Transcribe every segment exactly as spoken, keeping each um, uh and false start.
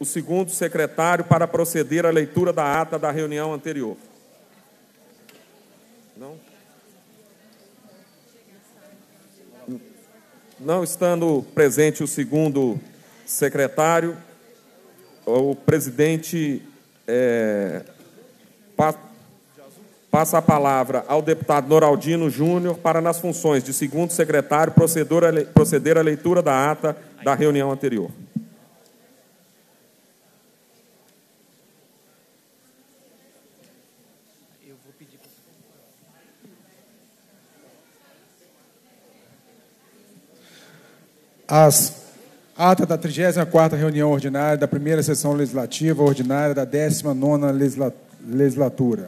o segundo secretário para proceder à leitura da ata da reunião anterior. Não? Não estando presente o segundo secretário, o presidente é, pa, passa a palavra ao deputado Noraldino Júnior para, nas funções de segundo secretário, proceder a, proceder à leitura da ata da reunião anterior. As atas da trigésima quarta reunião ordinária da primeira sessão legislativa ordinária da décima nona legislatura.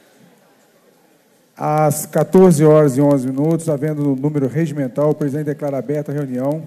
Às quatorze horas e onze minutos, havendo o número regimental, o presidente declara aberta a reunião.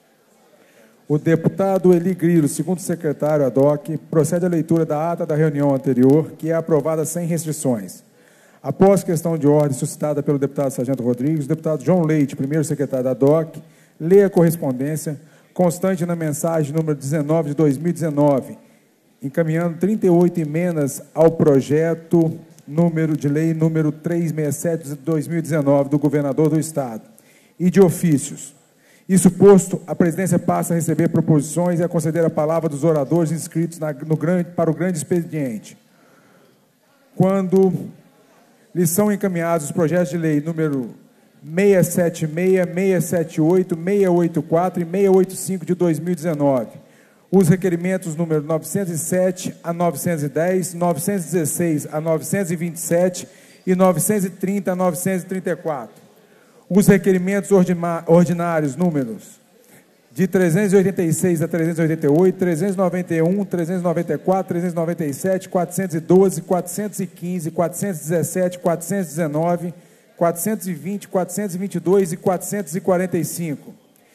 O deputado Eli Grilo, segundo secretário ad hoc, procede à leitura da ata da reunião anterior, que é aprovada sem restrições. Após questão de ordem suscitada pelo deputado Sargento Rodrigues, o deputado João Leite, primeiro secretário ad hoc, lê a correspondência constante na mensagem número dezenove de dois mil e dezenove, encaminhando trinta e oito emendas ao projeto número de lei número trezentos e sessenta e sete de dois mil e dezenove do governador do Estado e de ofícios. Isso posto, a presidência passa a receber proposições e a conceder a palavra dos oradores inscritos na, no grande, para o grande expediente. Quando lhes são encaminhados os projetos de lei número seiscentos e setenta e seis, seiscentos e setenta e oito, seiscentos e oitenta e quatro e seiscentos e oitenta e cinco de dois mil e dezenove. Os requerimentos número novecentos e sete a novecentos e dez, novecentos e dezesseis a novecentos e vinte e sete e novecentos e trinta a novecentos e trinta e quatro. Os requerimentos ordinários números de trezentos e oitenta e seis a trezentos e oitenta e oito, trezentos e noventa e um, trezentos e noventa e quatro, trezentos e noventa e sete, quatrocentos e doze, quatrocentos e quinze, quatrocentos e dezessete, quatrocentos e dezenove, quatrocentos e vinte, quatrocentos e vinte e dois e quatrocentos e quarenta e cinco.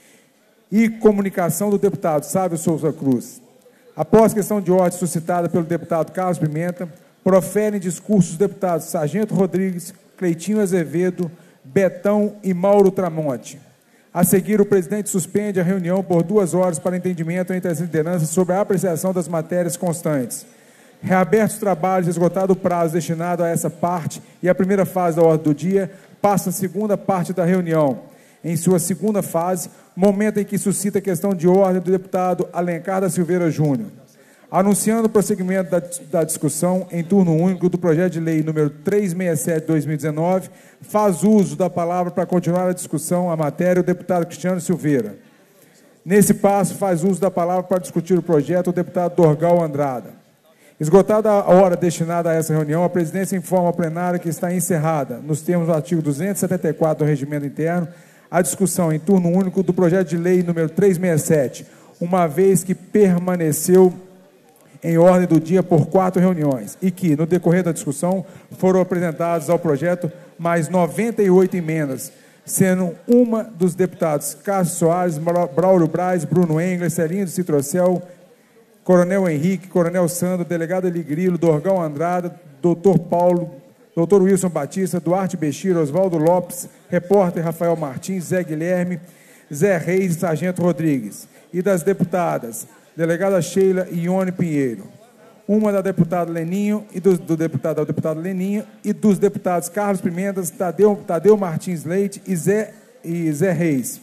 E comunicação do deputado Sávio Souza Cruz. Após questão de ordem suscitada pelo deputado Carlos Pimenta, proferem discursos os deputados Sargento Rodrigues, Cleitinho Azevedo, Betão e Mauro Tramonte. A seguir, o presidente suspende a reunião por duas horas para entendimento entre as lideranças sobre a apreciação das matérias constantes. Reabertos os trabalhos, esgotado o prazo destinado a essa parte e a primeira fase da ordem do dia, passa a segunda parte da reunião. Em sua segunda fase, momento em que suscita a questão de ordem do deputado Alencar da Silveira Júnior. Anunciando o prosseguimento da, da discussão em turno único do projeto de lei número trezentos e sessenta e sete de dois mil e dezenove, faz uso da palavra para continuar a discussão a matéria o deputado Cristiano Silveira. Nesse passo, faz uso da palavra para discutir o projeto o deputado Dorgal Andrada. Esgotada a hora destinada a essa reunião, a presidência informa ao plenário que está encerrada, nos termos do artigo duzentos e setenta e quatro do Regimento Interno, a discussão em turno único do projeto de lei número trezentos e sessenta e sete, uma vez que permaneceu em ordem do dia por quatro reuniões e que, no decorrer da discussão, foram apresentadas ao projeto mais noventa e oito emendas, sendo uma dos deputados Cássio Soares, Braulio Braz, Bruno Engler, Celinho do Citrocel, Coronel Henrique, Coronel Sandro, Delegado Eli Grilo, Dorgal Andrada, Doutor Paulo, Doutor Wilson Batista, Duarte Bexira, Oswaldo Lopes, repórter Rafael Martins, Zé Guilherme, Zé Reis e Sargento Rodrigues. E das deputadas, Delegada Sheila e Ione Pinheiro. Uma da deputada Leninho e do, do deputado ao deputado Leninho e dos deputados Carlos Pimentas, Tadeu, Tadeu Martins Leite e Zé, e Zé Reis.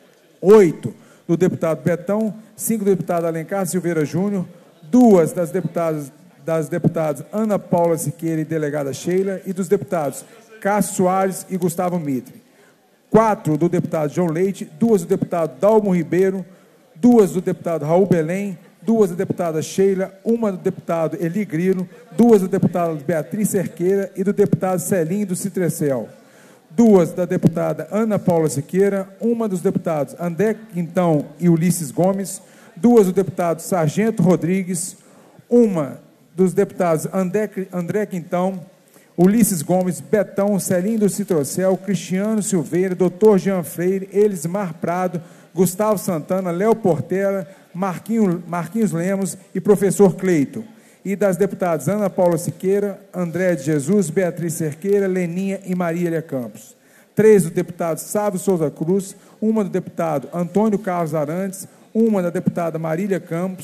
Oito do deputado Betão, cinco do deputado Alencar Silveira Júnior, duas das deputadas, das deputadas Ana Paula Siqueira e delegada Sheila, e dos deputados Cássio Soares e Gustavo Mitre. Quatro do deputado João Leite, duas do deputado Dalmo Ribeiro, duas do deputado Raul Belém, duas da deputada Sheila, uma do deputado Eli Grilo, duas da deputada Beatriz Cerqueira e do deputado Celinho do Citrecel. Duas da deputada Ana Paula Siqueira, uma dos deputados André Quintão e Ulisses Gomes, duas do deputado Sargento Rodrigues, uma dos deputados André, André Quintão, Ulisses Gomes, Betão, Celinho do Citrocel, Cristiano Silveira, doutor Jean Freire, Elismar Prado, Gustavo Santana, Léo Portela, Marquinho, Marquinhos Lemos e professor Cleito. E das deputadas Ana Paula Siqueira, André de Jesus, Beatriz Cerqueira, Leninha e Marília Campos. Três do deputado Sávio Souza Cruz, uma do deputado Antônio Carlos Arantes, uma da deputada Marília Campos,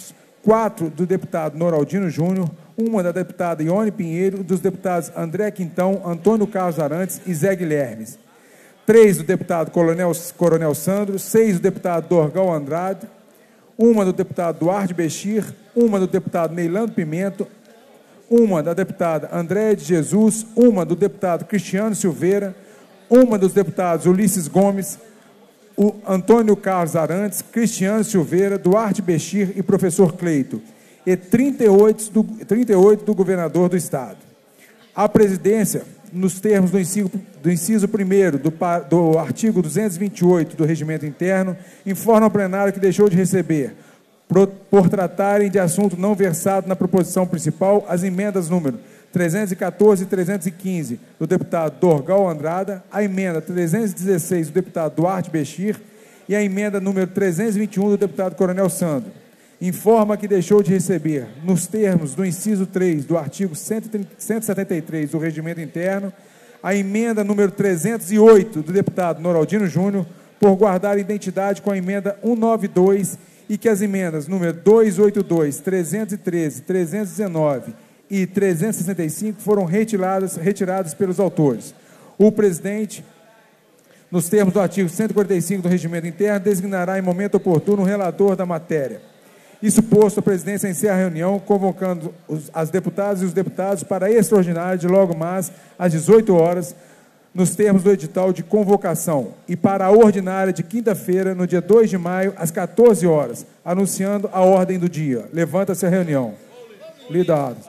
quatro do deputado Noraldino Júnior, uma da deputada Ione Pinheiro, dos deputados André Quintão, Antônio Carlos Arantes e Zé Guilhermes. Três do deputado Coronel, Coronel Sandro, seis do deputado Dorgal Andrade, uma do deputado Duarte Bechir, uma do deputado Neilando Pimento, uma da deputada Andréia de Jesus, uma do deputado Cristiano Silveira, uma dos deputados Ulisses Gomes, o Antônio Carlos Arantes, Cristiano Silveira, Duarte Bechir e professor Cleito, e trinta e oito do, trinta e oito do governador do Estado. A presidência, nos termos do inciso, do inciso primeiro do, do artigo duzentos e vinte e oito do Regimento Interno, informa ao plenário que deixou de receber, por, por tratarem de assunto não versado na proposição principal, as emendas número trezentos e quatorze e trezentos e quinze do deputado Dorgal Andrada, a emenda trezentos e dezesseis do deputado Duarte Bechir e a emenda número trezentos e vinte e um do deputado Coronel Sandro. Informa que deixou de receber, nos termos do inciso três do artigo cento e setenta e três do Regimento Interno, a emenda número trezentos e oito do deputado Noraldino Júnior, por guardar identidade com a emenda cento e noventa e dois e que as emendas número duzentos e oitenta e dois, trezentos e treze, trezentos e dezenove e trezentos e sessenta e cinco foram retiradas, retiradas pelos autores. O presidente, nos termos do artigo cento e quarenta e cinco do Regimento Interno, designará em momento oportuno o relator da matéria. Isso posto, a presidência encerra a reunião, convocando os, as deputadas e os deputados para a extraordinária de logo mais às dezoito horas, nos termos do edital de convocação, e para a ordinária de quinta-feira, no dia dois de maio, às quatorze horas, anunciando a ordem do dia. Levanta-se a reunião. Lida a ata.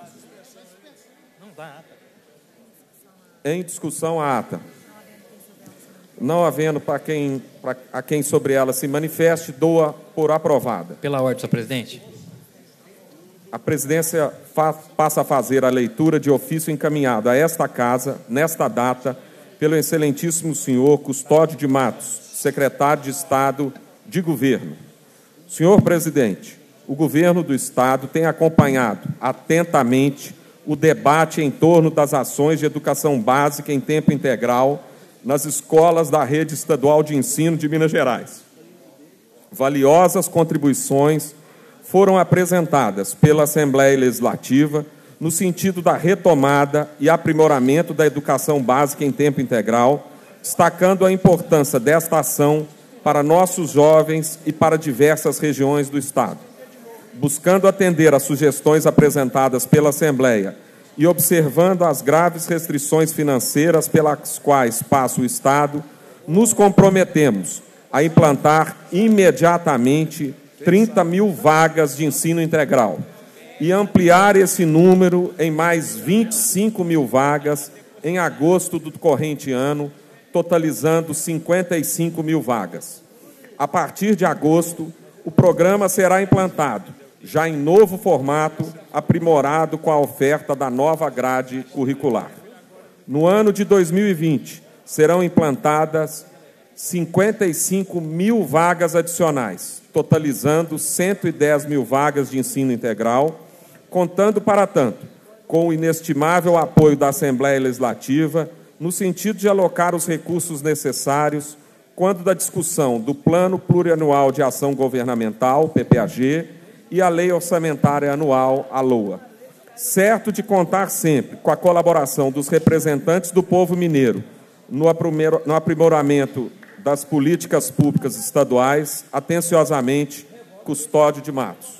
Em discussão a ata. Não havendo para quem, para a quem sobre ela se manifeste, doa por aprovada. Pela ordem, senhor presidente. A presidência fa- passa a fazer a leitura de ofício encaminhado a esta casa, nesta data, pelo excelentíssimo senhor Custódio de Matos, secretário de Estado de Governo. Senhor presidente, o governo do Estado tem acompanhado atentamente o debate em torno das ações de educação básica em tempo integral nas escolas da rede estadual de ensino de Minas Gerais. Valiosas contribuições foram apresentadas pela Assembleia Legislativa no sentido da retomada e aprimoramento da educação básica em tempo integral, destacando a importância desta ação para nossos jovens e para diversas regiões do Estado. Buscando atender às sugestões apresentadas pela Assembleia e observando as graves restrições financeiras pelas quais passa o Estado, nos comprometemos a implantar imediatamente trinta mil vagas de ensino integral e ampliar esse número em mais vinte e cinco mil vagas em agosto do corrente ano, totalizando cinquenta e cinco mil vagas. A partir de agosto, o programa será implantado, já em novo formato, aprimorado com a oferta da nova grade curricular. No ano de dois mil e vinte, serão implantadas cinquenta e cinco mil vagas adicionais, totalizando cento e dez mil vagas de ensino integral, contando, para tanto, com o inestimável apoio da Assembleia Legislativa, no sentido de alocar os recursos necessários quando da discussão do Plano Plurianual de Ação Governamental, P P A G, e a Lei Orçamentária Anual, a LOA. Certo de contar sempre com a colaboração dos representantes do povo mineiro no aprimoramento das políticas públicas estaduais, atenciosamente, Custódio de Matos,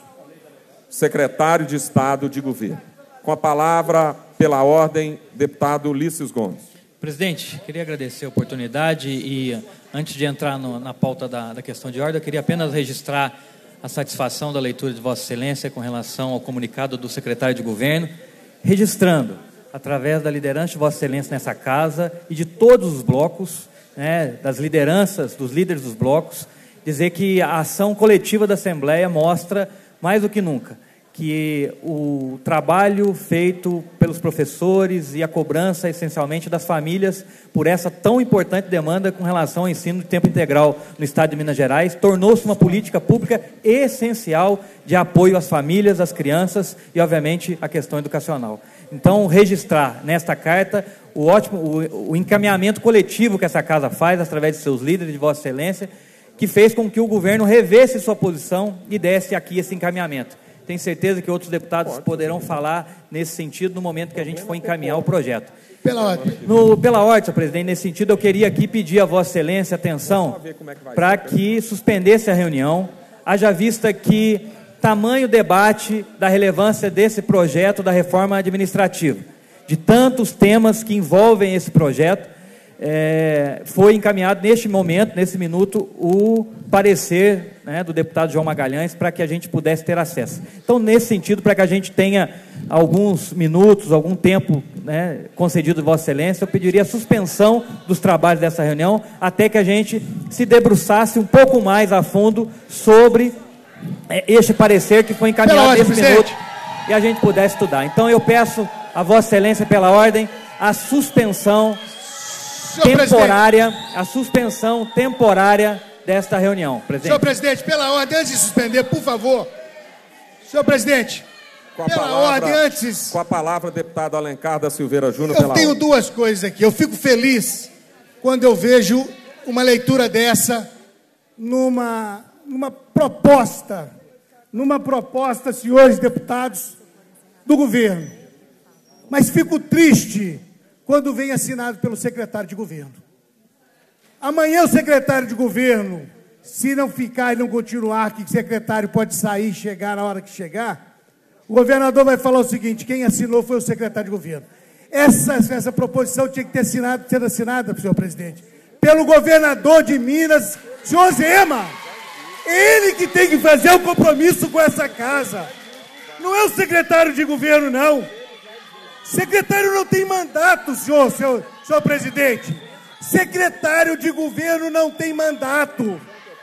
secretário de Estado de Governo. Com a palavra, pela ordem, deputado Ulisses Gomes. Presidente, queria agradecer a oportunidade e, antes de entrar no, na pauta da, da questão de ordem, eu queria apenas registrar a satisfação da leitura de Vossa Excelência com relação ao comunicado do secretário de Governo, registrando, através da liderança de Vossa Excelência nessa casa e de todos os blocos, né, das lideranças, dos líderes dos blocos, dizer que a ação coletiva da Assembleia mostra, mais do que nunca, que o trabalho feito pelos professores e a cobrança, essencialmente, das famílias por essa tão importante demanda com relação ao ensino de tempo integral no Estado de Minas Gerais, tornou-se uma política pública essencial de apoio às famílias, às crianças e, obviamente, à questão educacional. Então, registrar nesta carta o ótimo, o, o encaminhamento coletivo que essa casa faz, através de seus líderes, de Vossa Excelência, que fez com que o governo revesse sua posição e desse aqui esse encaminhamento. tenho certeza que outros deputados poderão falar nesse sentido no momento que a gente for encaminhar o projeto. Pela ordem. No, pela ordem, senhor presidente, nesse sentido, eu queria aqui pedir a Vossa Excelência atenção para que suspendesse a reunião, haja vista que tamanho debate da relevância desse projeto da reforma administrativa, de tantos temas que envolvem esse projeto, é, foi encaminhado neste momento, nesse minuto, o parecer, né, do deputado João Magalhães para que a gente pudesse ter acesso. Então, nesse sentido, para que a gente tenha alguns minutos, algum tempo, né, concedido de Vossa Excelência, eu pediria a suspensão dos trabalhos dessa reunião até que a gente se debruçasse um pouco mais a fundo sobre é, este parecer que foi encaminhado nesse minuto e a gente pudesse estudar. Então, eu peço a Vossa Excelência, pela ordem, a suspensão temporária, a suspensão temporária desta reunião, presidente. Senhor presidente, pela ordem, antes de suspender, por favor. Senhor presidente, com a pela palavra, ordem, antes... Com a palavra, deputado Alencar da Silveira Júnior. Eu pela tenho ordem. duas coisas aqui. Eu fico feliz quando eu vejo uma leitura dessa numa, numa proposta, numa proposta, senhores deputados, do governo. Mas fico triste quando vem assinado pelo secretário de governo. Amanhã o secretário de governo, se não ficar e não continuar, que o secretário pode sair e chegar na hora que chegar, o governador vai falar o seguinte: quem assinou foi o secretário de governo. Essa, essa proposição tinha que ter assinado, sido assinada, senhor presidente, pelo governador de Minas, senhor Zema. Ele que tem que fazer o compromisso com essa casa. Não é o secretário de governo, não. Secretário não tem mandato, senhor, senhor, senhor presidente. Secretário de governo não tem mandato.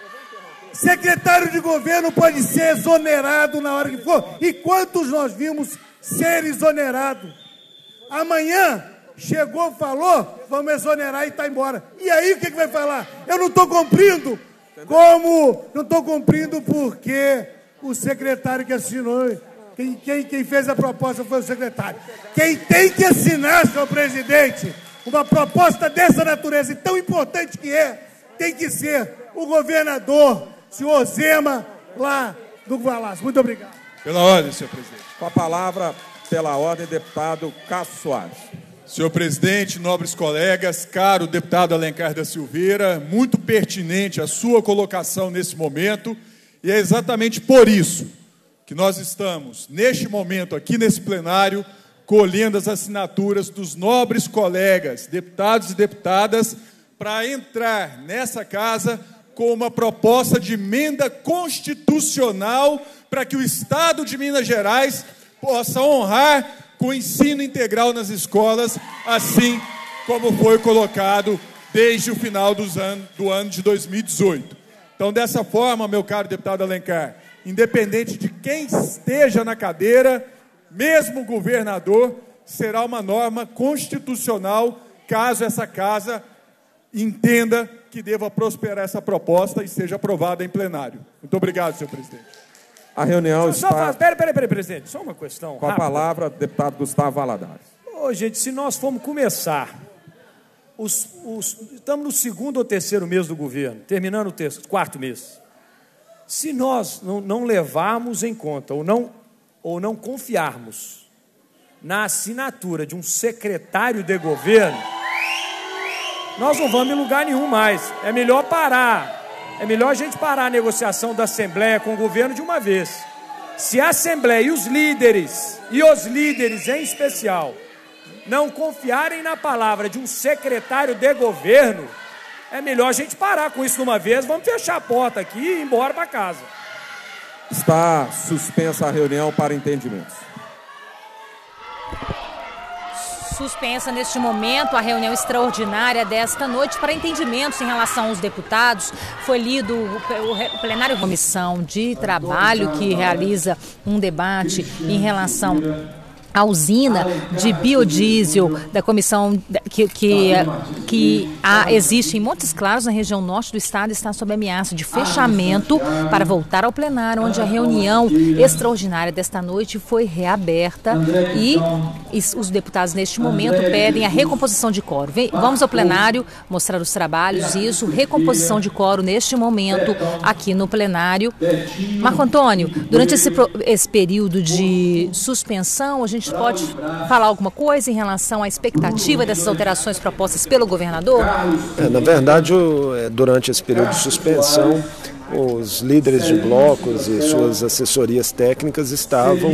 Secretário de governo pode ser exonerado na hora que for. E quantos nós vimos ser exonerado? Amanhã chegou, falou, vamos exonerar e está embora. E aí o que, que vai falar? Eu não estou cumprindo. Como? Não estou cumprindo porque o secretário que assinou... Quem, quem, quem fez a proposta foi o secretário. Quem tem que assinar, senhor presidente, uma proposta dessa natureza e tão importante que é, tem que ser o governador, senhor Zema, lá do Palácio. Muito obrigado. Pela ordem, senhor presidente. Com a palavra, pela ordem, deputado Cássio Soares. Senhor presidente, nobres colegas, caro deputado Alencar da Silveira, muito pertinente a sua colocação nesse momento, e é exatamente por isso que nós estamos, neste momento, aqui nesse plenário, colhendo as assinaturas dos nobres colegas, deputados e deputadas, para entrar nessa casa com uma proposta de emenda constitucional para que o Estado de Minas Gerais possa honrar com o ensino integral nas escolas, assim como foi colocado desde o final dos anos, do ano de dois mil e dezoito. Então, dessa forma, meu caro deputado Alencar, independente de quem esteja na cadeira, mesmo o governador, será uma norma constitucional, caso essa casa entenda que deva prosperar essa proposta e seja aprovada em plenário. Muito obrigado, senhor presidente. A reunião só, está... Só, pera, pera, pera, presidente, só uma questão Com a rápida. palavra, deputado Gustavo Valadares. Ô, gente, se nós formos começar, os, os, estamos no segundo ou terceiro mês do governo, terminando o terceiro, quarto mês. Se nós não, não levarmos em conta ou não, ou não confiarmos na assinatura de um secretário de governo, nós não vamos em lugar nenhum mais. É melhor parar, é melhor a gente parar a negociação da Assembleia com o governo de uma vez. Se a Assembleia e os líderes, e os líderes em especial, não confiarem na palavra de um secretário de governo, é melhor a gente parar com isso de uma vez, vamos fechar a porta aqui e ir embora para casa. Está suspensa a reunião para entendimentos. Suspensa neste momento a reunião extraordinária desta noite para entendimentos em relação aos deputados. Foi lido o plenário da Comissão de Trabalho, que realiza um debate em relação a usina de biodiesel da comissão que, que, que há, existe em Montes Claros, na região norte do estado, está sob ameaça de fechamento para voltar ao plenário, onde a reunião extraordinária desta noite foi reaberta e, e os deputados neste momento pedem a recomposição de quórum. Vem, vamos ao plenário mostrar os trabalhos, isso, recomposição de quórum neste momento aqui no plenário. Marco Antônio, durante esse, esse período de suspensão, a gente pode falar alguma coisa em relação à expectativa dessas alterações propostas pelo governador? É, na verdade, durante esse período de suspensão, os líderes de blocos e suas assessorias técnicas estavam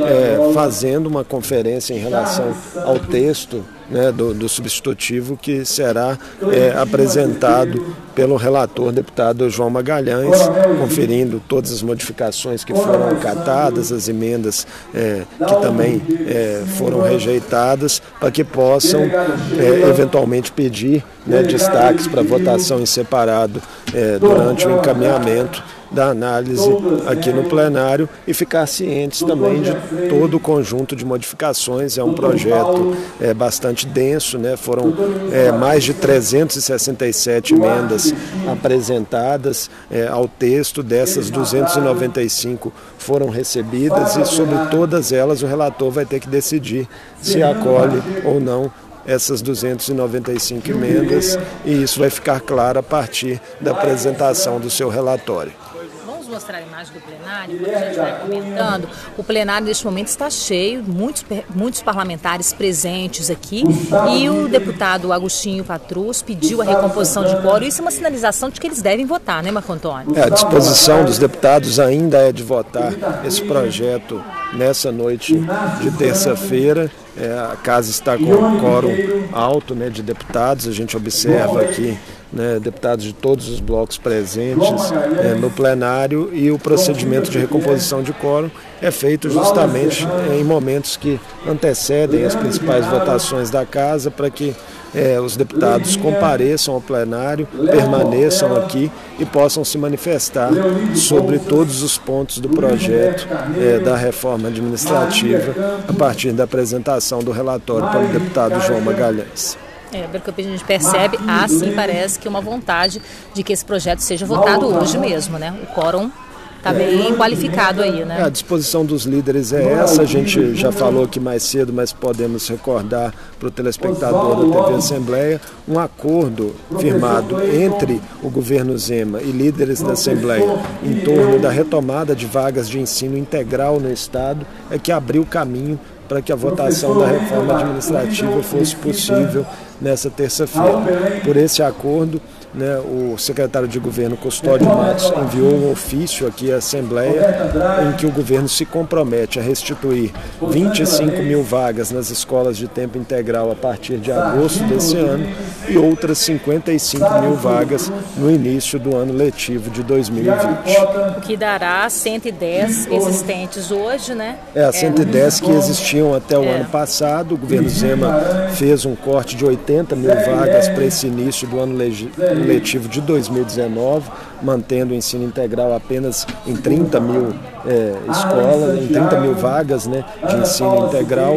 é, fazendo uma conferência em relação ao texto, né, do, do substitutivo que será é, apresentado pelo relator deputado João Magalhães, conferindo todas as modificações que foram acatadas, as emendas é, que também é, foram rejeitadas, para que possam é, eventualmente pedir, né, destaques para votação em separado é, durante o encaminhamento da análise aqui no plenário e ficar cientes também de todo o conjunto de modificações. É um projeto é, bastante denso, né? Foram é, mais de trezentas e sessenta e sete emendas apresentadas é, ao texto, dessas duzentas e noventa e cinco foram recebidas e sobre todas elas o relator vai ter que decidir se acolhe ou não essas duzentas e noventa e cinco emendas, e isso vai ficar claro a partir da apresentação do seu relatório. Mostrar a imagem do plenário, enquanto a gente vai comentando. O plenário neste momento está cheio, muitos, muitos parlamentares presentes aqui, e o deputado Agostinho Patrus pediu a recomposição de quórum. Isso é uma sinalização de que eles devem votar, né, Marco Antônio? É, a disposição dos deputados ainda é de votar esse projeto nessa noite de terça-feira. É, a casa está com um quórum alto, né, de deputados, a gente observa aqui, né, deputados de todos os blocos presentes é, no plenário, e o procedimento de recomposição de quórum é feito justamente é, em momentos que antecedem as principais votações da casa, para que é, os deputados compareçam ao plenário, permaneçam aqui e possam se manifestar sobre todos os pontos do projeto é, da reforma administrativa a partir da apresentação do relatório pelo deputado João Magalhães. É, pelo que a gente percebe, há sim, parece que uma vontade de que esse projeto seja votado hoje mesmo, né? O quórum está bem qualificado aí, né? É, a disposição dos líderes é essa, a gente já falou aqui mais cedo, mas podemos recordar para o telespectador da T V Assembleia, um acordo firmado entre o governo Zema e líderes da Assembleia em torno da retomada de vagas de ensino integral no Estado, é que abriu caminho para que a votação da reforma administrativa fosse possível nessa terça-feira. Por esse acordo, né, o secretário de governo Custódio Matos enviou um ofício aqui à Assembleia em que o governo se compromete a restituir vinte e cinco mil vagas nas escolas de tempo integral a partir de agosto desse ano e outras cinquenta e cinco mil vagas no início do ano letivo de dois mil e vinte. O que dará cento e dez existentes hoje, né? É, as cento e dez que existiam até o é. ano passado. O governo Zema fez um corte de oitenta mil vagas para esse início do ano letivo de dois mil e dezenove, mantendo o ensino integral apenas em trinta mil é, escolas, em trinta mil vagas, né, de ensino integral.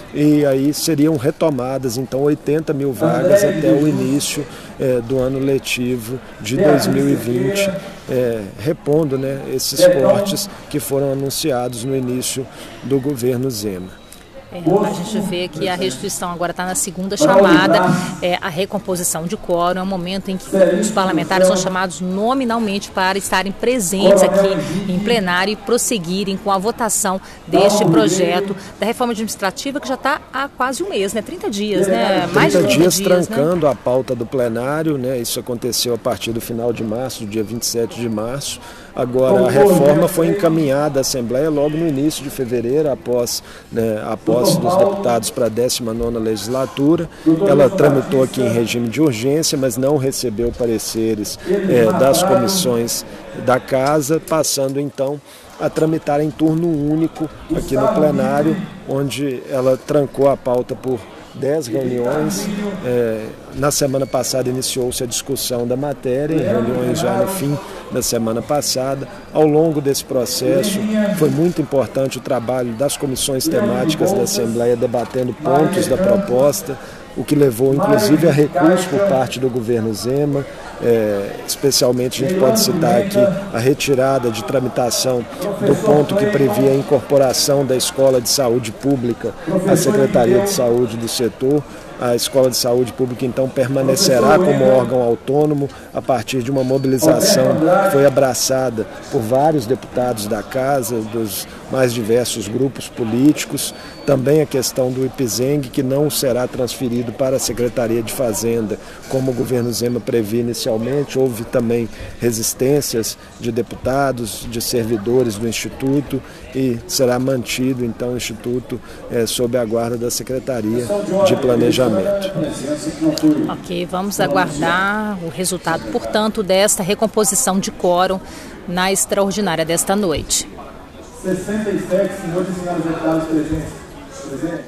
E aí seriam retomadas, então, oitenta mil vagas até o início é, do ano letivo de dois mil e vinte, é, repondo, né, esses cortes que foram anunciados no início do governo Zema. É, a gente vê que a restituição agora está na segunda chamada, é, a recomposição de quórum, é um momento em que os parlamentares são chamados nominalmente para estarem presentes aqui em plenário e prosseguirem com a votação deste projeto da reforma administrativa, que já está há quase um mês, né? trinta dias, né? Mais de trinta dias, dias trancando, né? a pauta do plenário, né? Isso aconteceu a partir do final de março, do dia vinte e sete de março. Agora, a reforma foi encaminhada à Assembleia logo no início de fevereiro, após, né, a posse dos deputados para a décima nona legislatura. Ela tramitou aqui em regime de urgência, mas não recebeu pareceres é, das comissões da Casa, passando então a tramitar em turno único aqui no plenário, onde ela trancou a pauta por dez reuniões. É, na semana passada iniciou-se a discussão da matéria, em reuniões já no fim da semana passada. Ao longo desse processo, foi muito importante o trabalho das comissões temáticas da Assembleia debatendo pontos da proposta, o que levou, inclusive, a recurso por parte do governo Zema. É, especialmente, a gente pode citar aqui a retirada de tramitação do ponto que previa a incorporação da Escola de Saúde Pública à Secretaria de Saúde do setor. A Escola de Saúde Pública, então, permanecerá como órgão autônomo a partir de uma mobilização que foi abraçada por vários deputados da Casa, dos mais diversos grupos políticos. Também a questão do IPZENG, que não será transferido para a Secretaria de Fazenda, como o governo Zema previa inicialmente. Houve também resistências de deputados, de servidores do Instituto, e será mantido, então, o Instituto é, sob a guarda da Secretaria de Planejamento. Ok, vamos aguardar o resultado, portanto, desta recomposição de quórum na extraordinária desta noite. sessenta e sete senhores e senhoras deputados presentes. Presente.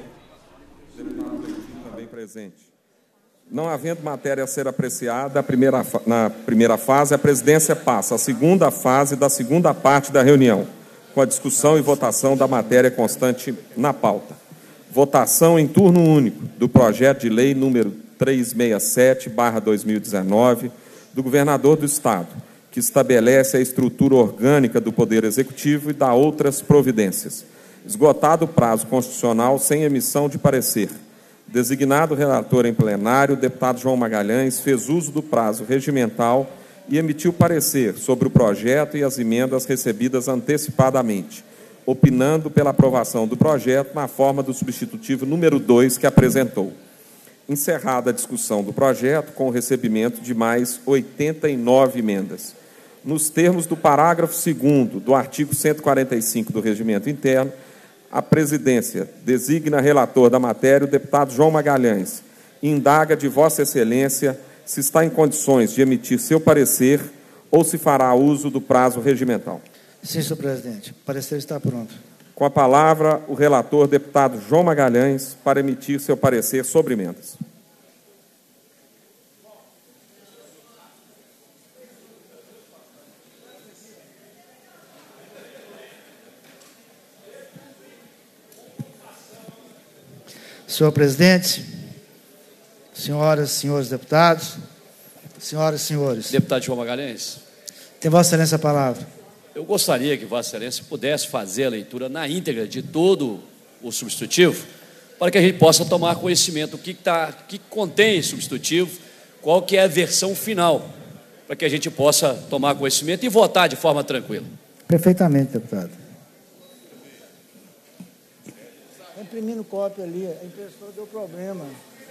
Também presente. Não havendo matéria a ser apreciada a primeira, na primeira fase, a presidência passa à segunda fase da segunda parte da reunião, com a discussão e votação da matéria constante na pauta. Votação em turno único do projeto de lei número trezentos e sessenta e sete barra dois mil e dezenove do governador do Estado, que estabelece a estrutura orgânica do Poder Executivo e dá outras providências. Esgotado o prazo constitucional sem emissão de parecer. Designado relator em plenário, o deputado João Magalhães fez uso do prazo regimental e emitiu parecer sobre o projeto e as emendas recebidas antecipadamente, opinando pela aprovação do projeto na forma do substitutivo número dois que apresentou. Encerrada a discussão do projeto, com o recebimento de mais oitenta e nove emendas. Nos termos do parágrafo segundo do artigo cento e quarenta e cinco do Regimento Interno, a presidência designa relator da matéria o deputado João Magalhães e indaga de Vossa Excelência se está em condições de emitir seu parecer ou se fará uso do prazo regimental. Sim, senhor presidente. O parecer está pronto. Com a palavra, o relator, deputado João Magalhães, para emitir seu parecer sobre emendas. Senhor presidente, senhoras e senhores deputados, senhoras e senhores. Deputado João Magalhães. Tem Vossa Excelência a palavra. Eu gostaria que Vossa Excelência pudesse fazer a leitura na íntegra de todo o substitutivo, para que a gente possa tomar conhecimento do que, tá, que contém esse substitutivo, qual que é a versão final, para que a gente possa tomar conhecimento e votar de forma tranquila. Perfeitamente, deputado. Imprimindo cópia ali, a impressora deu problema.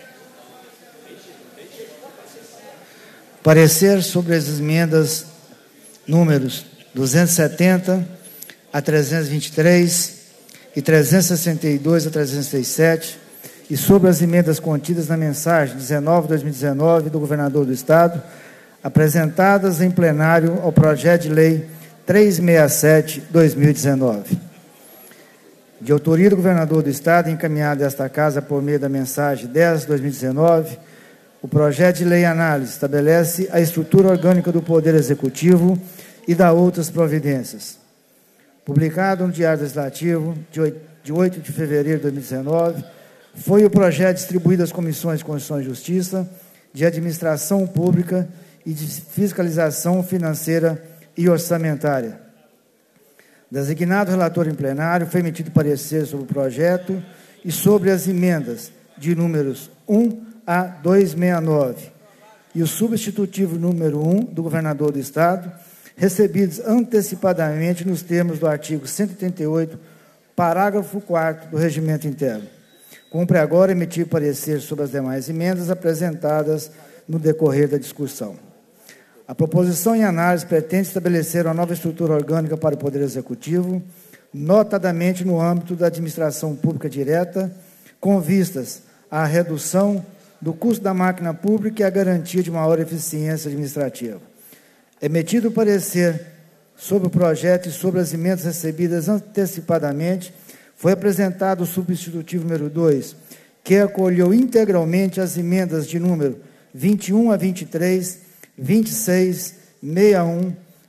Parecer sobre as emendas números duzentos e setenta a trezentos e vinte e três e trezentos e sessenta e dois a trezentos e sessenta e sete e sobre as emendas contidas na mensagem dezenove barra dois mil e dezenove do governador do Estado, apresentadas em plenário ao projeto de lei trezentos e sessenta e sete barra dois mil e dezenove. De autoria do governador do Estado, encaminhada a esta Casa por meio da mensagem dez barra dois mil e dezenove, o projeto de lei análise estabelece a estrutura orgânica do Poder Executivo e dá outras providências. Publicado no Diário Legislativo, de oito de fevereiro de dois mil e dezenove, foi o projeto distribuído às comissões de Constituição e Justiça, de Administração Pública e de Fiscalização Financeira e Orçamentária. Designado relator em plenário, foi emitido parecer sobre o projeto e sobre as emendas de números um a duzentos e sessenta e nove e o substitutivo número um do governador do Estado, recebidos antecipadamente nos termos do artigo cento e oitenta e oito, parágrafo quarto do Regimento Interno. Cumpre agora emitir parecer sobre as demais emendas apresentadas no decorrer da discussão. A proposição em análise pretende estabelecer uma nova estrutura orgânica para o Poder Executivo, notadamente no âmbito da administração pública direta, com vistas à redução do custo da máquina pública e à garantia de maior eficiência administrativa. Emitido o parecer sobre o projeto e sobre as emendas recebidas antecipadamente, foi apresentado o substitutivo número dois, que acolheu integralmente as emendas de número vinte e um a vinte e três, vinte e seis, sessenta e um,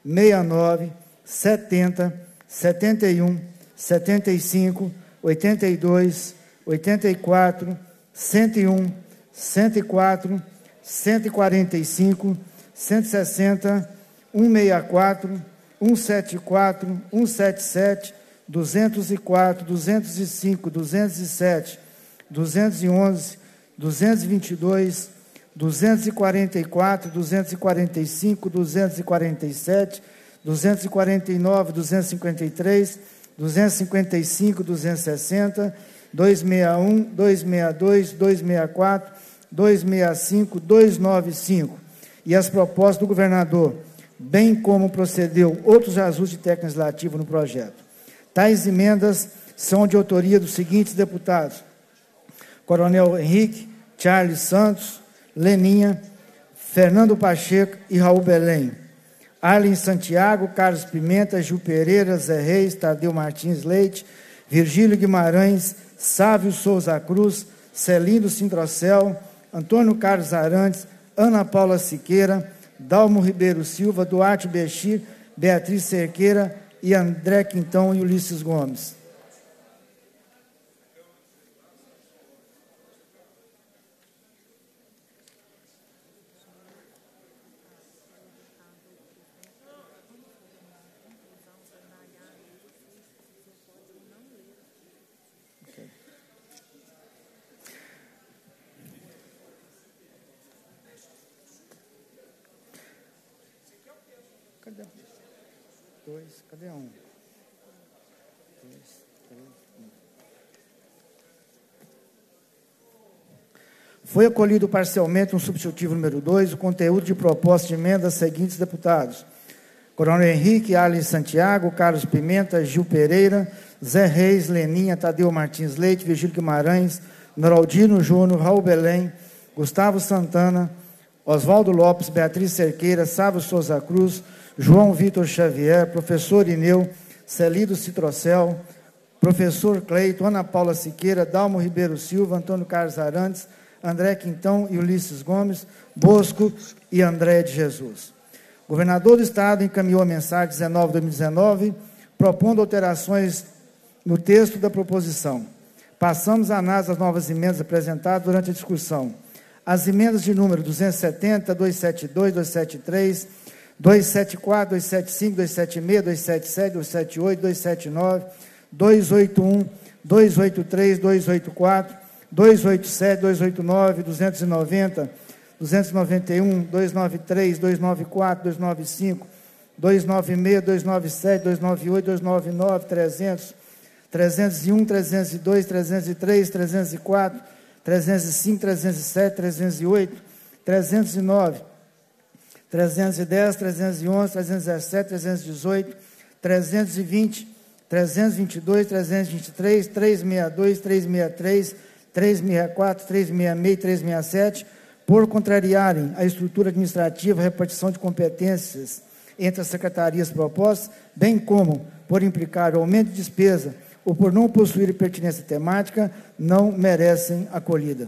sessenta e nove, setenta, setenta e um, setenta e cinco, oitenta e dois, oitenta e quatro, cento e um, cento e quatro, cento e quarenta e cinco, cento e sessenta, cento e sessenta e quatro, cento e setenta e quatro, cento e setenta e sete, duzentos e quatro, duzentos e cinco, duzentos e sete, duzentos e onze, duzentos e vinte e dois, duzentos e quarenta e quatro, duzentos e quarenta e cinco, duzentos e quarenta e sete, duzentos e quarenta e nove, duzentos e cinquenta e três, duzentos e cinquenta e cinco, duzentos e sessenta, duzentos e sessenta e um, duzentos e sessenta e dois, duzentos e sessenta e quatro, duzentos e sessenta e cinco, duzentos e noventa e cinco. E as propostas do governador, bem como procedeu outros ajustes técnicos legislativos no projeto. Tais emendas são de autoria dos seguintes deputados: Coronel Henrique, Charles Santos, Leninha, Fernando Pacheco e Raul Belém. Arlen Santiago, Carlos Pimenta, Gil Pereira, Zé Reis, Tadeu Martins Leite, Virgílio Guimarães, Sávio Souza Cruz, Celindo Sintrocel, Antônio Carlos Arantes, Ana Paula Siqueira, Dalmo Ribeiro Silva, Duarte Bechir, Beatriz Cerqueira e André Quintão e Ulisses Gomes. Cadê? Dois, cadê um? Dois, três, um. Foi acolhido parcialmente no substitutivo número dois o conteúdo de proposta de emenda dos seguintes deputados: Coronel Henrique, Arlen Santiago, Carlos Pimenta, Gil Pereira, Zé Reis, Leninha, Tadeu Martins Leite, Virgílio Guimarães, Noraldino Júnior, Raul Belém, Gustavo Santana, Oswaldo Lopes, Beatriz Cerqueira, Sávio Souza Cruz, João Vitor Xavier, professor Ineu, Celido Citrocel, professor Cleito, Ana Paula Siqueira, Dalmo Ribeiro Silva, Antônio Carlos Arantes, André Quintão e Ulisses Gomes, Bosco e André de Jesus. O governador do Estado encaminhou a mensagem dezenove de dois mil e dezenove, propondo alterações no texto da proposição. Passamos a análise das novas emendas apresentadas durante a discussão. As emendas de número duzentos e setenta, duzentos e setenta e dois, duzentos e setenta e três, duzentos e setenta e quatro, duzentos e setenta e cinco, duzentos e setenta e seis, duzentos e setenta e sete, duzentos e setenta e oito, duzentos e setenta e nove, duzentos e oitenta e um, duzentos e oitenta e três, duzentos e oitenta e quatro, duzentos e oitenta e sete, duzentos e oitenta e nove, duzentos e noventa, duzentos e noventa e um, duzentos e noventa e três, duzentos e noventa e quatro, duzentos e noventa e cinco, duzentos e noventa e seis, duzentos e noventa e sete, duzentos e noventa e oito, duzentos e noventa e nove, trezentos, trezentos e um, trezentos e dois, trezentos e três, trezentos e quatro, trezentos e cinco, trezentos e sete, trezentos e oito, trezentos e nove, trezentos e dez, trezentos e onze, trezentos e dezessete, trezentos e dezoito, trezentos e vinte, trezentos e vinte e dois, trezentos e vinte e três, trezentos e sessenta e dois, trezentos e sessenta e três, trezentos e sessenta e quatro, trezentos e sessenta e seis, trezentos e sessenta e sete, por contrariarem a estrutura administrativa, a repartição de competências entre as secretarias propostas, bem como por implicar o aumento de despesa ou por não possuir pertinência temática, não merecem acolhida.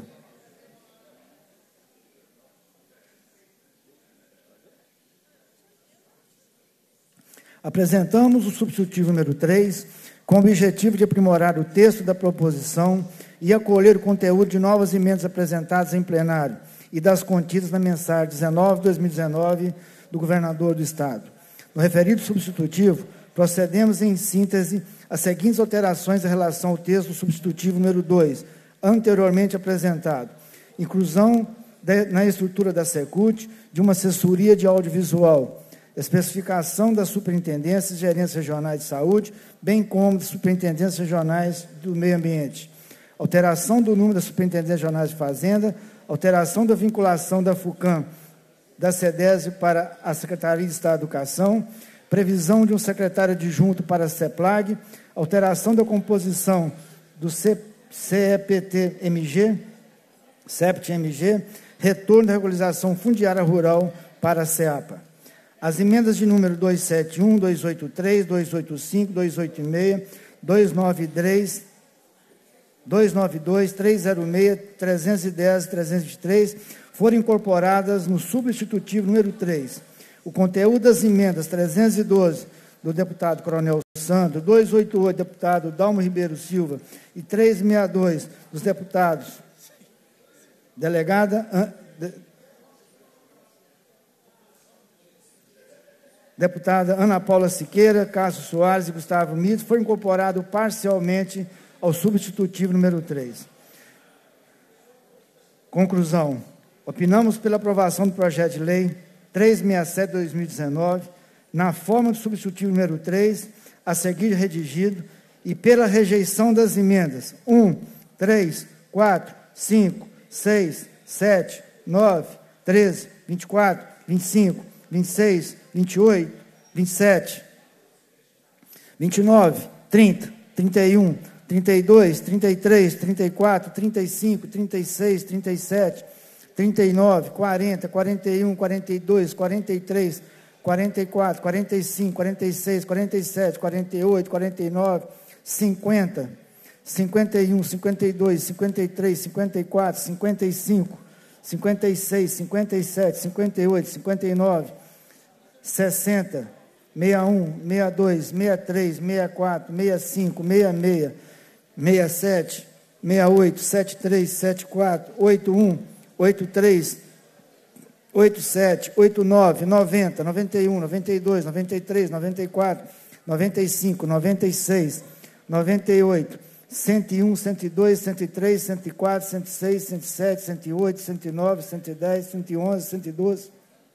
Apresentamos o substitutivo número três, com o objetivo de aprimorar o texto da proposição e acolher o conteúdo de novas emendas apresentadas em plenário e das contidas na mensagem dezenove de dois mil e dezenove do governador do Estado. No referido substitutivo, procedemos em síntese as seguintes alterações em relação ao texto do substitutivo número dois, anteriormente apresentado. Inclusão de, na estrutura da Secult de uma assessoria de audiovisual, especificação das superintendências e gerências regionais de saúde, bem como das superintendências regionais do meio ambiente. Alteração do número das superintendências regionais de fazenda, alteração da vinculação da FUCAM, da SEDESE para a Secretaria de Estado da Educação, previsão de um secretário adjunto para a CEPLAG, alteração da composição do C E P T M G, C E P T M G, retorno da regularização fundiária rural para a SEAPA. As emendas de número duzentos e setenta e um, duzentos e oitenta e três, duzentos e oitenta e cinco, duzentos e oitenta e seis, duzentos e noventa e três, duzentos e noventa e dois, trezentos e seis, trezentos e dez e trezentos e vinte e três foram incorporadas no substitutivo número três, O conteúdo das emendas trezentos e doze, do deputado Coronel Sandro, duzentos e oitenta e oito, deputado Dalmo Ribeiro Silva, e trezentos e sessenta e dois, dos deputados delegada... De, deputada Ana Paula Siqueira, Cássio Soares e Gustavo Mito, foi incorporado parcialmente ao substitutivo número três. Conclusão. Opinamos pela aprovação do projeto de lei trezentos e sessenta e sete de dois mil e dezenove, na forma do substitutivo número três, a seguir redigido, e pela rejeição das emendas um, três, quatro, cinco, seis, sete, nove, treze, vinte e quatro, vinte e cinco, vinte e seis, vinte e oito, vinte e sete, vinte e nove, trinta, trinta e um, trinta e dois, trinta e três, trinta e quatro, trinta e cinco, trinta e seis, trinta e sete, trinta e nove, quarenta, quarenta e um, quarenta e dois, quarenta e três, quarenta e quatro, quarenta e cinco, quarenta e seis, quarenta e sete, quarenta e oito, quarenta e nove, cinquenta, cinquenta e um, cinquenta e dois, cinquenta e três, cinquenta e quatro, cinquenta e cinco, cinquenta e seis, cinquenta e sete, cinquenta e oito, cinquenta e nove, sessenta, sessenta e um, sessenta e dois, sessenta e três, sessenta e quatro, sessenta e cinco, sessenta e seis, sessenta e sete, sessenta e oito, setenta e três, setenta e quatro, oitenta e um, oitenta e três, oitenta e sete, oitenta e nove, noventa, noventa e um, noventa e dois, noventa e três, noventa e quatro, noventa e cinco, noventa e seis, noventa e oito, cento e um, cento e dois, cento e três, cento e quatro, cento e seis, cento e sete, cento e oito, cento e nove, cento e dez, cento e onze, cento e doze,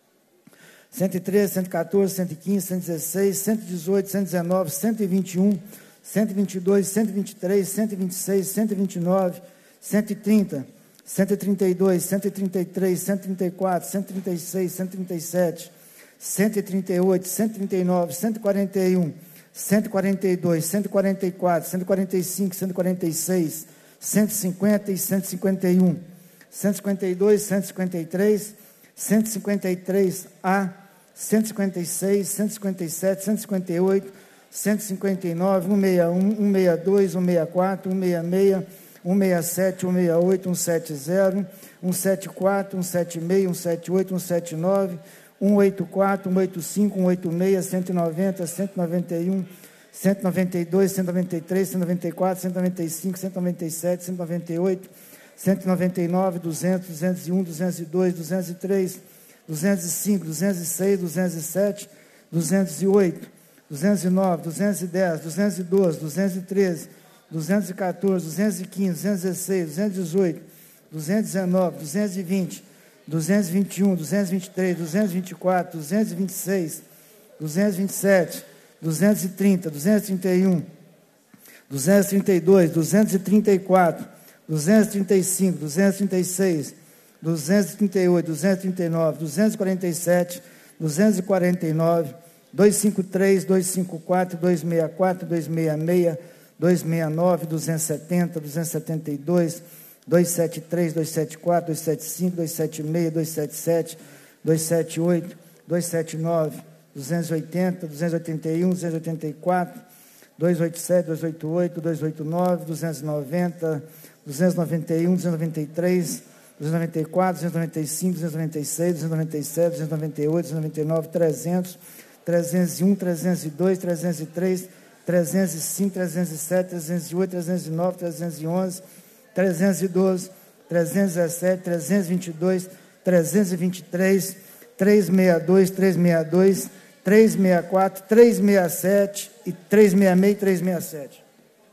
cento e treze, cento e quatorze, cento e quinze, cento e dezesseis, cento e dezoito, cento e dezenove, cento e vinte e um, cento e vinte e dois, cento e vinte e três, cento e vinte e seis, cento e vinte e nove, cento e trinta, cento e trinta e dois, cento e trinta e três, cento e trinta e quatro, cento e trinta e seis, cento e trinta e sete, cento e trinta e oito, cento e trinta e nove, cento e quarenta e um, cento e quarenta e dois, cento e quarenta e quatro, cento e quarenta e cinco, cento e quarenta e seis, cento e cinquenta e cento e cinquenta e um, cento e cinquenta e dois, cento e cinquenta e três, cento e cinquenta e três A, cento e cinquenta e seis, cento e cinquenta e sete, cento e cinquenta e oito, cento e cinquenta e nove, cento e sessenta e um, cento e sessenta e dois, cento e sessenta e quatro, cento e sessenta e seis, cento e sessenta e sete, cento e sessenta e oito, cento e setenta, cento e setenta e quatro, cento e setenta e seis, cento e setenta e oito, cento e setenta e nove, cento e oitenta e quatro, cento e oitenta e cinco, cento e oitenta e seis, cento e noventa, cento e noventa e um, cento e noventa e dois, cento e noventa e três, cento e noventa e quatro, cento e noventa e cinco, cento e noventa e sete, cento e noventa e oito, cento e noventa e nove, duzentos, duzentos e um, duzentos e dois, duzentos e três, duzentos e cinco, duzentos e seis, duzentos e sete, duzentos e oito, duzentos e nove, duzentos e dez, duzentos e doze, duzentos e treze, duzentos e quatorze, duzentos e quinze, duzentos e dezesseis, duzentos e dezoito, duzentos e dezenove, duzentos e vinte, duzentos e vinte e um, duzentos e vinte e três, duzentos e vinte e quatro, duzentos e vinte e seis, duzentos e vinte e sete, duzentos e trinta, duzentos e trinta e um, duzentos e trinta e dois, duzentos e trinta e quatro, duzentos e trinta e cinco, duzentos e trinta e seis, duzentos e trinta e oito, duzentos e trinta e nove, duzentos e quarenta e sete, duzentos e quarenta e nove, duzentos e cinquenta e três, duzentos e cinquenta e quatro, duzentos e sessenta e quatro, duzentos e sessenta e seis, duzentos e sessenta e nove, duzentos e setenta, duzentos e setenta e dois, duzentos e setenta e três, duzentos e setenta e quatro, duzentos e setenta e cinco, duzentos e setenta e seis, duzentos e setenta e sete, duzentos e setenta e oito, duzentos e setenta e nove, duzentos e oitenta, duzentos e oitenta e um, duzentos e oitenta e quatro, duzentos e oitenta e sete, duzentos e oitenta e oito, duzentos e oitenta e nove, duzentos e noventa, duzentos e noventa e um, duzentos e noventa e três, duzentos e noventa e quatro, duzentos e noventa e cinco, duzentos e noventa e seis, duzentos e noventa e sete, duzentos e noventa e oito, duzentos e noventa e nove, trezentos, trezentos e um, trezentos e dois, trezentos e três, trezentos e cinco, trezentos e sete, trezentos e oito, trezentos e nove, trezentos e onze, trezentos e doze, trezentos e dezessete, trezentos e vinte e dois, trezentos e vinte e três, trezentos e sessenta e dois, trezentos e sessenta e dois, trezentos e sessenta e quatro, trezentos e sessenta e sete e trezentos e sessenta e seis e trezentos e sessenta e sete.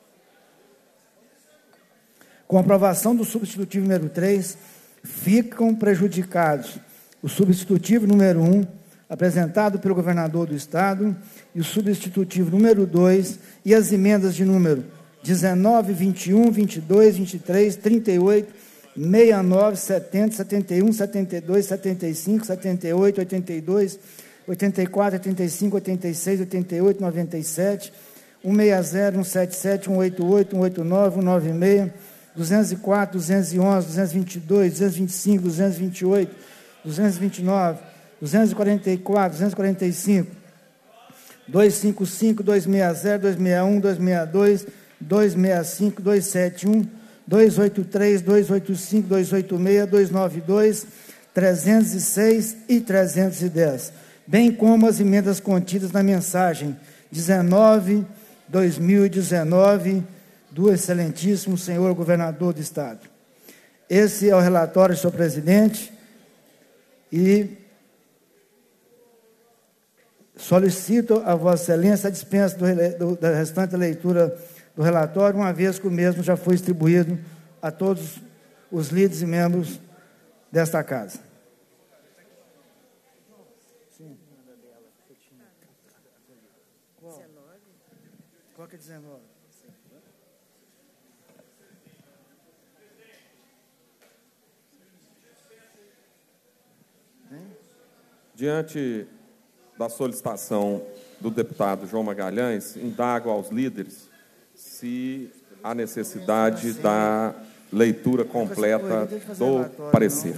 Com a aprovação do substitutivo número três, ficam prejudicados o substitutivo número um, apresentado pelo governador do Estado, e o substitutivo número dois, e as emendas de número dezenove, vinte e um, vinte e dois, vinte e três, trinta e oito, sessenta e nove, setenta, setenta e um, setenta e dois, setenta e cinco, setenta e oito, oitenta e dois, oitenta e quatro, oitenta e cinco, oitenta e seis, oitenta e oito, noventa e sete, cento e sessenta, cento e setenta e sete, cento e oitenta e oito, cento e oitenta e nove, cento e noventa e seis, duzentos e quatro, duzentos e onze, duzentos e vinte e dois, duzentos e vinte e cinco, duzentos e vinte e oito, duzentos e vinte e nove, duzentos e quarenta e quatro, duzentos e quarenta e cinco, duzentos e cinquenta e cinco, duzentos e sessenta, duzentos e sessenta e um, duzentos e sessenta e dois, duzentos e sessenta e cinco, duzentos e setenta e um, duzentos e oitenta e três, duzentos e oitenta e cinco, duzentos e oitenta e seis, duzentos e noventa e dois, trezentos e seis e trezentos e dez. bem como as emendas contidas na mensagem dezenove barra dois mil e dezenove do excelentíssimo senhor governador do Estado. Esse é o relatório, senhor presidente, e solicito a Vossa Excelência a dispensa do, do, da restante leitura do relatório, uma vez que o mesmo já foi distribuído a todos os líderes e membros desta Casa. Qual que é dezenove? Diante da solicitação do deputado João Magalhães, indago aos líderes se há necessidade da leitura completa do parecer.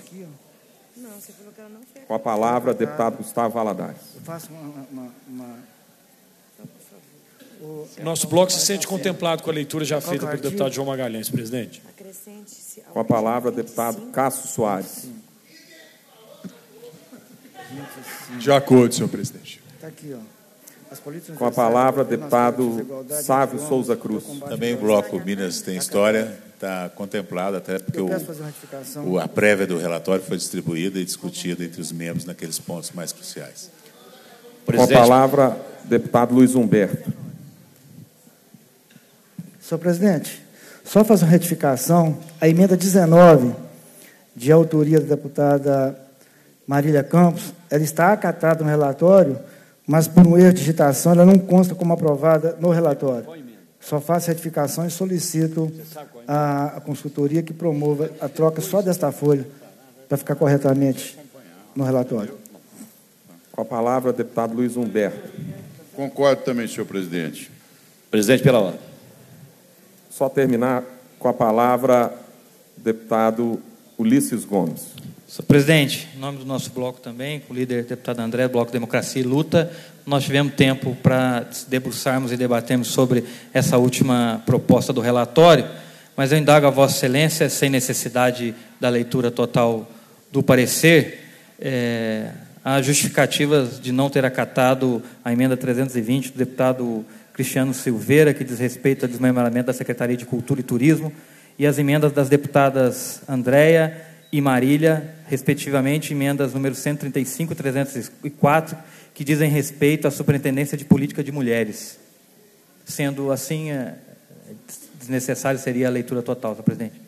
Com a palavra, deputado Gustavo Valadares. Eu faço uma... uma, uma... Nosso bloco se sente contemplado com a leitura já feita pelo deputado João Magalhães, presidente. Com a palavra, deputado Cássio Soares. De acordo, senhor presidente. Está aqui, ó. Com a palavra, deputado Sávio Souza Cruz. Também o bloco Minas tem história, está contemplado, até porque o, o, a prévia do relatório foi distribuída e discutida entre os membros naqueles pontos mais cruciais. Com a palavra, deputado Luiz Humberto. Senhor presidente, só fazer uma retificação, a emenda dezenove, de autoria da deputada Marília Campos, ela está acatada no relatório, mas por um erro de digitação ela não consta como aprovada no relatório. Só faço retificação e solicito a, a consultoria que promova a troca só desta folha, para ficar corretamente no relatório. Com a palavra, deputado Luiz Humberto. Concordo também, senhor presidente. Presidente, pela ordem. Só terminar com a palavra, deputado Ulisses Gomes. Senhor presidente, em nome do nosso bloco também, com o líder deputado André, Bloco Democracia e Luta, nós tivemos tempo para debruçarmos e debatermos sobre essa última proposta do relatório, mas eu indago a Vossa Excelência, sem necessidade da leitura total do parecer, é, a justificativas de não ter acatado a emenda trezentos e vinte do deputado Cristiano Silveira, que diz respeito ao desmembramento da Secretaria de Cultura e Turismo, e as emendas das deputadas Andréia e Marília, respectivamente, emendas número cento e trinta e cinco e trezentos e quatro, que dizem respeito à Superintendência de Política de Mulheres. Sendo assim, é, desnecessário seria a leitura total, senhor presidente.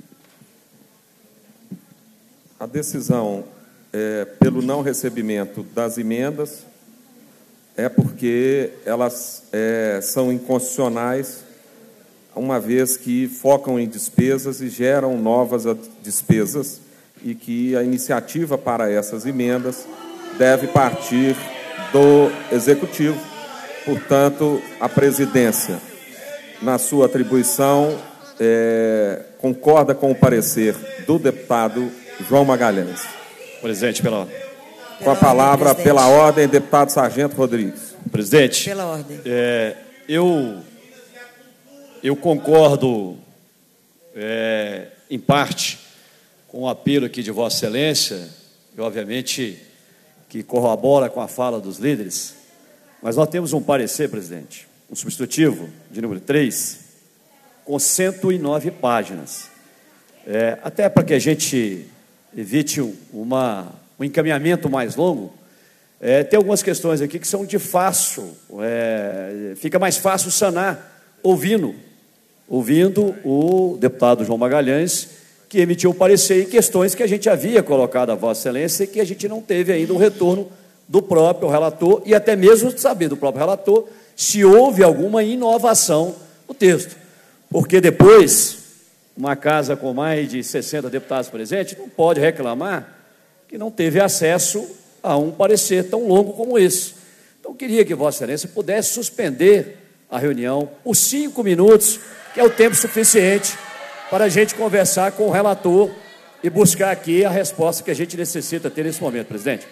A decisão é, pelo não recebimento das emendas é porque elas é, são inconstitucionais, uma vez que focam em despesas e geram novas despesas, e que a iniciativa para essas emendas deve partir do Executivo. Portanto, a presidência, na sua atribuição, é, concorda com o parecer do deputado João Magalhães. Presidente, pela ordem. Com a palavra, ordem, pela ordem, deputado Sargento Rodrigues. Presidente, pela ordem. É, eu, eu concordo, é, em parte, com o apelo aqui de Vossa Excelência, e, obviamente, que corrobora com a fala dos líderes, mas nós temos um parecer, presidente, um substitutivo, de número três, com cento e nove páginas. É, até para que a gente evite uma, um encaminhamento mais longo, é, tem algumas questões aqui que são de fácil, é, fica mais fácil sanar, ouvindo, ouvindo o deputado João Magalhães, que emitiu o parecer em questões que a gente havia colocado a Vossa Excelência e que a gente não teve ainda um retorno do próprio relator e até mesmo saber do próprio relator se houve alguma inovação no texto. Porque depois, uma casa com mais de sessenta deputados presentes não pode reclamar que não teve acesso a um parecer tão longo como esse. Então, eu queria que Vossa Excelência pudesse suspender a reunião por cinco minutos, que é o tempo suficiente para a gente conversar com o relator e buscar aqui a resposta que a gente necessita ter nesse momento, presidente.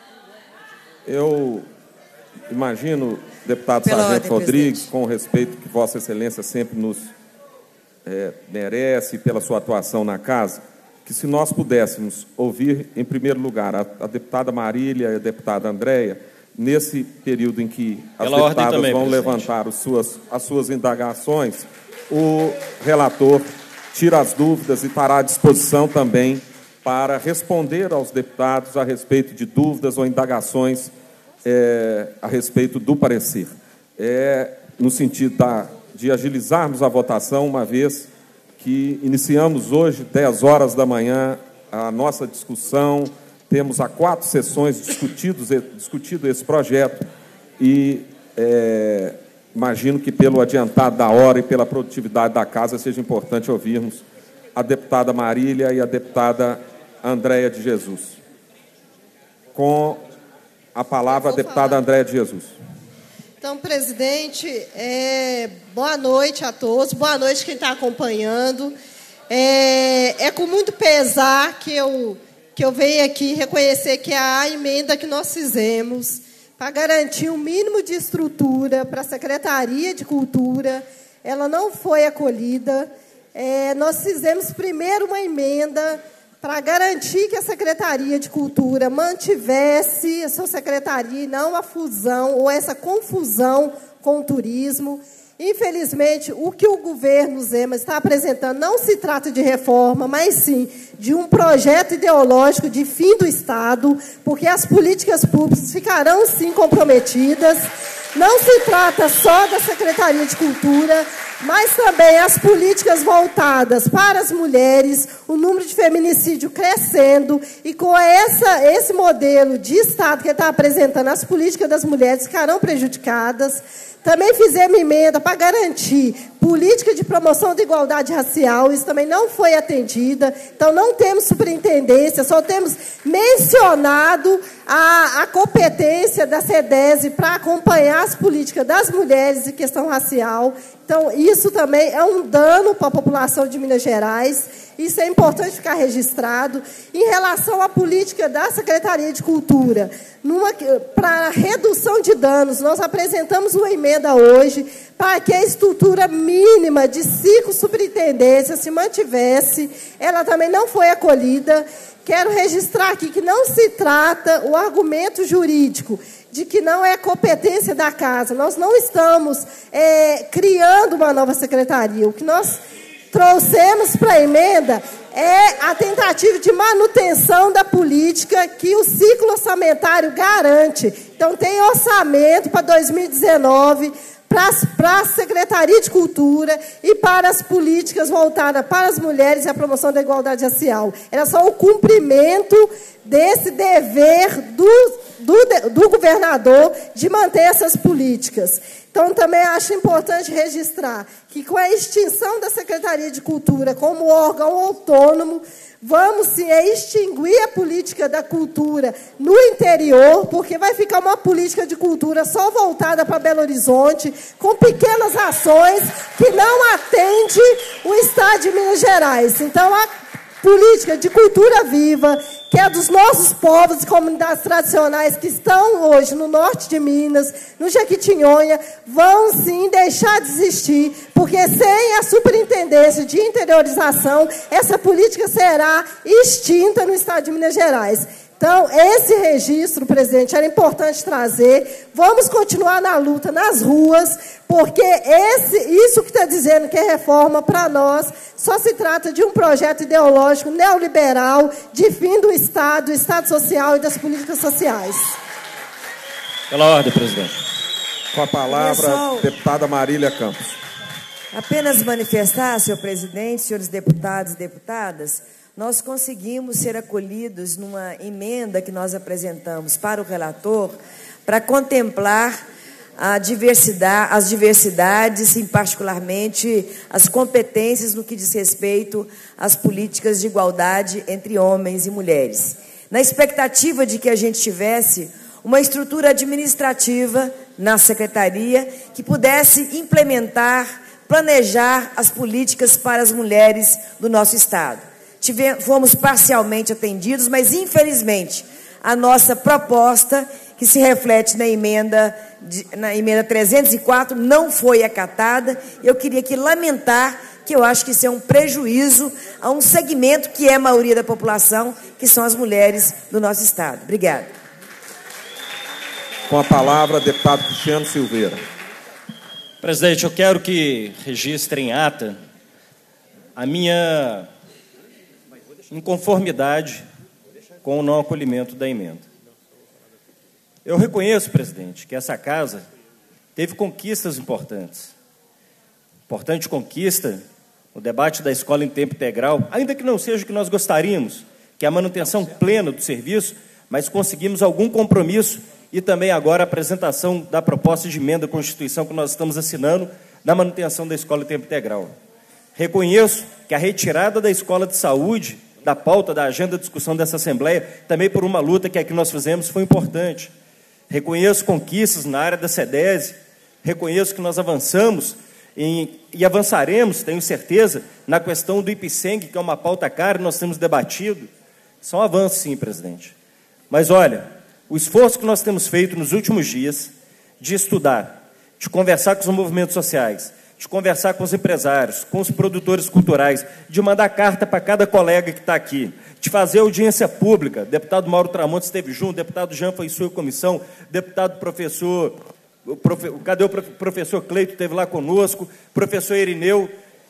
Eu imagino, deputado Pela Sargento ordem, Rodrigues, presidente. com o respeito que Vossa Excelência sempre nos é, merece pela sua atuação na casa, que, se nós pudéssemos ouvir, em primeiro lugar, a, a deputada Marília e a deputada Andréia, nesse período em que as Pela deputadas também, vão presidente. levantar os suas, as suas indagações, o relator tira as dúvidas e estará à disposição também para responder aos deputados a respeito de dúvidas ou indagações é, a respeito do parecer. É, no sentido da, de agilizarmos a votação, uma vez que iniciamos hoje, dez horas da manhã, a nossa discussão. Temos há quatro sessões discutidos, discutido esse projeto e é, imagino que, pelo adiantado da hora e pela produtividade da casa, seja importante ouvirmos a deputada Marília e a deputada Andréia de Jesus. Com a palavra, a deputada Andréia de Jesus. Então, presidente, é, boa noite a todos, boa noite quem está acompanhando. É, é com muito pesar que eu, que eu venho aqui reconhecer que a emenda que nós fizemos para garantir um mínimo de estrutura para a Secretaria de Cultura, ela não foi acolhida. É, nós fizemos primeiro uma emenda para garantir que a Secretaria de Cultura mantivesse a sua secretaria e não a fusão ou essa confusão com o turismo. Infelizmente, o que o governo Zema está apresentando não se trata de reforma, mas sim de um projeto ideológico de fim do Estado, porque as políticas públicas ficarão, sim, comprometidas. Não se trata só da Secretaria de Cultura, mas também as políticas voltadas para as mulheres, o número de feminicídio crescendo, e com essa, esse modelo de Estado que ele está apresentando, as políticas das mulheres ficarão prejudicadas. Também fizemos emenda para garantir política de promoção da igualdade racial, isso também não foi atendida, então não temos superintendência, só temos mencionado a, a competência da SEDESE para acompanhar as políticas das mulheres em questão racial. Então, isso também é um dano para a população de Minas Gerais, isso é importante ficar registrado. Em relação à política da Secretaria de Cultura, para redução de danos, nós apresentamos uma emenda hoje para que a estrutura mínima de cinco superintendências se mantivesse. Ela também não foi acolhida. Quero registrar aqui que não se trata o argumento jurídico de que não é competência da casa. Nós não estamos é, criando uma nova secretaria. O que nós trouxemos para a emenda é a tentativa de manutenção da política que o ciclo orçamentário garante. Então, tem orçamento para dois mil e dezenove, para a Secretaria de Cultura e para as políticas voltadas para as mulheres e a promoção da igualdade racial. Era só o cumprimento desse dever do, do, do governador de manter essas políticas. Então, também acho importante registrar que, com a extinção da Secretaria de Cultura como órgão autônomo, vamos, sim, extinguir a política da cultura no interior, porque vai ficar uma política de cultura só voltada para Belo Horizonte, com pequenas ações que não atende o Estado de Minas Gerais. Então, a política de cultura viva, que é dos nossos povos e comunidades tradicionais que estão hoje no norte de Minas, no Jequitinhonha, vão sim deixar de existir, porque sem a superintendência de interiorização, essa política será extinta no estado de Minas Gerais. Então, esse registro, presidente, era importante trazer. Vamos continuar na luta nas ruas, porque esse, isso que está dizendo que é reforma, para nós, só se trata de um projeto ideológico neoliberal de fim do Estado, do Estado social e das políticas sociais. Pela ordem, presidente. Com a palavra, Pessoal, deputada Marília Campos. Apenas manifestar, senhor presidente, senhores deputados e deputadas, nós conseguimos ser acolhidos numa emenda que nós apresentamos para o relator para contemplar a diversidade, as diversidades, e particularmente as competências no que diz respeito às políticas de igualdade entre homens e mulheres. Na expectativa de que a gente tivesse uma estrutura administrativa na secretaria que pudesse implementar, planejar as políticas para as mulheres do nosso Estado. Tivemos, fomos parcialmente atendidos, mas, infelizmente, a nossa proposta, que se reflete na emenda, de, na emenda trezentos e quatro, não foi acatada. Eu queria aqui lamentar que eu acho que isso é um prejuízo a um segmento que é a maioria da população, que são as mulheres do nosso Estado. Obrigada. Com a palavra, deputado Cristiano Silveira. Presidente, eu quero que registre em ata a minha inconformidade com o não acolhimento da emenda. Eu reconheço, presidente, que essa casa teve conquistas importantes. Importante conquista, o debate da escola em tempo integral, ainda que não seja o que nós gostaríamos, que é a manutenção plena do serviço, mas conseguimos algum compromisso e também agora a apresentação da proposta de emenda à Constituição que nós estamos assinando na manutenção da escola em tempo integral. Reconheço que a retirada da escola de saúde, da pauta, da agenda de discussão dessa Assembleia, também por uma luta que aqui nós fizemos, foi importante. Reconheço conquistas na área da SEDESE, reconheço que nós avançamos em, e avançaremos, tenho certeza, na questão do IPSENG, que é uma pauta cara, nós temos debatido. São avanços, sim, presidente. Mas, olha, o esforço que nós temos feito nos últimos dias de estudar, de conversar com os movimentos sociais, de conversar com os empresários, com os produtores culturais, de mandar carta para cada colega que está aqui, de fazer audiência pública. O deputado Mauro Tramontes esteve junto, o deputado Jean foi em sua comissão, o deputado professor, o profe, cadê o professor Cleito, esteve lá conosco, professor Irineu.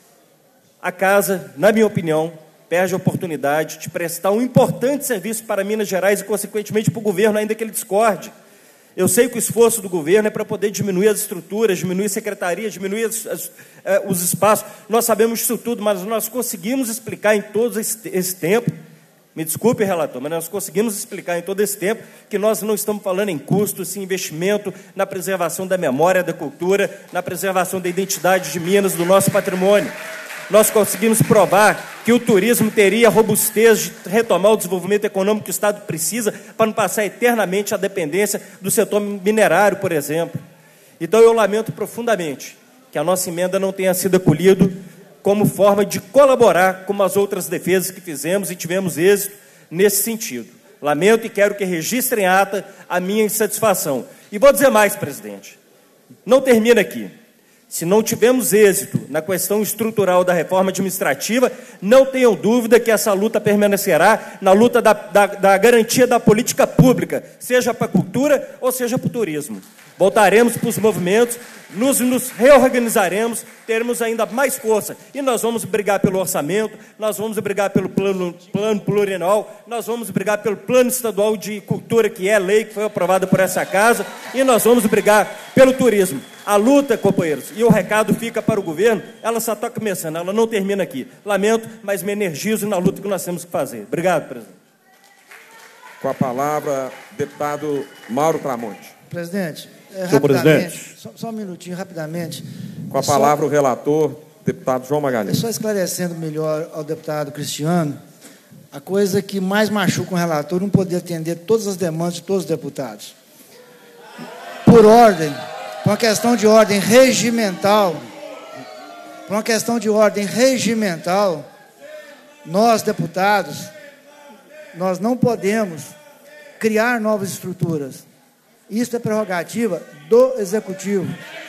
A casa, na minha opinião, perde a oportunidade de prestar um importante serviço para Minas Gerais e, consequentemente, para o governo, ainda que ele discorde. Eu sei que o esforço do governo é para poder diminuir as estruturas, diminuir secretarias, diminuir as, as, eh, os espaços. Nós sabemos disso tudo, mas nós conseguimos explicar em todo esse, esse tempo, me desculpe, relator, mas nós conseguimos explicar em todo esse tempo que nós não estamos falando em custos, sim, investimento na preservação da memória, da cultura, na preservação da identidade de Minas, do nosso patrimônio. Nós conseguimos provar que o turismo teria robustez de retomar o desenvolvimento econômico que o Estado precisa para não passar eternamente a dependência do setor minerário, por exemplo. Então, eu lamento profundamente que a nossa emenda não tenha sido acolhida como forma de colaborar com as outras defesas que fizemos e tivemos êxito nesse sentido. Lamento e quero que registre em ata a minha insatisfação. E vou dizer mais, presidente, não termina aqui. Se não tivermos êxito na questão estrutural da reforma administrativa, não tenham dúvida que essa luta permanecerá na luta da, da, da garantia da política pública, seja para a cultura ou seja para o turismo. Voltaremos para os movimentos, nos, nos reorganizaremos, teremos ainda mais força. E nós vamos brigar pelo orçamento, nós vamos brigar pelo plano, plano plurianual, nós vamos brigar pelo plano estadual de cultura, que é lei, que foi aprovada por essa casa, e nós vamos brigar pelo turismo. A luta, companheiros, e o recado fica para o governo, ela só está começando, ela não termina aqui. Lamento, mas me energizo na luta que nós temos que fazer. Obrigado, presidente. Com a palavra, deputado Mauro Tramontes. Presidente, é, Senhor presidente. Só, só um minutinho, rapidamente. Com a palavra, só, o relator, deputado João Magalhães. Só esclarecendo melhor ao deputado Cristiano, a coisa que mais machuca o relator não poder atender todas as demandas de todos os deputados. Por ordem, por uma questão de ordem regimental, por uma questão de ordem regimental, nós, deputados, nós não podemos criar novas estruturas. Isso é prerrogativa do Executivo.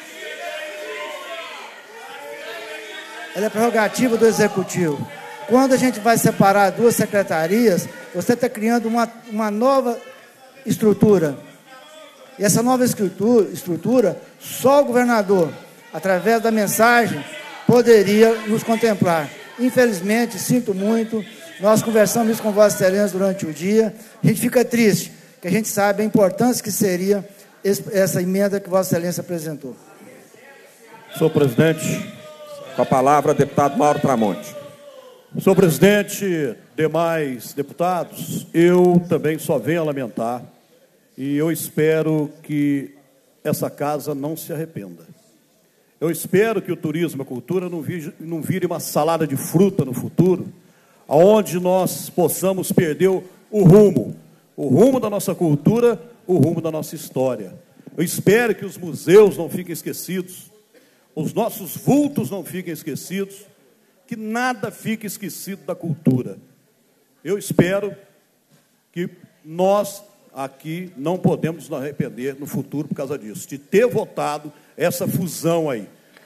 Ela é prerrogativa do Executivo. Quando a gente vai separar duas secretarias, você está criando uma, uma nova estrutura. E essa nova estrutura, estrutura, só o governador, através da mensagem, poderia nos contemplar. Infelizmente, sinto muito, nós conversamos isso com Vossa Excelência durante o dia, a gente fica triste, que a gente sabe a importância que seria esse, essa emenda que Vossa Excelência apresentou. Senhor presidente. Com a palavra, deputado Mauro Tramontes. Senhor presidente, demais deputados, eu também só venho a lamentar e eu espero que essa casa não se arrependa. Eu espero que o turismo e a cultura não vire, não vire uma salada de fruta no futuro, onde nós possamos perder o, o rumo, o rumo da nossa cultura, o rumo da nossa história. Eu espero que os museus não fiquem esquecidos, os nossos vultos não fiquem esquecidos, que nada fique esquecido da cultura. Eu espero que nós aqui não podemos nos arrepender no futuro por causa disso, de ter votado essa fusão aí.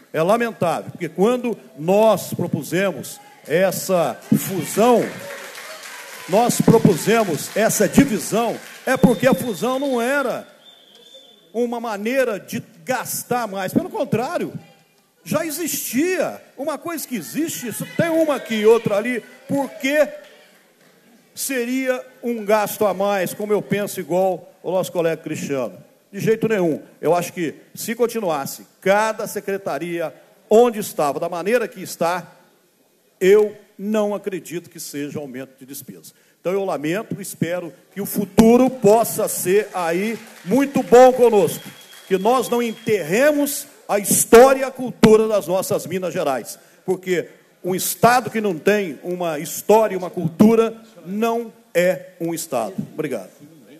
É lamentável, porque quando nós propusemos essa fusão, nós propusemos essa divisão, é porque a fusão não era uma maneira de gastar mais. Pelo contrário, já existia. Uma coisa que existe, isso tem uma aqui e outra ali, porque seria um gasto a mais, como eu penso igual o nosso colega Cristiano. De jeito nenhum. Eu acho que, se continuasse cada secretaria onde estava, da maneira que está, eu não acredito que seja aumento de despesa. Então, eu lamento, espero que o futuro possa ser aí muito bom conosco. Que nós não enterremos a história e a cultura das nossas Minas Gerais. Porque um Estado que não tem uma história e uma cultura não é um Estado. Obrigado.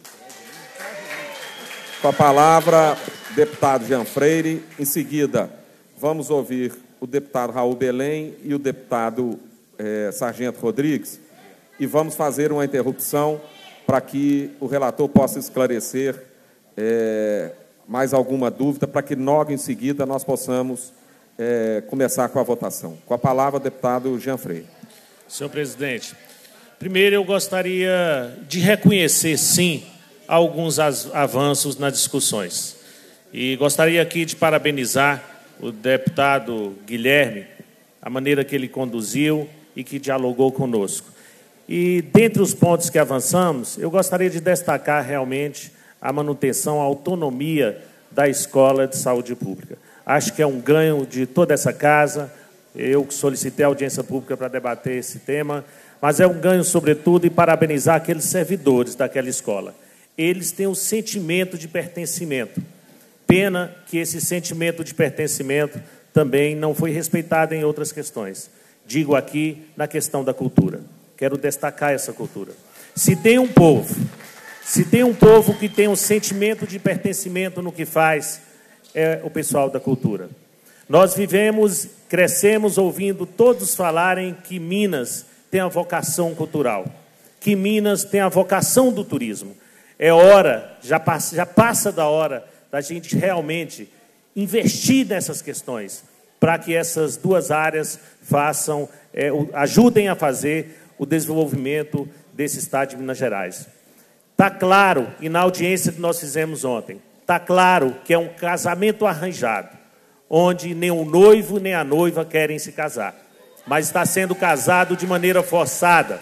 Com a palavra, deputado Jean Freire. Em seguida, vamos ouvir o deputado Raul Belém e o deputado eh, Sargento Rodrigues. E vamos fazer uma interrupção para que o relator possa esclarecer eh, mais alguma dúvida, para que logo em seguida nós possamos eh, começar com a votação. Com a palavra, deputado Jean Freire. Senhor presidente, primeiro eu gostaria de reconhecer, sim, alguns avanços nas discussões. E gostaria aqui de parabenizar o deputado Guilherme, a maneira que ele conduziu e que dialogou conosco. E, dentre os pontos que avançamos, eu gostaria de destacar realmente a manutenção, a autonomia da Escola de Saúde Pública. Acho que é um ganho de toda essa casa. Eu solicitei a audiência pública para debater esse tema, mas é um ganho, sobretudo, e parabenizar aqueles servidores daquela escola. Eles têm o sentimento de pertencimento. Pena que esse sentimento de pertencimento também não foi respeitado em outras questões. Digo aqui na questão da cultura. Quero destacar essa cultura. Se tem um povo, se tem um povo que tem um sentimento de pertencimento no que faz, é o pessoal da cultura. Nós vivemos, crescemos ouvindo todos falarem que Minas tem a vocação cultural, que Minas tem a vocação do turismo. É hora, já passa, já passa da hora da gente realmente investir nessas questões, para que essas duas áreas façam, é, ajudem a fazer o desenvolvimento desse estado de Minas Gerais. Está claro, e na audiência que nós fizemos ontem, está claro que é um casamento arranjado, onde nem o noivo nem a noiva querem se casar, mas está sendo casado de maneira forçada.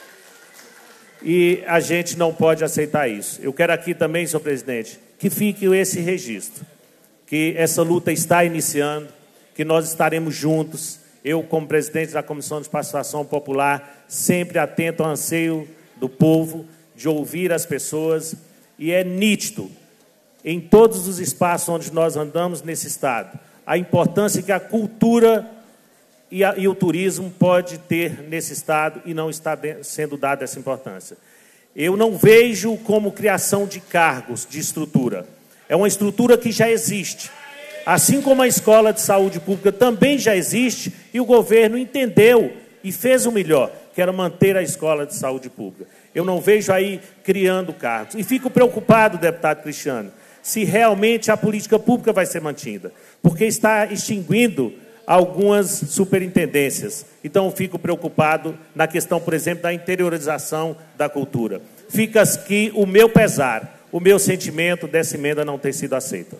E a gente não pode aceitar isso. Eu quero aqui também, senhor presidente, que fique esse registro, que essa luta está iniciando, que nós estaremos juntos. Eu, como presidente da Comissão de Participação Popular, sempre atento ao anseio do povo, de ouvir as pessoas, e é nítido, em todos os espaços onde nós andamos nesse Estado, a importância que a cultura e, a, e o turismo pode ter nesse Estado e não está de, sendo dada essa importância. Eu não vejo como criação de cargos, de estrutura. É uma estrutura que já existe. Assim como a Escola de Saúde Pública também já existe, e o governo entendeu e fez o melhor, que era manter a Escola de Saúde Pública. Eu não vejo aí criando cargos. E fico preocupado, deputado Cristiano, se realmente a política pública vai ser mantida, porque está extinguindo algumas superintendências. Então, fico preocupado na questão, por exemplo, da interiorização da cultura. Fica aqui o meu pesar, o meu sentimento dessa emenda não ter sido aceita.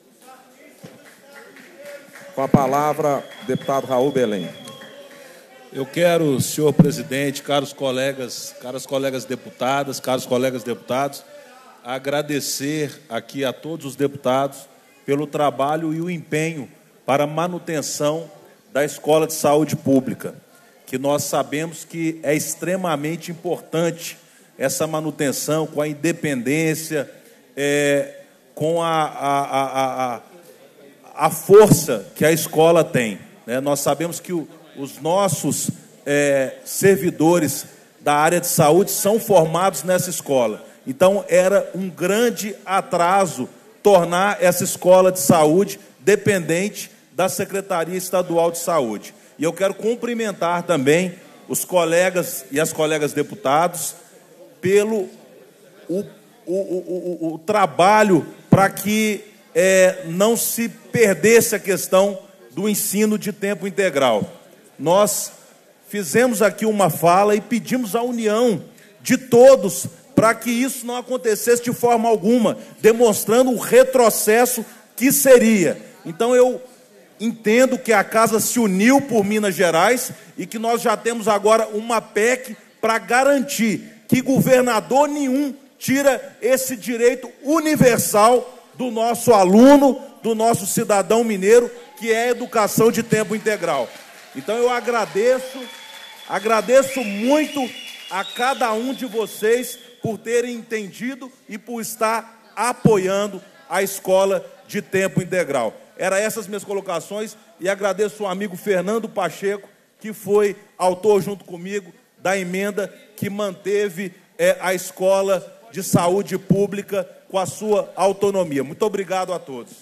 Com a palavra, deputado Raul Belém. Eu quero, senhor presidente, caros colegas, caras colegas deputadas, caros colegas deputados, agradecer aqui a todos os deputados pelo trabalho e o empenho para a manutenção da Escola de Saúde Pública, que nós sabemos que é extremamente importante essa manutenção com a independência, é, com a, a, a, a, a força que a escola tem. Né? Nós sabemos que o, os nossos é, servidores da área de saúde são formados nessa escola. Então, era um grande atraso tornar essa escola de saúde dependente da Secretaria Estadual de Saúde. E eu quero cumprimentar também os colegas e as colegas deputados pelo o, o, o, o, o trabalho para que é, não se perdesse a questão do ensino de tempo integral. Nós fizemos aqui uma fala e pedimos a união de todos para que isso não acontecesse de forma alguma, demonstrando o retrocesso que seria. Então, eu entendo que a Casa se uniu por Minas Gerais e que nós já temos agora uma P E C para garantir que governador nenhum tira esse direito universal do nosso aluno, do nosso cidadão mineiro, que é a educação de tempo integral. Então, eu agradeço, agradeço muito a cada um de vocês por terem entendido e por estar apoiando a escola de tempo integral. Eram essas minhas colocações e agradeço ao amigo Fernando Pacheco, que foi autor junto comigo da emenda que manteve é, a escola de saúde pública com a sua autonomia. Muito obrigado a todos.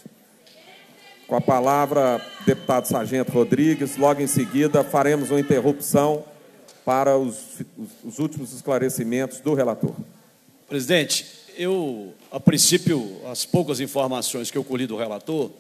Com a palavra, deputado Sargento Rodrigues. Logo em seguida, faremos uma interrupção para os, os, os últimos esclarecimentos do relator. Presidente, eu, a princípio, as poucas informações que eu colhi do relator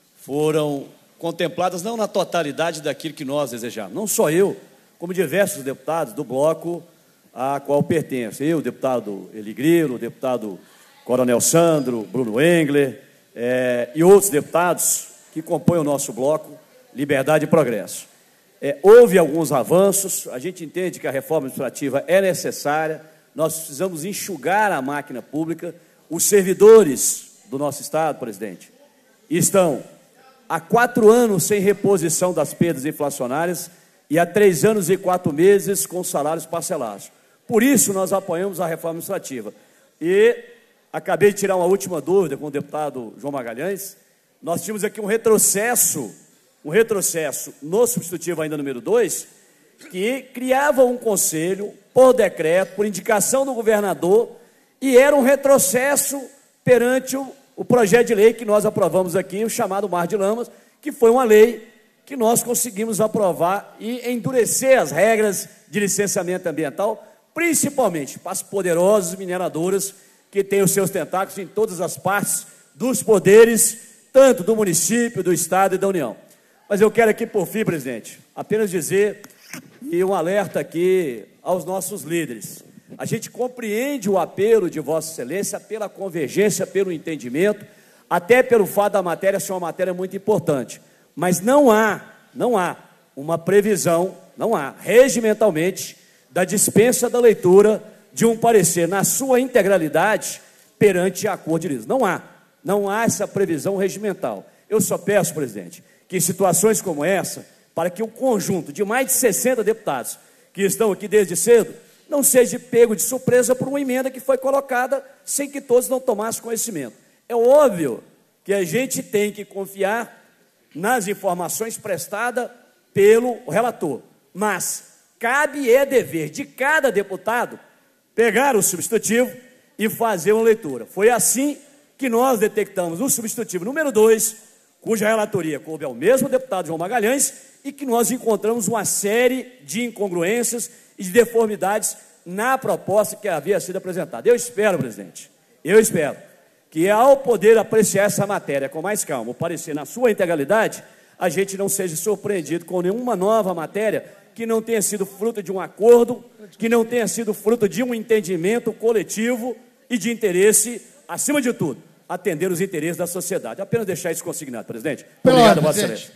foram contempladas não na totalidade daquilo que nós desejamos. Não só eu, como diversos deputados do bloco a qual pertenço. Eu, o deputado Eli Grilo, o deputado Coronel Sandro, Bruno Engler, é, e outros deputados que compõem o nosso bloco, Liberdade e Progresso. É, houve alguns avanços, a gente entende que a reforma administrativa é necessária, nós precisamos enxugar a máquina pública. Os servidores do nosso Estado, presidente, estão há quatro anos sem reposição das perdas inflacionárias e há três anos e quatro meses com salários parcelados. Por isso, nós apoiamos a reforma administrativa. E acabei de tirar uma última dúvida com o deputado João Magalhães. Nós tínhamos aqui um retrocesso, um retrocesso no substitutivo ainda número dois, que criava um conselho por decreto, por indicação do governador, e era um retrocesso perante o, o projeto de lei que nós aprovamos aqui, o chamado Mar de Lamas, que foi uma lei que nós conseguimos aprovar e endurecer as regras de licenciamento ambiental, principalmente para as poderosas mineradoras que têm os seus tentáculos em todas as partes dos poderes, tanto do município, do Estado e da União. Mas eu quero aqui, por fim, presidente, apenas dizer, e um alerta aqui aos nossos líderes. A gente compreende o apelo de Vossa Excelência pela convergência, pelo entendimento, até pelo fato da matéria ser uma matéria muito importante. Mas não há, não há uma previsão, não há, regimentalmente, da dispensa da leitura de um parecer na sua integralidade perante a Corte de Justiça. Não há, não há essa previsão regimental. Eu só peço, presidente, que em situações como essa, para que o conjunto de mais de sessenta deputados que estão aqui desde cedo não seja pego de surpresa por uma emenda que foi colocada sem que todos não tomassem conhecimento. É óbvio que a gente tem que confiar nas informações prestadas pelo relator, mas cabe e é dever de cada deputado pegar o substitutivo e fazer uma leitura. Foi assim que nós detectamos o substitutivo número dois, cuja relatoria coube ao mesmo deputado João Magalhães, e que nós encontramos uma série de incongruências e de deformidades na proposta que havia sido apresentada. Eu espero, presidente, eu espero que ao poder apreciar essa matéria com mais calma, o parecer na sua integralidade, a gente não seja surpreendido com nenhuma nova matéria que não tenha sido fruto de um acordo, que não tenha sido fruto de um entendimento coletivo e de interesse, acima de tudo, atender os interesses da sociedade. Apenas deixar isso consignado, presidente. Obrigado, a Vossa Excelência.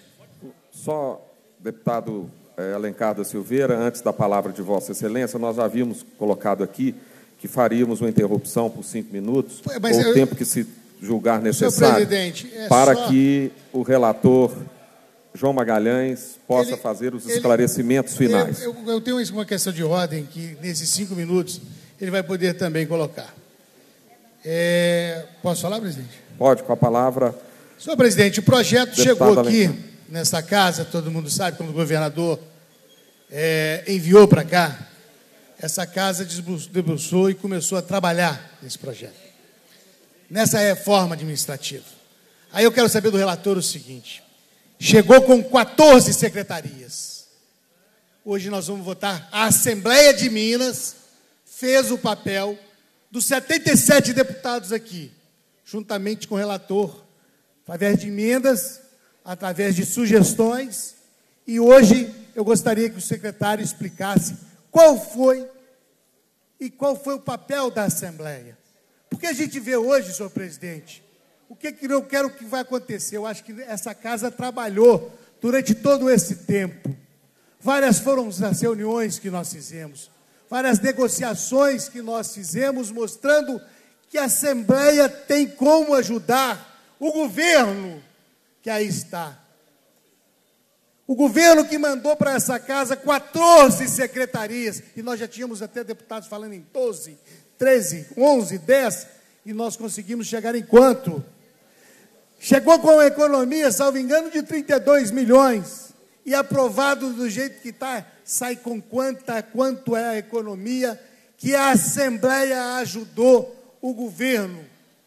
Só, deputado eh, Alencar da Silveira, antes da palavra de Vossa Excelência, nós já havíamos colocado aqui que faríamos uma interrupção por cinco minutos, Mas ou eu... o tempo que se julgar necessário, é para só... que o relator João Magalhães possa ele, fazer os esclarecimentos ele, finais. Eu, eu, eu tenho uma questão de ordem que, nesses cinco minutos, ele vai poder também colocar. É... Posso falar, presidente? Pode, com a palavra. Senhor presidente, o projeto chegou aqui, Alencar. nessa casa, todo mundo sabe, quando o governador é, enviou para cá, essa casa debruçou e começou a trabalhar nesse projeto, nessa reforma administrativa. Aí eu quero saber do relator o seguinte: chegou com quatorze secretarias. Hoje nós vamos votar. A Assembleia de Minas fez o papel dos setenta e sete deputados aqui, juntamente com o relator, através de emendas, através de sugestões, e hoje eu gostaria que o secretário explicasse qual foi e qual foi o papel da Assembleia. Porque a gente vê hoje, senhor presidente, o que, que eu quero que vai acontecer. Eu acho que essa casa trabalhou durante todo esse tempo. Várias foram as reuniões que nós fizemos, várias negociações que nós fizemos, mostrando que a Assembleia tem como ajudar o governo que aí está. O governo que mandou para essa casa quatorze secretarias, e nós já tínhamos até deputados falando em doze, treze, onze, dez, e nós conseguimos chegar em quanto? Chegou com uma economia, salvo engano, de trinta e dois milhões, e aprovado do jeito que está, sai com quanta, quanto é a economia que a Assembleia ajudou o governo.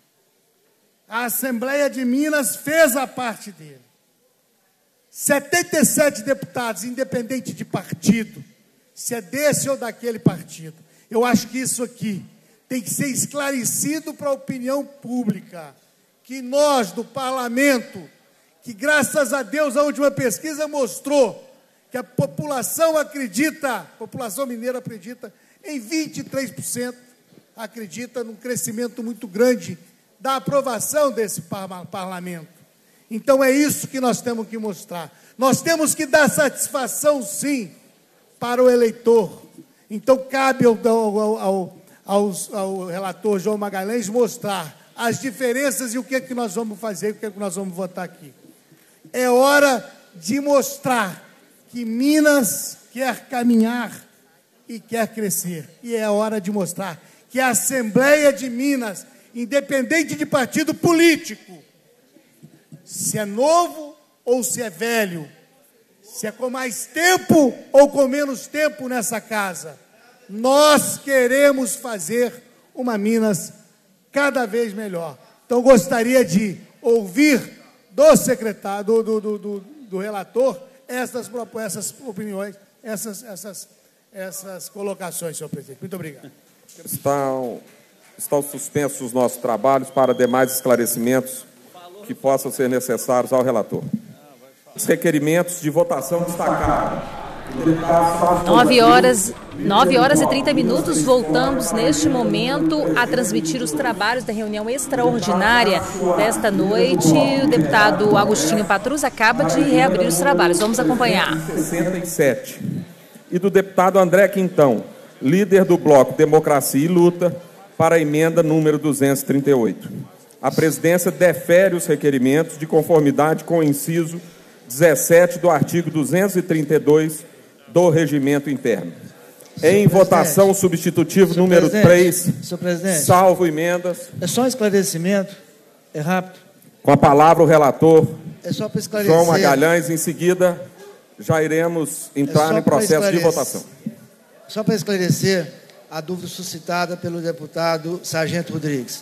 A Assembleia de Minas fez a parte dele. setenta e sete deputados, independente de partido, se é desse ou daquele partido. Eu acho que isso aqui tem que ser esclarecido para a opinião pública, que nós, do parlamento, que graças a Deus a última pesquisa mostrou que a população acredita, a população mineira acredita em vinte e três por cento, acredita num crescimento muito grande da aprovação desse parlamento. Então é isso que nós temos que mostrar. Nós temos que dar satisfação, sim, para o eleitor. Então cabe ao, ao, ao, ao, ao relator João Magalhães mostrar as diferenças e o que é que nós vamos fazer, o que é que nós vamos votar aqui. É hora de mostrar que Minas quer caminhar e quer crescer. E é hora de mostrar que a Assembleia de Minas, independente de partido político, se é novo ou se é velho, se é com mais tempo ou com menos tempo nessa casa, nós queremos fazer uma Minas cada vez melhor. Então, gostaria de ouvir do secretário, do, do, do, do, do relator, essas, essas opiniões, essas, essas, essas colocações, senhor presidente. Muito obrigado. Estão, estão suspensos os nossos trabalhos para demais esclarecimentos que possam ser necessários ao relator. Os requerimentos de votação destacados. nove horas, nove horas e trinta minutos, voltamos neste momento a transmitir os trabalhos da reunião extraordinária desta noite. O deputado Agostinho Patrus acaba de reabrir os trabalhos. Vamos acompanhar. sessenta e sete. E do deputado André Quintão, líder do bloco Democracia e Luta, para a emenda número duzentos e trinta e oito. A presidência defere os requerimentos de conformidade com o inciso dezessete do artigo duzentos e trinta e dois do Regimento Interno. Em votação, substitutivo número três, salvo emendas. É só um esclarecimento, é rápido. Com a palavra o relator, é só para esclarecer. João Magalhães. Em seguida, já iremos entrar é em processo de votação. Só para esclarecer a dúvida suscitada pelo deputado Sargento Rodrigues.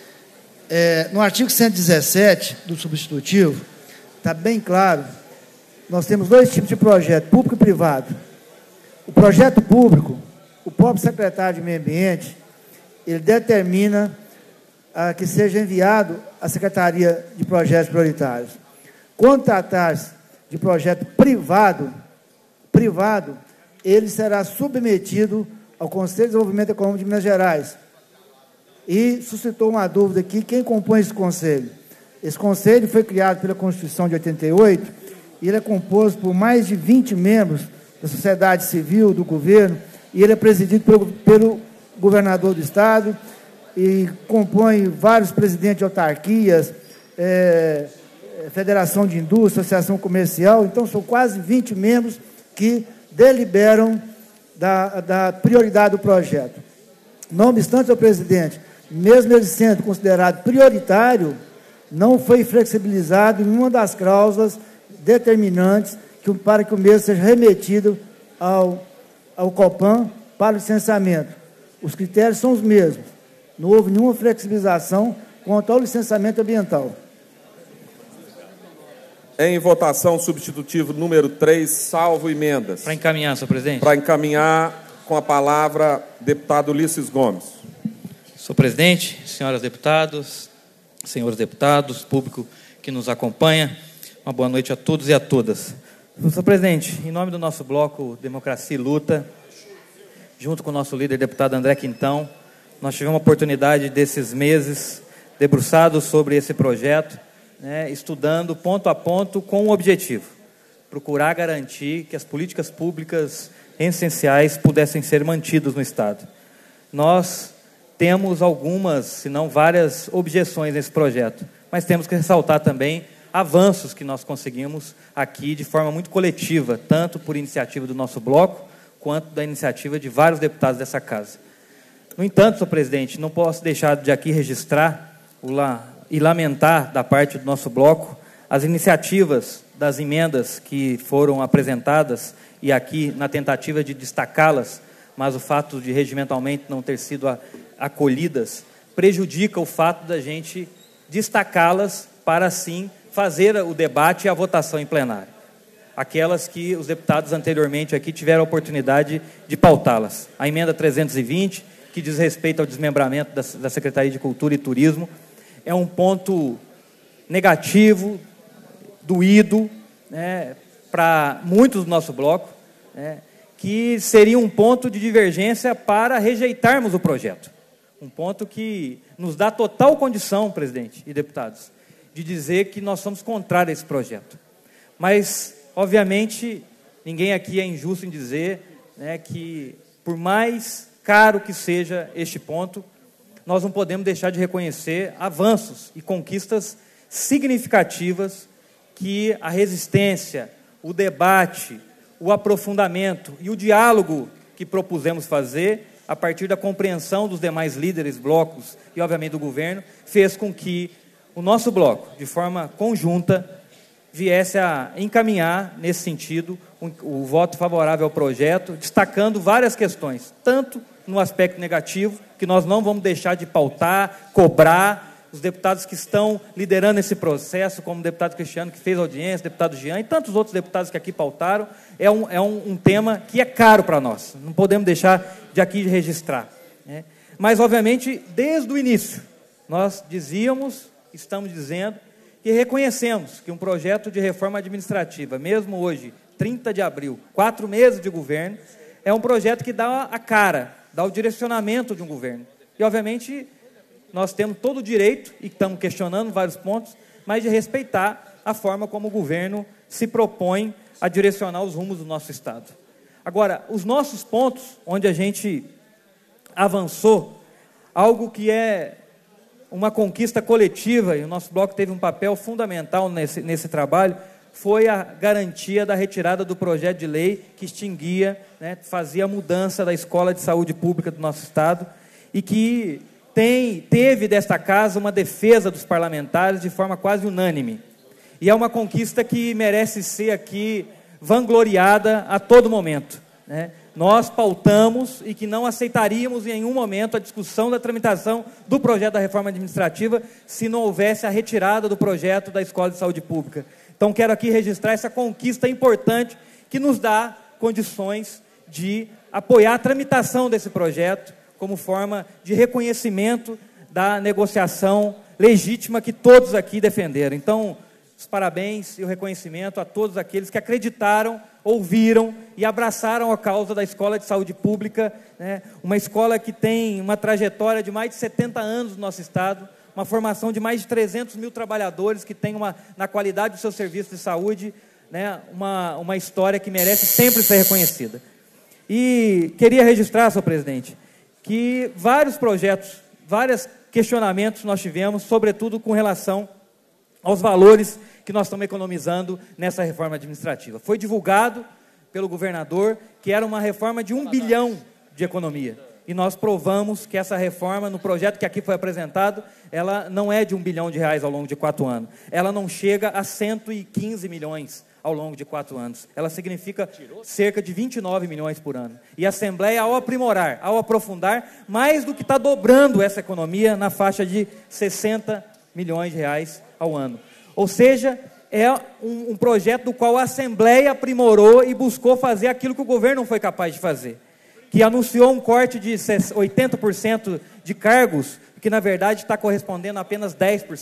É, no artigo cento e dezessete do substitutivo, está bem claro, nós temos dois tipos de projeto, público e privado. O projeto público, o próprio secretário de Meio Ambiente, ele determina ah, que seja enviado à Secretaria de Projetos Prioritários. Quando tratar-se de projeto privado, privado, ele será submetido ao Conselho de Desenvolvimento Econômico de Minas Gerais. E suscitou uma dúvida aqui, quem compõe esse conselho? Esse conselho foi criado pela Constituição de oitenta e oito, e ele é composto por mais de vinte membros da sociedade civil, do governo, e ele é presidido pelo, pelo governador do Estado, e compõe vários presidentes de autarquias, é, Federação de Indústria, Associação Comercial, então são quase vinte membros que deliberam da, da prioridade do projeto. Não obstante, senhor presidente, mesmo ele sendo considerado prioritário, não foi flexibilizado em uma das cláusulas determinantes que, para que o mesmo seja remetido ao, ao Copan para o licenciamento. Os critérios são os mesmos. Não houve nenhuma flexibilização quanto ao licenciamento ambiental. Em votação, substitutivo número três, salvo emendas. Para encaminhar, senhor presidente. Para encaminhar, com a palavra, deputado Ulisses Gomes. Senhor presidente, senhoras deputadas, senhores deputados, público que nos acompanha, Uma boa noite a todos e a todas. Senhor presidente, em nome do nosso bloco Democracia e Luta, junto com o nosso líder, deputado André Quintão, nós tivemos a oportunidade desses meses debruçados sobre esse projeto, né, estudando ponto a ponto com um objetivo: procurar garantir que as políticas públicas essenciais pudessem ser mantidas no Estado. Nós temos algumas, se não várias, objeções nesse projeto, mas temos que ressaltar também avanços que nós conseguimos aqui de forma muito coletiva, tanto por iniciativa do nosso bloco, quanto da iniciativa de vários deputados dessa casa. No entanto, senhor presidente, não posso deixar de aqui registrar o la, e lamentar da parte do nosso bloco as iniciativas das emendas que foram apresentadas e aqui na tentativa de destacá-las, mas o fato de regimentalmente não ter sido a, acolhidas prejudica o fato da gente destacá-las para, assim, fazer o debate e a votação em plenário. Aquelas que os deputados anteriormente aqui tiveram a oportunidade de pautá-las. A emenda trezentos e vinte, que diz respeito ao desmembramento da, da Secretaria de Cultura e Turismo, é um ponto negativo, doído, né, para muitos do nosso bloco, né, que seria um ponto de divergência para rejeitarmos o projeto. Um ponto que nos dá total condição, presidente e deputados, de dizer que nós somos contrários a esse projeto. Mas, obviamente, ninguém aqui é injusto em dizer, né, que, por mais caro que seja este ponto, nós não podemos deixar de reconhecer avanços e conquistas significativas que a resistência, o debate, o aprofundamento e o diálogo que propusemos fazer, a partir da compreensão dos demais líderes, blocos e, obviamente, do governo, fez com que o nosso bloco, de forma conjunta, viesse a encaminhar, nesse sentido, o, o voto favorável ao projeto, destacando várias questões, tanto no aspecto negativo, que nós não vamos deixar de pautar, cobrar, os deputados que estão liderando esse processo, como o deputado Cristiano, que fez audiência, o deputado Jean, e tantos outros deputados que aqui pautaram, é um, é um, um tema que é caro para nós, não podemos deixar de aqui registrar, né? Mas, obviamente, desde o início, nós dizíamos, estamos dizendo, que reconhecemos que um projeto de reforma administrativa, mesmo hoje, trinta de abril, quatro meses de governo, é um projeto que dá a cara, dá o direcionamento de um governo. E, obviamente, nós temos todo o direito, e estamos questionando vários pontos, mas de respeitar a forma como o governo se propõe a direcionar os rumos do nosso Estado. Agora, os nossos pontos, onde a gente avançou, algo que é uma conquista coletiva, e o nosso bloco teve um papel fundamental nesse, nesse trabalho, foi a garantia da retirada do projeto de lei que extinguia, né, fazia a mudança da Escola de Saúde Pública do nosso Estado, e que tem, teve desta casa uma defesa dos parlamentares de forma quase unânime. E é uma conquista que merece ser aqui vangloriada a todo momento, né? Nós pautamos e que não aceitaríamos em nenhum momento a discussão da tramitação do projeto da reforma administrativa se não houvesse a retirada do projeto da Escola de Saúde Pública. Então, quero aqui registrar essa conquista importante que nos dá condições de apoiar a tramitação desse projeto como forma de reconhecimento da negociação legítima que todos aqui defenderam. Então, os parabéns e o reconhecimento a todos aqueles que acreditaram, ouviram e abraçaram a causa da Escola de Saúde Pública, né? Uma escola que tem uma trajetória de mais de setenta anos no nosso Estado, uma formação de mais de trezentos mil trabalhadores que tem uma, na qualidade do seu serviço de saúde, né, uma, uma história que merece sempre ser reconhecida. E queria registrar, senhor presidente, que vários projetos, vários questionamentos nós tivemos, sobretudo com relação aos valores que nós estamos economizando nessa reforma administrativa. Foi divulgado pelo governador que era uma reforma de um bilhão de economia. E nós provamos que essa reforma, no projeto que aqui foi apresentado, ela não é de um bilhão de reais ao longo de quatro anos. Ela não chega a cento e quinze milhões ao longo de quatro anos. Ela significa cerca de vinte e nove milhões por ano. E a Assembleia, ao aprimorar, ao aprofundar, mais do que está dobrando essa economia na faixa de sessenta milhões de reais ao ano. Ou seja, é um, um projeto do qual a Assembleia aprimorou e buscou fazer aquilo que o governo não foi capaz de fazer, que anunciou um corte de oitenta por cento de cargos, que na verdade está correspondendo a apenas dez por cento.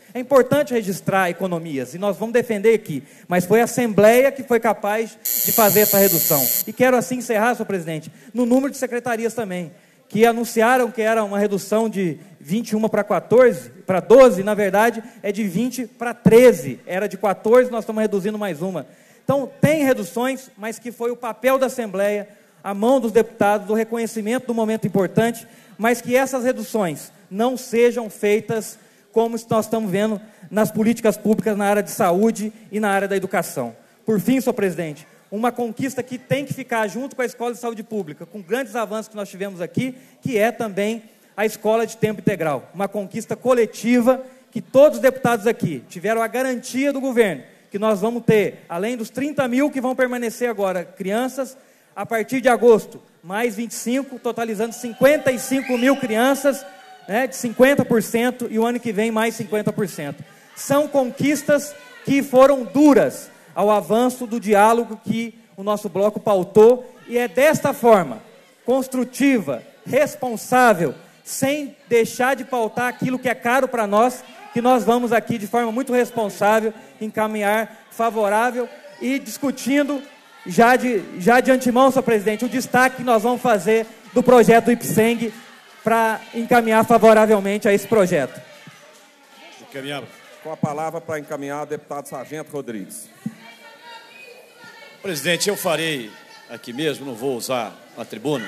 É importante registrar economias, e nós vamos defender aqui, mas foi a Assembleia que foi capaz de fazer essa redução. E quero assim encerrar, senhor presidente, no número de secretarias também, que anunciaram que era uma redução de vinte e uma para quatorze, para doze, na verdade é de vinte para treze, era de quatorze, nós estamos reduzindo mais uma. Então, tem reduções, mas que foi o papel da Assembleia, a mão dos deputados, o reconhecimento do momento importante, mas que essas reduções não sejam feitas como nós estamos vendo nas políticas públicas na área de saúde e na área da educação. Por fim, senhor presidente, uma conquista que tem que ficar junto com a Escola de Saúde Pública, com grandes avanços que nós tivemos aqui, que é também a Escola de Tempo Integral. Uma conquista coletiva que todos os deputados aqui tiveram a garantia do governo, que nós vamos ter, além dos trinta mil que vão permanecer agora, crianças, a partir de agosto, mais vinte e cinco, totalizando cinquenta e cinco mil crianças, né, de cinquenta por cento, e o ano que vem mais cinquenta por cento. São conquistas que foram duras ao avanço do diálogo que o nosso bloco pautou, e é desta forma, construtiva, responsável, sem deixar de pautar aquilo que é caro para nós, que nós vamos aqui de forma muito responsável encaminhar favorável e discutindo já de, já de antemão, senhor presidente, o destaque que nós vamos fazer do projeto do IPSENG para encaminhar favoravelmente a esse projeto. Com a palavra para encaminhar, deputado Sargento Rodrigues. Presidente, eu farei aqui mesmo, não vou usar a tribuna.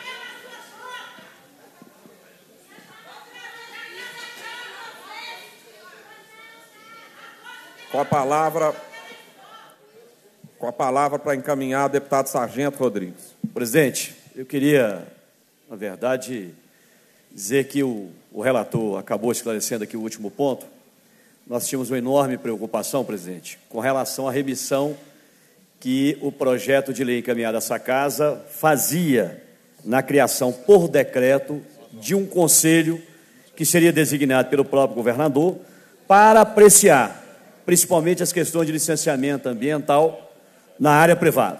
Com a palavra, com a palavra para encaminhar, deputado Sargento Rodrigues. Presidente, eu queria, na verdade, dizer que o, o relator acabou esclarecendo aqui o último ponto. Nós tínhamos uma enorme preocupação, presidente, com relação à remissão que o projeto de lei encaminhado a essa casa fazia na criação por decreto de um conselho que seria designado pelo próprio governador para apreciar, principalmente as questões de licenciamento ambiental na área privada.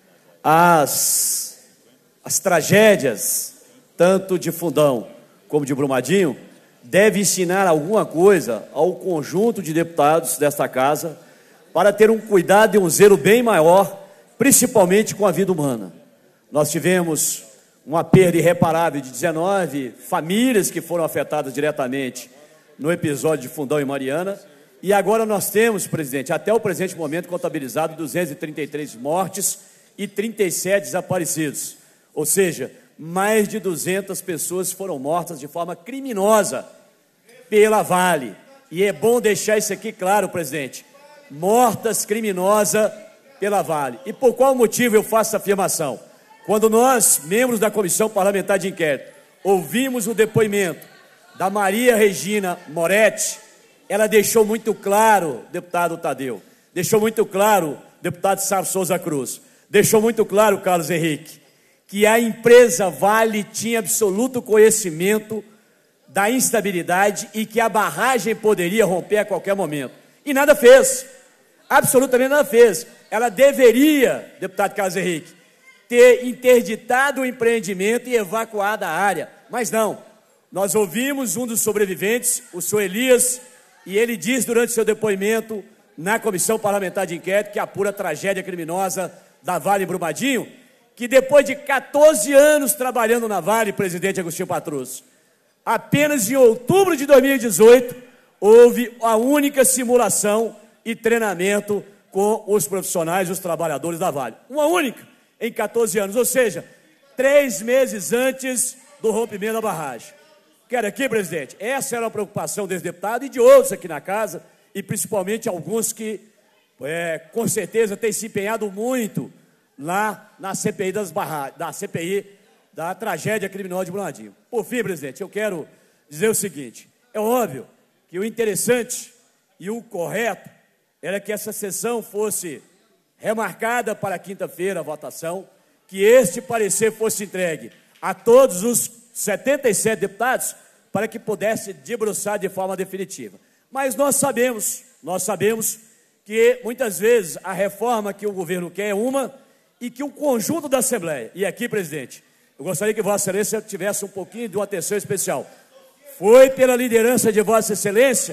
As, as tragédias, tanto de Fundão como de Brumadinho, devem ensinar alguma coisa ao conjunto de deputados desta casa para ter um cuidado e um zelo bem maior, principalmente com a vida humana. Nós tivemos uma perda irreparável de dezenove famílias que foram afetadas diretamente no episódio de Fundão e Mariana, e agora nós temos, presidente, até o presente momento, contabilizado duzentas e trinta e três mortes e trinta e sete desaparecidos. Ou seja, mais de duzentas pessoas foram mortas de forma criminosa pela Vale. E é bom deixar isso aqui claro, presidente. Mortas criminosa pela Vale. E por qual motivo eu faço essa afirmação? Quando nós, membros da Comissão Parlamentar de Inquérito, ouvimos o depoimento da Maria Regina Moretti, ela deixou muito claro, deputado Tadeu, deixou muito claro, deputado Sávio Souza Cruz, deixou muito claro, Carlos Henrique, que a empresa Vale tinha absoluto conhecimento da instabilidade e que a barragem poderia romper a qualquer momento. E nada fez, absolutamente nada fez. Ela deveria, deputado Carlos Henrique, ter interditado o empreendimento e evacuado a área, mas não. Nós ouvimos um dos sobreviventes, o senhor Elias, e ele diz durante seu depoimento na Comissão Parlamentar de Inquérito, que apura a tragédia criminosa da Vale Brumadinho, que depois de quatorze anos trabalhando na Vale, presidente Agostinho Patrus, apenas em outubro de dois mil e dezoito, houve a única simulação e treinamento com os profissionais, os trabalhadores da Vale. Uma única, em quatorze anos, ou seja, três meses antes do rompimento da barragem. Quero aqui, presidente, essa era a preocupação desse deputado e de outros aqui na casa, e principalmente alguns que, é, com certeza, têm se empenhado muito lá na C P I das barragens, da C P I da tragédia criminosa de Brumadinho. Por fim, presidente, eu quero dizer o seguinte, é óbvio que o interessante e o correto era que essa sessão fosse remarcada para quinta-feira a votação, que este parecer fosse entregue a todos os setenta e sete deputados para que pudesse debruçar de forma definitiva. Mas nós sabemos, nós sabemos que muitas vezes a reforma que o governo quer é uma e que o conjunto da Assembleia, e aqui, presidente, eu gostaria que Vossa Excelência tivesse um pouquinho de uma atenção especial. Foi pela liderança de Vossa Excelência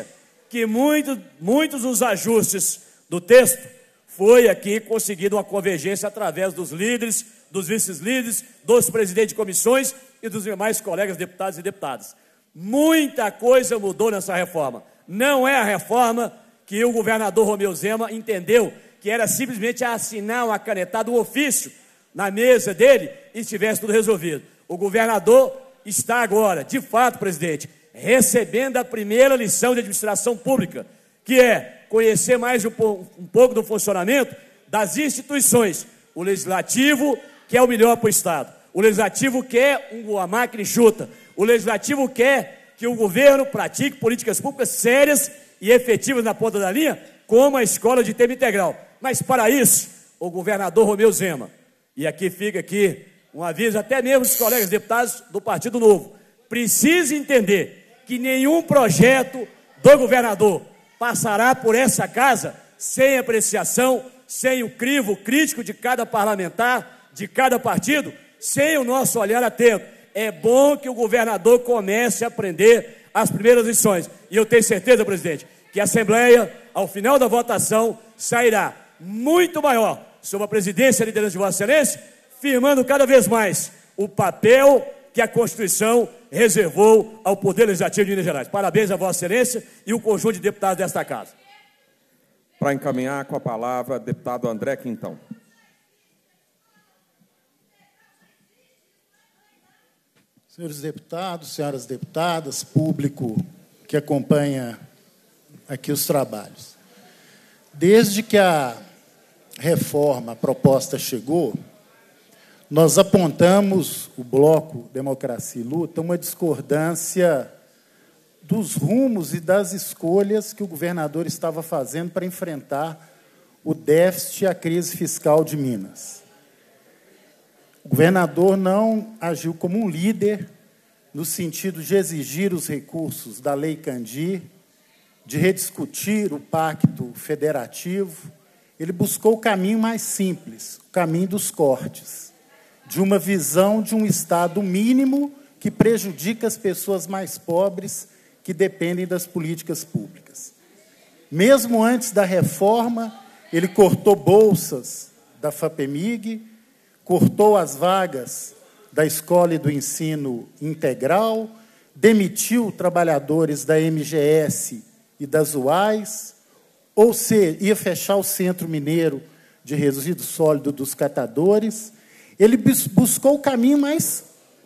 que muito, muitos dos ajustes do texto foi aqui conseguido uma convergência através dos líderes, dos vice-líderes, dos presidentes de comissões e dos demais colegas deputados e deputadas. Muita coisa mudou nessa reforma. Não é a reforma que o governador Romeu Zema entendeu que era simplesmente assinar uma canetada, um ofício na mesa dele e estivesse tudo resolvido. O governador está agora, de fato, presidente, recebendo a primeira lição de administração pública, que é conhecer mais um, um pouco do funcionamento das instituições. O legislativo quer o melhor para o Estado. O legislativo quer uma máquina enxuta. O legislativo quer que o governo pratique políticas públicas sérias e efetivas na ponta da linha, como a escola de tempo integral. Mas, para isso, o governador Romeu Zema, e aqui fica aqui um aviso até mesmo dos colegas deputados do Partido Novo, precisa entender que nenhum projeto do governador passará por essa casa sem apreciação, sem o crivo crítico de cada parlamentar, de cada partido, sem o nosso olhar atento. É bom que o governador comece a aprender as primeiras lições. E eu tenho certeza, presidente, que a Assembleia, ao final da votação, sairá muito maior sob a presidência e a liderança de Vossa Excelência, firmando cada vez mais o papel que a Constituição reservou ao Poder Legislativo de Minas Gerais. Parabéns a Vossa Excelência e o conjunto de deputados desta casa. Para encaminhar com a palavra, deputado André Quintão. Senhores deputados, senhoras deputadas, público que acompanha aqui os trabalhos. Desde que a reforma, a proposta chegou, nós apontamos, o Bloco Democracia e Luta, uma discordância dos rumos e das escolhas que o governador estava fazendo para enfrentar o déficit e a crise fiscal de Minas. O governador não agiu como um líder no sentido de exigir os recursos da Lei Candir, de rediscutir o pacto federativo. Ele buscou o caminho mais simples, o caminho dos cortes, de uma visão de um Estado mínimo que prejudica as pessoas mais pobres que dependem das políticas públicas. Mesmo antes da reforma, ele cortou bolsas da FAPEMIG, cortou as vagas da Escola e do Ensino Integral, demitiu trabalhadores da M G S e das U A S, ou seja, ia fechar o Centro Mineiro de Resíduo Sólido dos Catadores. Ele buscou o caminho mais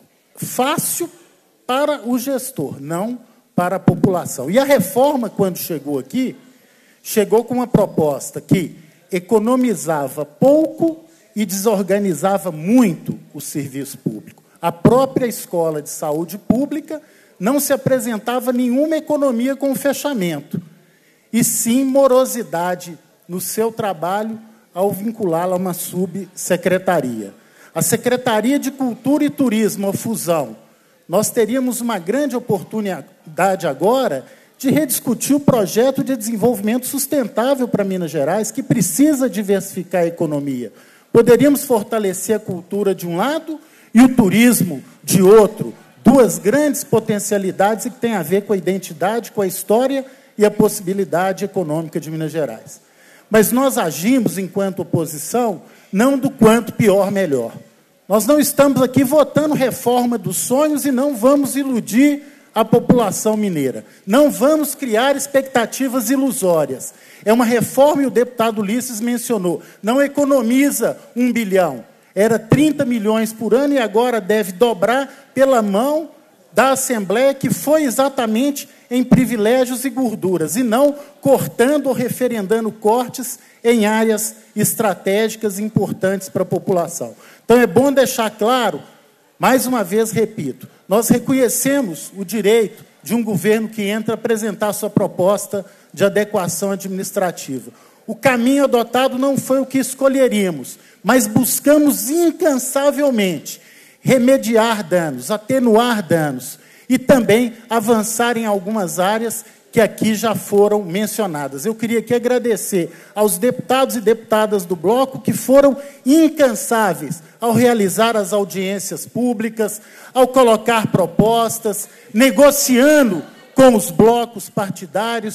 fácil para o gestor, não para a população. E a reforma, quando chegou aqui, chegou com uma proposta que economizava pouco e desorganizava muito o serviço público. A própria Escola de Saúde Pública não se apresentava nenhuma economia com o fechamento, e sim morosidade no seu trabalho ao vinculá-la a uma subsecretaria. A Secretaria de Cultura e Turismo, a fusão, nós teríamos uma grande oportunidade agora de rediscutir o projeto de desenvolvimento sustentável para Minas Gerais, que precisa diversificar a economia. Poderíamos fortalecer a cultura de um lado e o turismo de outro, duas grandes potencialidades que têm a ver com a identidade, com a história e a possibilidade econômica de Minas Gerais. Mas nós agimos, enquanto oposição, não do quanto pior, melhor. Nós não estamos aqui votando reforma dos sonhos e não vamos iludir a população mineira. Não vamos criar expectativas ilusórias. É uma reforma, e o deputado Ulisses mencionou, não economiza um bilhão. Era trinta milhões por ano e agora deve dobrar pela mão da Assembleia, que foi exatamente em privilégios e gorduras, e não cortando ou referendando cortes em áreas estratégicas importantes para a população. Então, é bom deixar claro, mais uma vez repito, nós reconhecemos o direito de um governo que entra a apresentar sua proposta de adequação administrativa. O caminho adotado não foi o que escolheríamos, mas buscamos incansavelmente remediar danos, atenuar danos e também avançar em algumas áreas que aqui já foram mencionadas. Eu queria aqui agradecer aos deputados e deputadas do Bloco que foram incansáveis ao realizar as audiências públicas, ao colocar propostas, negociando com os blocos partidários,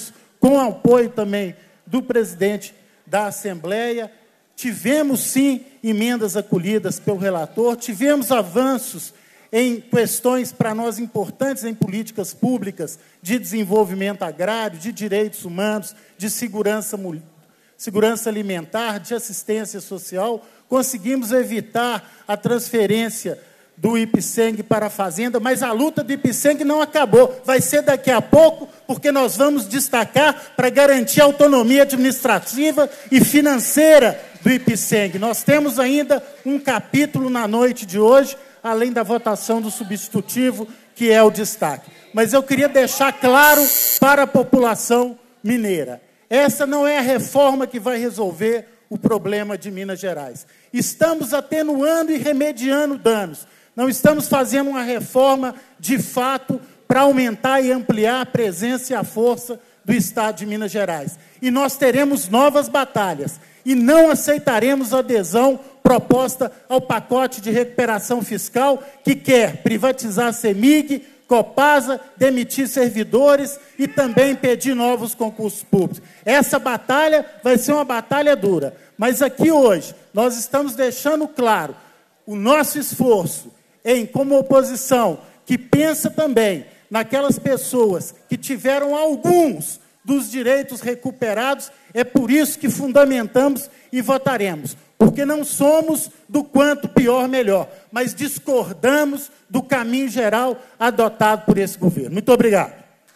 com o apoio também do presidente da Assembleia. Tivemos, sim, emendas acolhidas pelo relator, tivemos avanços em questões para nós importantes em políticas públicas de desenvolvimento agrário, de direitos humanos, de segurança, segurança alimentar, de assistência social. Conseguimos evitar a transferência do Ipseng para a Fazenda, mas a luta do Ipseng não acabou. Vai ser daqui a pouco, porque nós vamos destacar para garantir a autonomia administrativa e financeira do Ipseng. Nós temos ainda um capítulo na noite de hoje, além da votação do substitutivo, que é o destaque. Mas eu queria deixar claro para a população mineira, essa não é a reforma que vai resolver o problema de Minas Gerais. Estamos atenuando e remediando danos. Não estamos fazendo uma reforma, de fato, para aumentar e ampliar a presença e a força do Estado de Minas Gerais. E nós teremos novas batalhas. E não aceitaremos a adesão proposta ao pacote de recuperação fiscal, que quer privatizar a CEMIG, Copasa, demitir servidores e também impedir novos concursos públicos. Essa batalha vai ser uma batalha dura. Mas aqui hoje, nós estamos deixando claro o nosso esforço em, como oposição, que pensa também naquelas pessoas que tiveram alguns dos direitos recuperados. É por isso que fundamentamos e votaremos. Porque não somos do quanto pior, melhor, mas discordamos do caminho geral adotado por esse governo. Muito obrigado.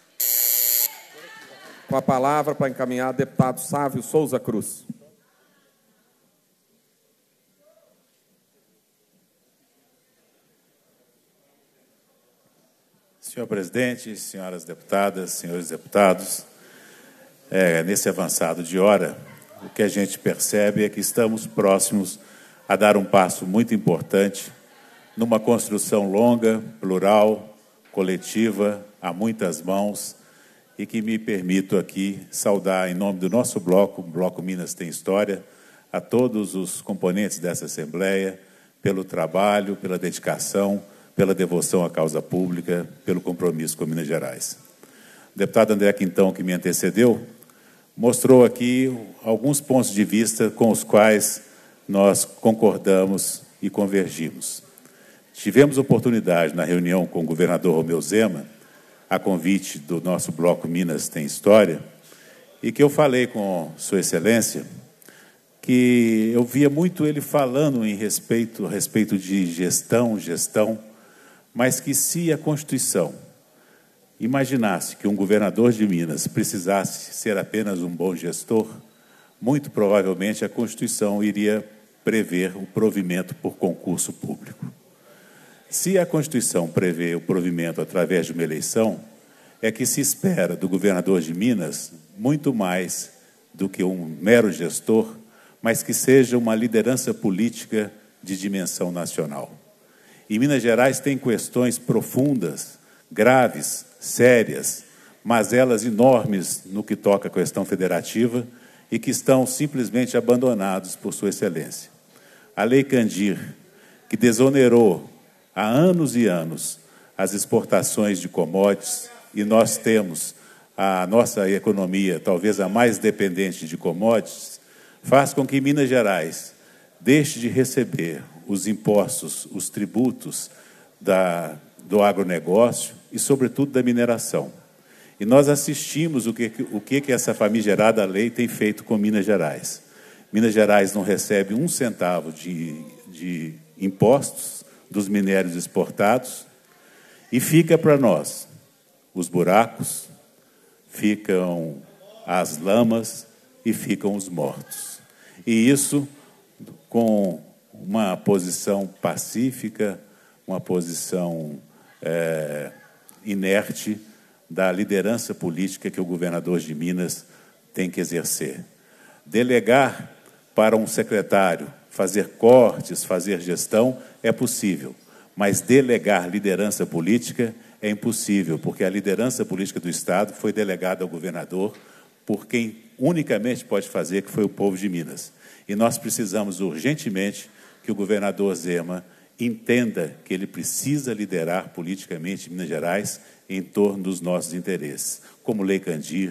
Com a palavra, para encaminhar, deputado Sávio Souza Cruz. Senhor presidente, senhoras deputadas, senhores deputados, é, nesse avançado de hora, o que a gente percebe é que estamos próximos a dar um passo muito importante numa construção longa, plural, coletiva, a muitas mãos, e que me permito aqui saudar, em nome do nosso bloco, o Bloco Minas Tem História, a todos os componentes dessa Assembleia, pelo trabalho, pela dedicação, pela devoção à causa pública, pelo compromisso com Minas Gerais. O deputado André Quintão, que me antecedeu, mostrou aqui alguns pontos de vista com os quais nós concordamos e convergimos. Tivemos oportunidade, na reunião com o governador Romeu Zema, a convite do nosso Bloco Minas Tem História, e que eu falei com Sua Excelência, que eu via muito ele falando em respeito, a respeito de gestão, gestão, mas que se a Constituição imaginasse que um governador de Minas precisasse ser apenas um bom gestor, muito provavelmente a Constituição iria prever o provimento por concurso público. Se a Constituição prevê o provimento através de uma eleição, é que se espera do governador de Minas muito mais do que um mero gestor, mas que seja uma liderança política de dimensão nacional. E Minas Gerais tem questões profundas, graves, sérias, mazelas enormes no que toca à questão federativa e que estão simplesmente abandonados por Sua Excelência. A Lei Candir, que desonerou há anos e anos as exportações de commodities, e nós temos a nossa economia talvez a mais dependente de commodities, faz com que Minas Gerais deixe de receber os impostos, os tributos da, do agronegócio e, sobretudo, da mineração. E nós assistimos o que, o que, que essa famigerada lei tem feito com Minas Gerais. Minas Gerais não recebe um centavo de, de impostos dos minérios exportados e fica para nós os buracos, ficam as lamas e ficam os mortos. E isso com uma posição pacífica, uma posição é, inerte da liderança política que o governador de Minas tem que exercer. Delegar para um secretário fazer cortes, fazer gestão, é possível, mas delegar liderança política é impossível, porque a liderança política do Estado foi delegada ao governador por quem unicamente pode fazer, que foi o povo de Minas. E nós precisamos urgentemente que o governador Zema entenda que ele precisa liderar politicamente Minas Gerais em torno dos nossos interesses, como Lei Candir,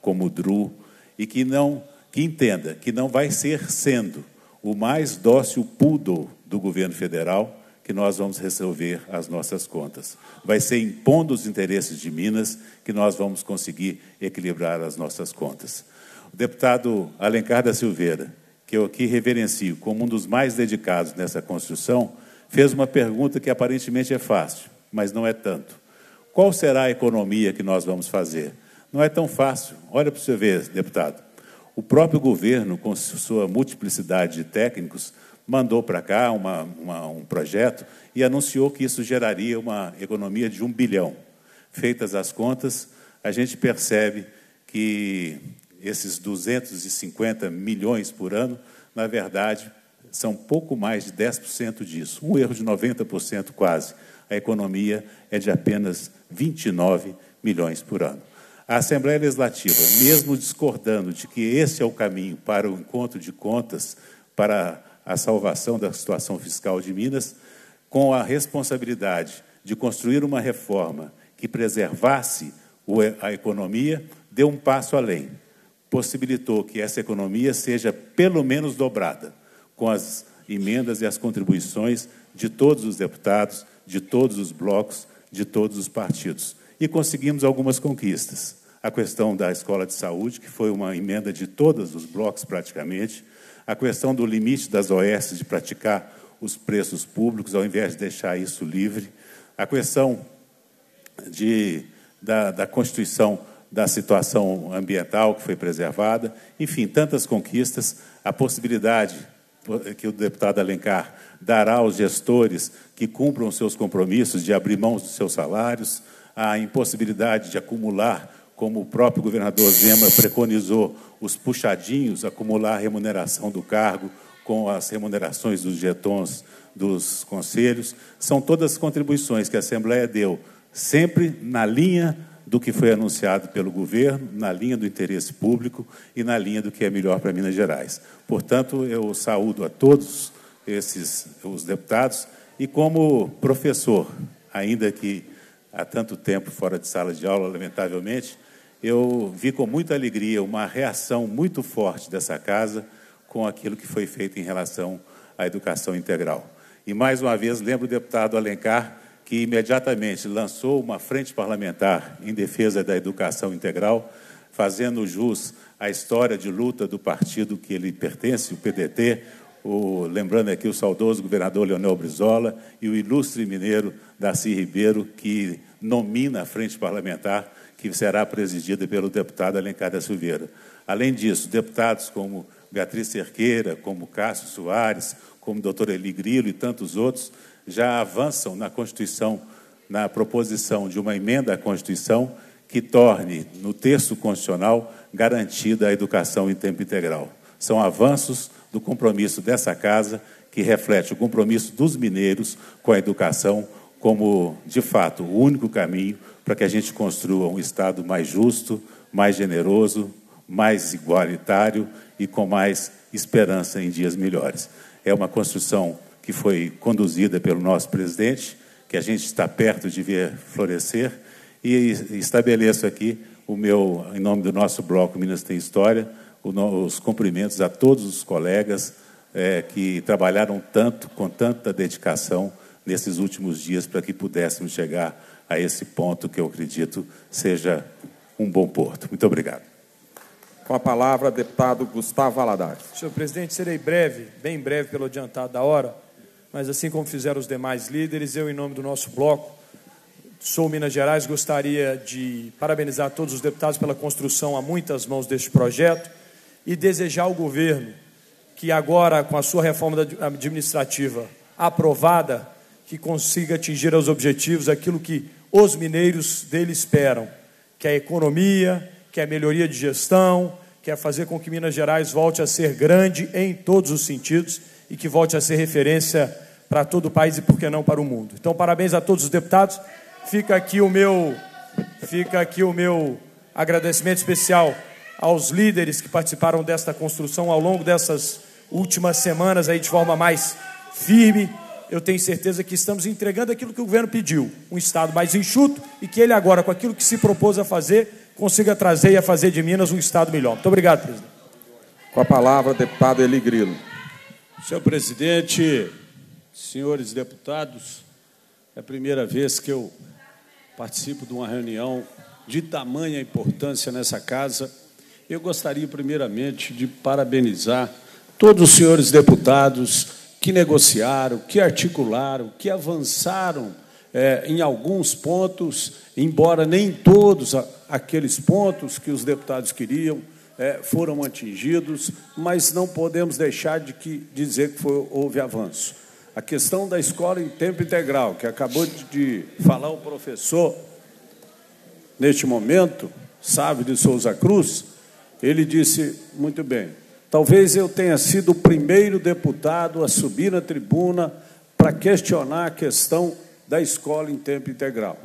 como o D R U, e que, não, que entenda que não vai ser sendo o mais dócil poodle do governo federal que nós vamos resolver as nossas contas. Vai ser impondo os interesses de Minas que nós vamos conseguir equilibrar as nossas contas. O deputado Alencar da Silveira, que eu aqui reverencio como um dos mais dedicados nessa construção, fez uma pergunta que aparentemente é fácil, mas não é tanto. Qual será a economia que nós vamos fazer? Não é tão fácil. Olha para você ver, deputado. O próprio governo, com sua multiplicidade de técnicos, mandou para cá uma, uma, um projeto e anunciou que isso geraria uma economia de um bilhão. Feitas as contas, a gente percebe que esses duzentos e cinquenta milhões por ano, na verdade, são pouco mais de dez por cento disso. Um erro de noventa por cento quase. A economia é de apenas vinte e nove milhões por ano. A Assembleia Legislativa, mesmo discordando de que esse é o caminho para o encontro de contas, para a salvação da situação fiscal de Minas, com a responsabilidade de construir uma reforma que preservasse a economia, deu um passo além. Possibilitou que essa economia seja pelo menos dobrada, com as emendas e as contribuições de todos os deputados, de todos os blocos, de todos os partidos. E conseguimos algumas conquistas. A questão da escola de saúde, que foi uma emenda de todos os blocos praticamente, a questão do limite das O S de praticar os preços públicos, ao invés de deixar isso livre, a questão de, da, da constituição da situação ambiental que foi preservada, enfim, tantas conquistas, a possibilidade que o deputado Alencar dará aos gestores que cumpram seus compromissos de abrir mão dos seus salários, a impossibilidade de acumular, como o próprio governador Zema preconizou, os puxadinhos, acumular a remuneração do cargo com as remunerações dos jetons dos conselhos, são todas contribuições que a Assembleia deu, sempre na linha do que foi anunciado pelo governo, na linha do interesse público e na linha do que é melhor para Minas Gerais. Portanto, eu saúdo a todos esses os deputados e, como professor, ainda que há tanto tempo fora de sala de aula, lamentavelmente, eu vi com muita alegria uma reação muito forte dessa casa com aquilo que foi feito em relação à educação integral. E, mais uma vez, lembro o deputado Alencar, que imediatamente lançou uma frente parlamentar em defesa da educação integral, fazendo jus à história de luta do partido que ele pertence, o P D T, o, lembrando aqui o saudoso governador Leonel Brizola e o ilustre mineiro Darcy Ribeiro, que nomina a frente parlamentar, que será presidida pelo deputado Alencar da Silveira. Além disso, deputados como Beatriz Cerqueira, como Cássio Soares, como o doutor Eli Grilo e tantos outros, já avançam na Constituição, na proposição de uma emenda à Constituição que torne, no texto constitucional, garantida a educação em tempo integral. São avanços do compromisso dessa casa, que reflete o compromisso dos mineiros com a educação como, de fato, o único caminho para que a gente construa um Estado mais justo, mais generoso, mais igualitário e com mais esperança em dias melhores. É uma construção que foi conduzida pelo nosso presidente, que a gente está perto de ver florescer, e estabeleço aqui o meu, em nome do nosso bloco Minas Tem História, os cumprimentos a todos os colegas é, que trabalharam tanto, com tanta dedicação, nesses últimos dias, para que pudéssemos chegar a esse ponto que eu acredito seja um bom porto. Muito obrigado. Com a palavra, deputado Gustavo Valadares. Senhor presidente, serei breve, bem breve pelo adiantado da hora, mas assim como fizeram os demais líderes, eu, em nome do nosso bloco, sou Minas Gerais, gostaria de parabenizar todos os deputados pela construção a muitas mãos deste projeto e desejar ao governo que agora, com a sua reforma administrativa aprovada, que consiga atingir aos objetivos aquilo que os mineiros dele esperam, que é a economia, que é a melhoria de gestão, que é fazer com que Minas Gerais volte a ser grande em todos os sentidos e que volte a ser referência para todo o país e, por que não, para o mundo. Então, parabéns a todos os deputados. Fica aqui o meu, fica aqui o meu agradecimento especial aos líderes que participaram desta construção ao longo dessas últimas semanas aí de forma mais firme. Eu tenho certeza que estamos entregando aquilo que o governo pediu, um Estado mais enxuto, e que ele agora, com aquilo que se propôs a fazer, consiga trazer e a fazer de Minas um estado melhor. Muito obrigado, presidente. Com a palavra, deputado Eli Grilo. Senhor presidente, senhores deputados, é a primeira vez que eu participo de uma reunião de tamanha importância nessa casa. Eu gostaria, primeiramente, de parabenizar todos os senhores deputados que negociaram, que articularam, que avançaram é, em alguns pontos, embora nem todos aqueles pontos que os deputados queriam é, foram atingidos, mas não podemos deixar de que, dizer que foi, houve avanço. A questão da escola em tempo integral, que acabou de, de falar o professor, neste momento, Sávio de Souza Cruz, ele disse muito bem, talvez eu tenha sido o primeiro deputado a subir na tribuna para questionar a questão da escola em tempo integral.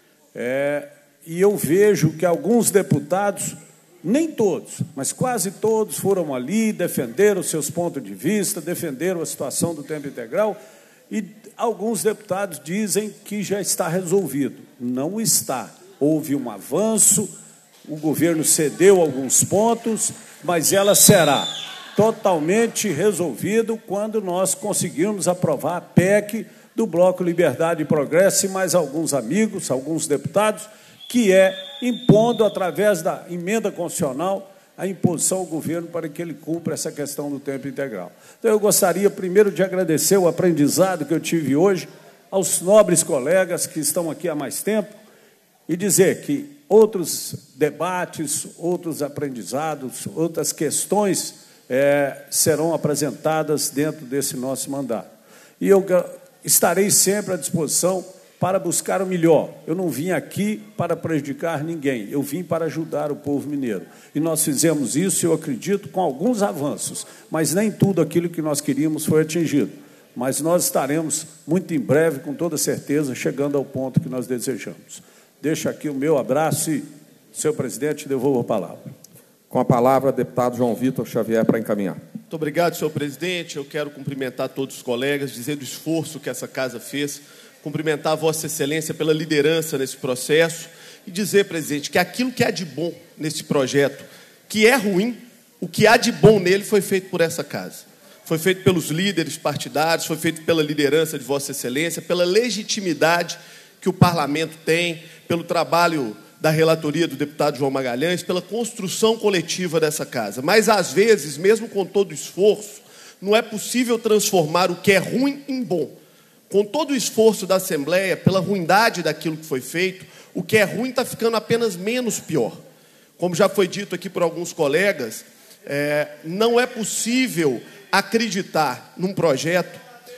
É, e eu vejo que alguns deputados, nem todos, mas quase todos foram ali, defenderam seus pontos de vista, defenderam a situação do tempo integral, e alguns deputados dizem que já está resolvido. Não está. Houve um avanço, o governo cedeu alguns pontos, mas ela será totalmente resolvida quando nós conseguirmos aprovar a P E C do Bloco Liberdade e Progresso e mais alguns amigos, alguns deputados, que é impondo, através da emenda constitucional, a imposição ao governo para que ele cumpra essa questão do tempo integral. Então, eu gostaria, primeiro, de agradecer o aprendizado que eu tive hoje aos nobres colegas que estão aqui há mais tempo e dizer que outros debates, outros aprendizados, outras questões é, serão apresentadas dentro desse nosso mandato. E eu estarei sempre à disposição para buscar o melhor. Eu não vim aqui para prejudicar ninguém, eu vim para ajudar o povo mineiro. E nós fizemos isso, eu acredito, com alguns avanços, mas nem tudo aquilo que nós queríamos foi atingido. Mas nós estaremos, muito em breve, com toda certeza, chegando ao ponto que nós desejamos. Deixo aqui o meu abraço e, senhor presidente, devolvo a palavra. Com a palavra, deputado João Vitor Xavier, para encaminhar. Muito obrigado, senhor presidente. Eu quero cumprimentar todos os colegas, dizer do esforço que essa casa fez, cumprimentar a Vossa Excelência pela liderança nesse processo e dizer, presidente, que aquilo que há de bom nesse projeto, que é ruim, o que há de bom nele foi feito por essa casa. Foi feito pelos líderes partidários, foi feito pela liderança de Vossa Excelência, pela legitimidade que o parlamento tem, pelo trabalho da relatoria do deputado João Magalhães, pela construção coletiva dessa casa. Mas, às vezes, mesmo com todo o esforço, não é possível transformar o que é ruim em bom. Com todo o esforço da Assembleia, pela ruindade daquilo que foi feito, o que é ruim está ficando apenas menos pior. Como já foi dito aqui por alguns colegas, é, não é possível acreditar num projeto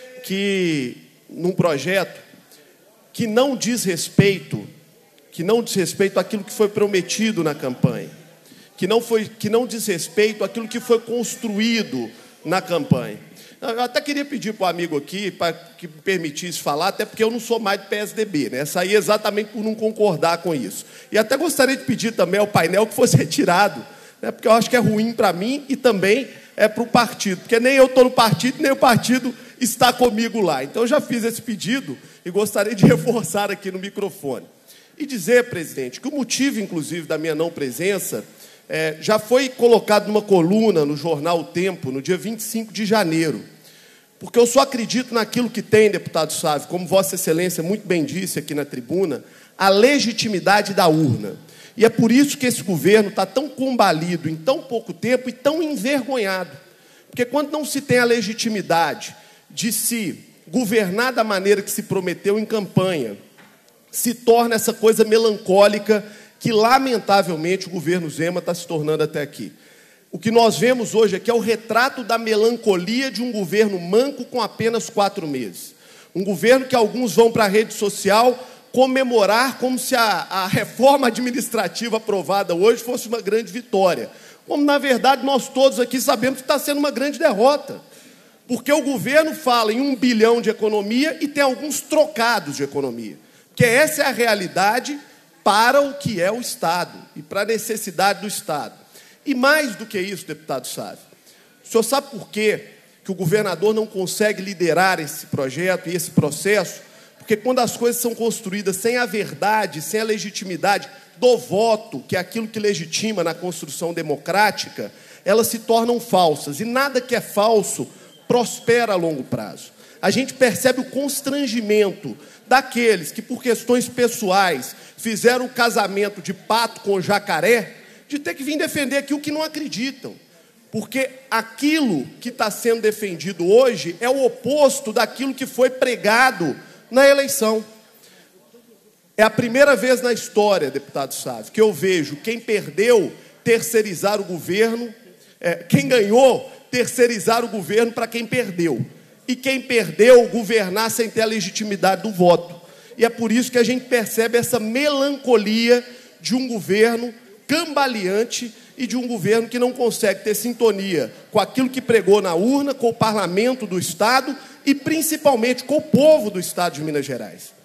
que, num projeto que não diz respeito, que não diz respeito àquilo que foi prometido na campanha, que não, foi, que não diz respeito àquilo que foi construído na campanha. Eu até queria pedir para o amigo aqui, para que me permitisse falar, até porque eu não sou mais do P S D B, né? Saí exatamente por não concordar com isso. E até gostaria de pedir também ao painel que fosse retirado, né? Porque eu acho que é ruim para mim e também é para o partido, porque nem eu estou no partido, nem o partido está comigo lá. Então, eu já fiz esse pedido e gostaria de reforçar aqui no microfone. E dizer, presidente, que o motivo, inclusive, da minha não presença é, já foi colocado numa coluna no jornal O Tempo, no dia vinte e cinco de janeiro. Porque eu só acredito naquilo que tem, deputado Sávio, como Vossa Excelência muito bem disse aqui na tribuna, a legitimidade da urna. E é por isso que esse governo está tão combalido em tão pouco tempo e tão envergonhado. Porque quando não se tem a legitimidade de se governar da maneira que se prometeu em campanha, se torna essa coisa melancólica que, lamentavelmente, o governo Zema está se tornando até aqui. O que nós vemos hoje aqui é o retrato da melancolia de um governo manco com apenas quatro meses. Um governo que alguns vão para a rede social comemorar como se a, a reforma administrativa aprovada hoje fosse uma grande vitória. Como, na verdade, nós todos aqui sabemos que está sendo uma grande derrota. Porque o governo fala em um bilhão de economia e tem alguns trocados de economia. Porque essa é a realidade para o que é o Estado e para a necessidade do Estado. E mais do que isso, deputado Sávio, o senhor sabe por quê que o governador não consegue liderar esse projeto e esse processo? Porque quando as coisas são construídas sem a verdade, sem a legitimidade do voto, que é aquilo que legitima na construção democrática, elas se tornam falsas. E nada que é falso prospera a longo prazo. A gente percebe o constrangimento daqueles que, por questões pessoais, fizeram o casamento de pato com jacaré, de ter que vir defender aquilo que não acreditam. Porque aquilo que está sendo defendido hoje é o oposto daquilo que foi pregado na eleição. É a primeira vez na história, deputado Sávio, que eu vejo quem perdeu terceirizar o governo, é, quem ganhou terceirizar o governo para quem perdeu. E quem perdeu governar sem ter a legitimidade do voto. E é por isso que a gente percebe essa melancolia de um governo cambaleante e de um governo que não consegue ter sintonia com aquilo que pregou na urna, com o parlamento do Estado e principalmente com o povo do Estado de Minas Gerais.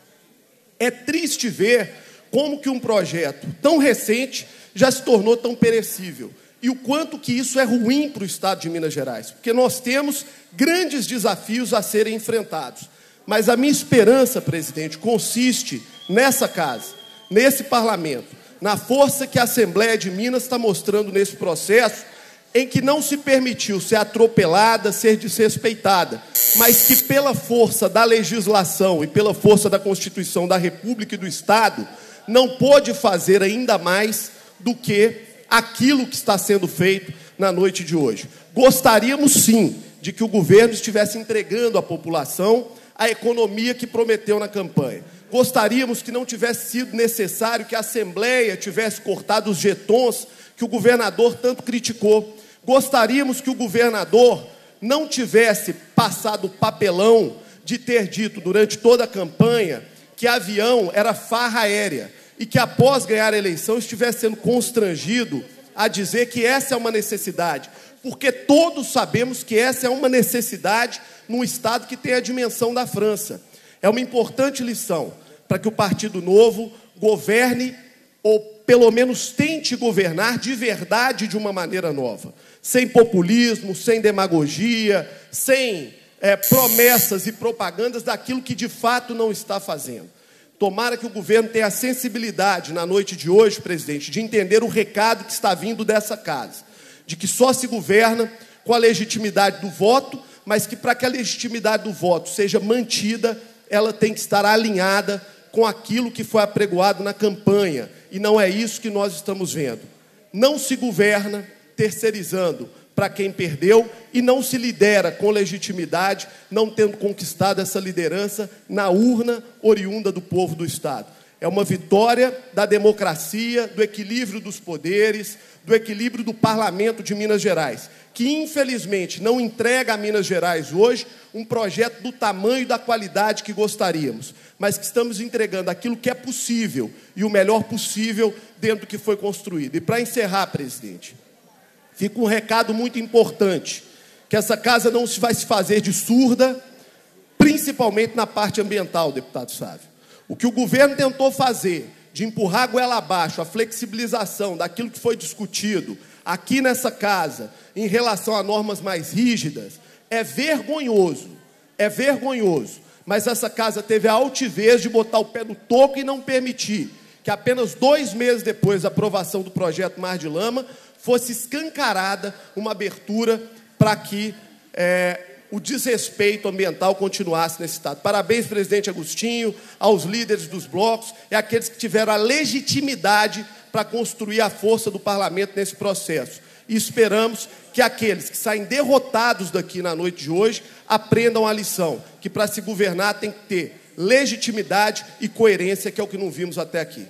É triste ver como que um projeto tão recente já se tornou tão perecível. E o quanto que isso é ruim para o Estado de Minas Gerais. Porque nós temos grandes desafios a serem enfrentados. Mas a minha esperança, presidente, consiste nessa casa, nesse parlamento, na força que a Assembleia de Minas está mostrando nesse processo, em que não se permitiu ser atropelada, ser desrespeitada, mas que pela força da legislação e pela força da Constituição da República e do Estado, não pôde fazer ainda mais do que aquilo que está sendo feito na noite de hoje. Gostaríamos, sim, de que o governo estivesse entregando à população a economia que prometeu na campanha. Gostaríamos que não tivesse sido necessário que a Assembleia tivesse cortado os jetons que o governador tanto criticou. Gostaríamos que o governador não tivesse passado o papelão de ter dito durante toda a campanha que avião era farra aérea e que após ganhar a eleição estivesse sendo constrangido a dizer que essa é uma necessidade, porque todos sabemos que essa é uma necessidade num Estado que tem a dimensão da França. É uma importante lição para que o Partido Novo governe, ou pelo menos tente governar de verdade de uma maneira nova, sem populismo, sem demagogia, sem é, promessas e propagandas daquilo que de fato não está fazendo. Tomara que o governo tenha a sensibilidade, na noite de hoje, presidente, de entender o recado que está vindo dessa casa, de que só se governa com a legitimidade do voto, mas que para que a legitimidade do voto seja mantida, ela tem que estar alinhada com aquilo que foi apregoado na campanha, e não é isso que nós estamos vendo. Não se governa terceirizando para quem perdeu e não se lidera com legitimidade, não tendo conquistado essa liderança na urna oriunda do povo do Estado. É uma vitória da democracia, do equilíbrio dos poderes, do equilíbrio do parlamento de Minas Gerais, que infelizmente não entrega a Minas Gerais hoje um projeto do tamanho e da qualidade que gostaríamos, mas que estamos entregando aquilo que é possível e o melhor possível dentro do que foi construído. E para encerrar, presidente, fica um recado muito importante, que essa casa não vai se fazer de surda, principalmente na parte ambiental, deputado Sávio. O que o governo tentou fazer, de empurrar a goela abaixo, a flexibilização daquilo que foi discutido aqui nessa casa, em relação a normas mais rígidas, é vergonhoso, é vergonhoso. Mas essa casa teve a altivez de botar o pé no toco e não permitir que apenas dois meses depois da aprovação do projeto Mar de Lama, fosse escancarada uma abertura para que é, o desrespeito ambiental continuasse nesse Estado. Parabéns, presidente Agostinho, aos líderes dos blocos e àqueles que tiveram a legitimidade para construir a força do parlamento nesse processo. E esperamos que aqueles que saem derrotados daqui na noite de hoje aprendam a lição, que para se governar tem que ter legitimidade e coerência, que é o que não vimos até aqui.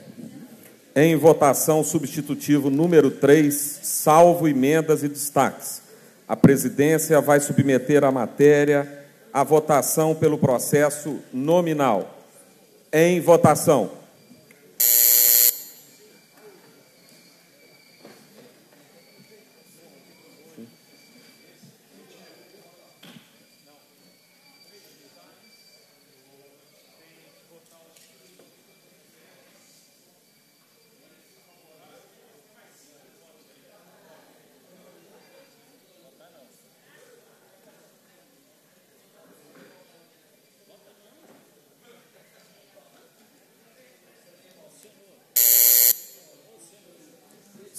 Em votação, substitutivo número três, salvo emendas e destaques. A presidência vai submeter a matéria à votação pelo processo nominal. Em votação.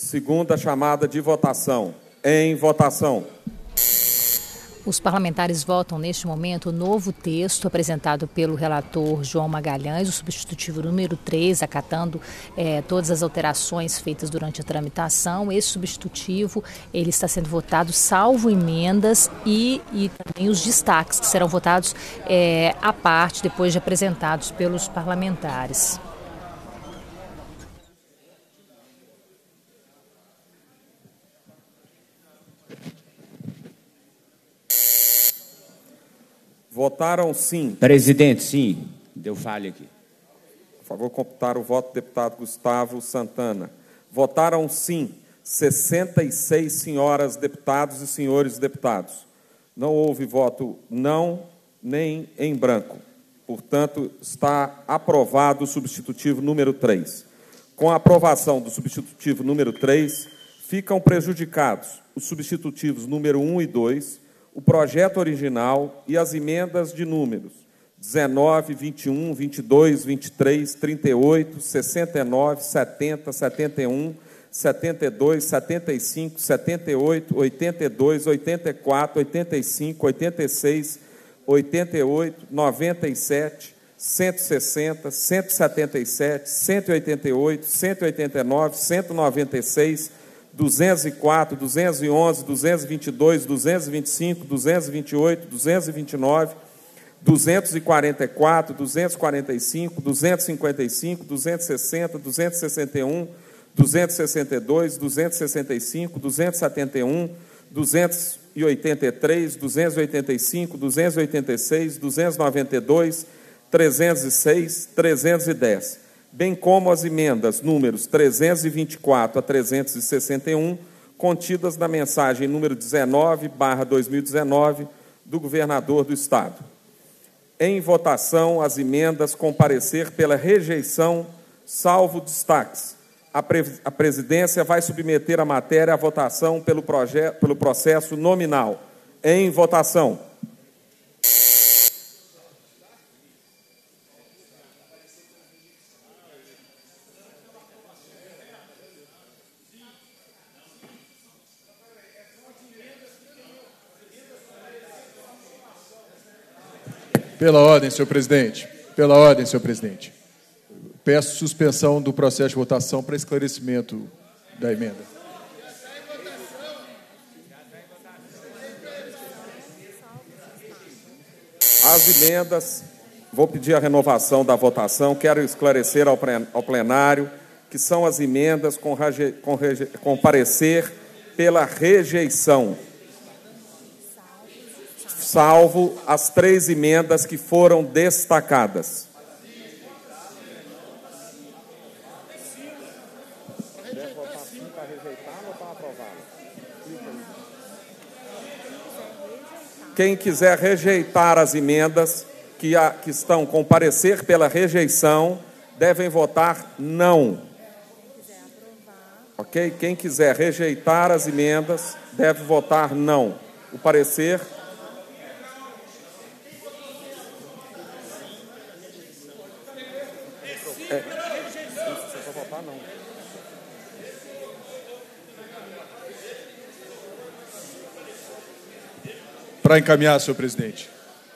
Segunda chamada de votação. Em votação. Os parlamentares votam neste momento o novo texto apresentado pelo relator João Magalhães, o substitutivo número três, acatando eh, todas as alterações feitas durante a tramitação. Esse substitutivo ele está sendo votado salvo emendas e, e também os destaques que serão votados eh, à parte depois de apresentados pelos parlamentares. Votaram sim. Presidente, sim. Deu falha aqui. Por favor, computar o voto do deputado Gustavo Santana. Votaram sim sessenta e seis senhoras deputados e senhores deputados. Não houve voto não, nem em branco. Portanto, está aprovado o substitutivo número três. Com a aprovação do substitutivo número três, ficam prejudicados os substitutivos número um e dois, o projeto original e as emendas de números dezenove, vinte e um, vinte e dois, vinte e três, trinta e oito, sessenta e nove, setenta, setenta e um, setenta e dois, setenta e cinco, setenta e oito, oitenta e dois, oitenta e quatro, oitenta e cinco, oitenta e seis, oitenta e oito, noventa e sete, cento e sessenta, cento e setenta e sete, cento e oitenta e oito, cento e oitenta e nove, cento e noventa e seis, duzentos e quatro, duzentos e onze, duzentos e vinte e dois, duzentos e vinte e cinco, duzentos e vinte e oito, duzentos e vinte e nove, duzentos e quarenta e quatro, duzentos e quarenta e cinco, duzentos e cinquenta e cinco, duzentos e sessenta, duzentos e sessenta e um, duzentos e sessenta e dois, duzentos e sessenta e cinco, duzentos e setenta e um, duzentos e oitenta e três, duzentos e oitenta e cinco, duzentos e oitenta e seis, duzentos e noventa e dois, trezentos e seis, trezentos e dez, bem como as emendas números trezentos e vinte e quatro a trezentos e sessenta e um, contidas na mensagem número dezenove barra dois mil e dezenove do governador do Estado. Em votação, as emendas com parecer pela rejeição, salvo destaques. A, pre a presidência vai submeter a matéria à votação pelo, pelo processo nominal. Em votação. Pela ordem, senhor presidente. Pela ordem, senhor presidente. Peço suspensão do processo de votação para esclarecimento da emenda. As emendas, vou pedir a renovação da votação. Quero esclarecer ao plenário que são as emendas com, com, com parecer pela rejeição, salvo as três emendas que foram destacadas. Quem quiser rejeitar as emendas que, a, que estão com parecer pela rejeição, devem votar não. Ok? Quem quiser rejeitar as emendas, deve votar não. O parecer... É. Para encaminhar, senhor presidente.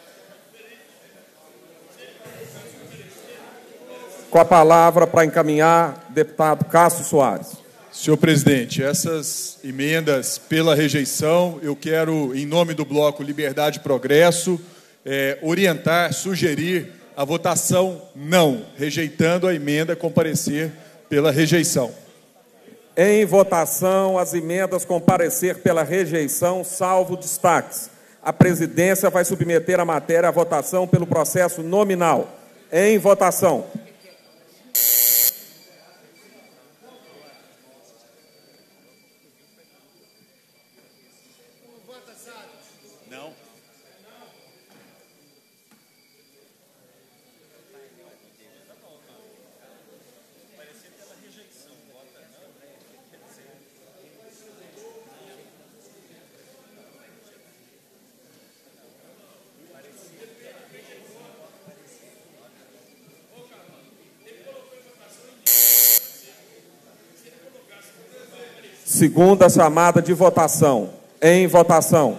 Com a palavra para encaminhar, deputado Cássio Soares. Senhor presidente, essas emendas pela rejeição, eu quero, em nome do bloco Liberdade e Progresso, é, orientar, sugerir a votação não, rejeitando a emenda com parecer pela rejeição. Em votação, as emendas com parecer pela rejeição, salvo destaques. A presidência vai submeter a matéria à votação pelo processo nominal. Em votação. Não. Segunda chamada de votação. Em votação.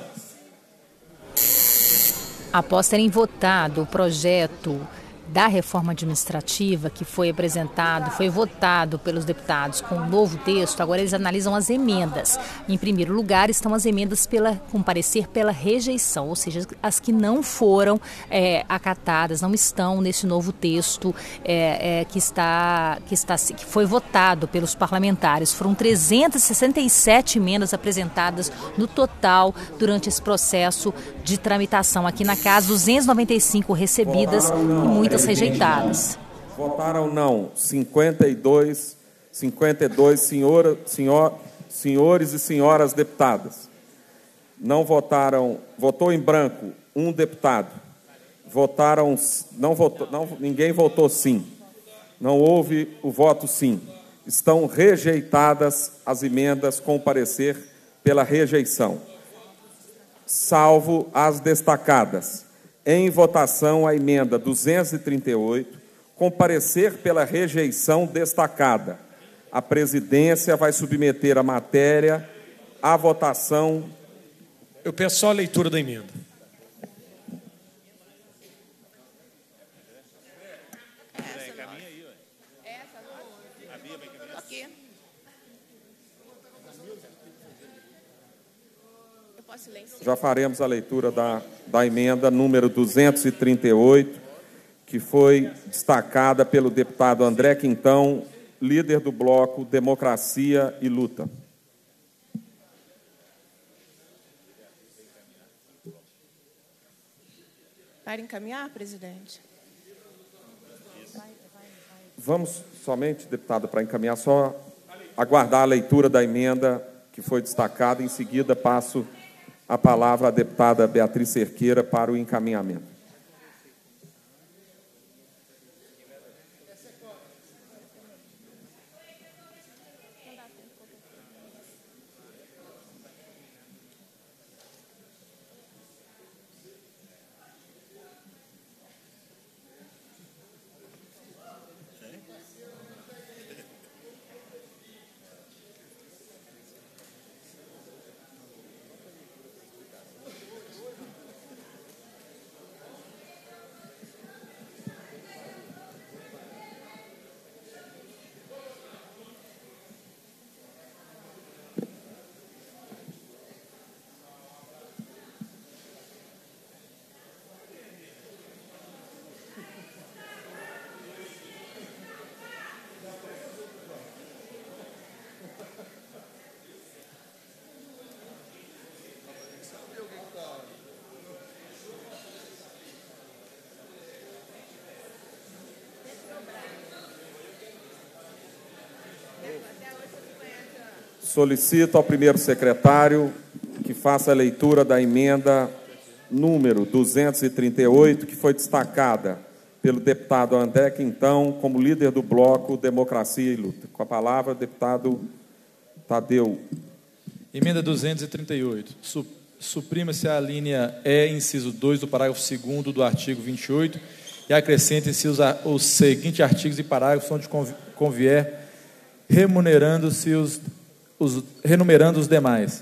Após terem votado o projeto da reforma administrativa que foi apresentado, foi votado pelos deputados com um novo texto, agora eles analisam as emendas. Em primeiro lugar estão as emendas pela, com parecer pela rejeição, ou seja, as que não foram é, acatadas, não estão nesse novo texto é, é, que, está, que, está, que foi votado pelos parlamentares. Foram trezentas e sessenta e sete emendas apresentadas no total durante esse processo de tramitação aqui na casa, duzentas e noventa e cinco recebidas e muitas rejeitadas. Votaram não cinquenta e dois, cinquenta e dois senhora, senhor, senhores e senhoras deputadas. Não votaram, votou em branco um deputado. Votaram, não votou, não, ninguém votou sim. Não houve o voto sim. Estão rejeitadas as emendas com parecer pela rejeição, salvo as destacadas. Em votação, a emenda duzentos e trinta e oito, com parecer pela rejeição destacada. A presidência vai submeter a matéria à votação. Eu peço só a leitura da emenda. Já faremos a leitura da, da emenda número duzentos e trinta e oito, que foi destacada pelo deputado André Quintão, líder do bloco Democracia e Luta. Para encaminhar, presidente? Vamos somente, deputada, para encaminhar, só aguardar a leitura da emenda que foi destacada. Em seguida, passo a palavra à deputada Beatriz Cerqueira para o encaminhamento. Solicito ao primeiro secretário que faça a leitura da emenda número duzentos e trinta e oito, que foi destacada pelo deputado André Quintão como líder do bloco Democracia e Luta. Com a palavra, o deputado Tadeu. Emenda duzentos e trinta e oito. Suprima-se a linha E, inciso dois, do parágrafo segundo do artigo vinte e oito e acrescente-se os, os seguintes artigos e parágrafos onde convier, remunerando-se os Os, renumerando os demais.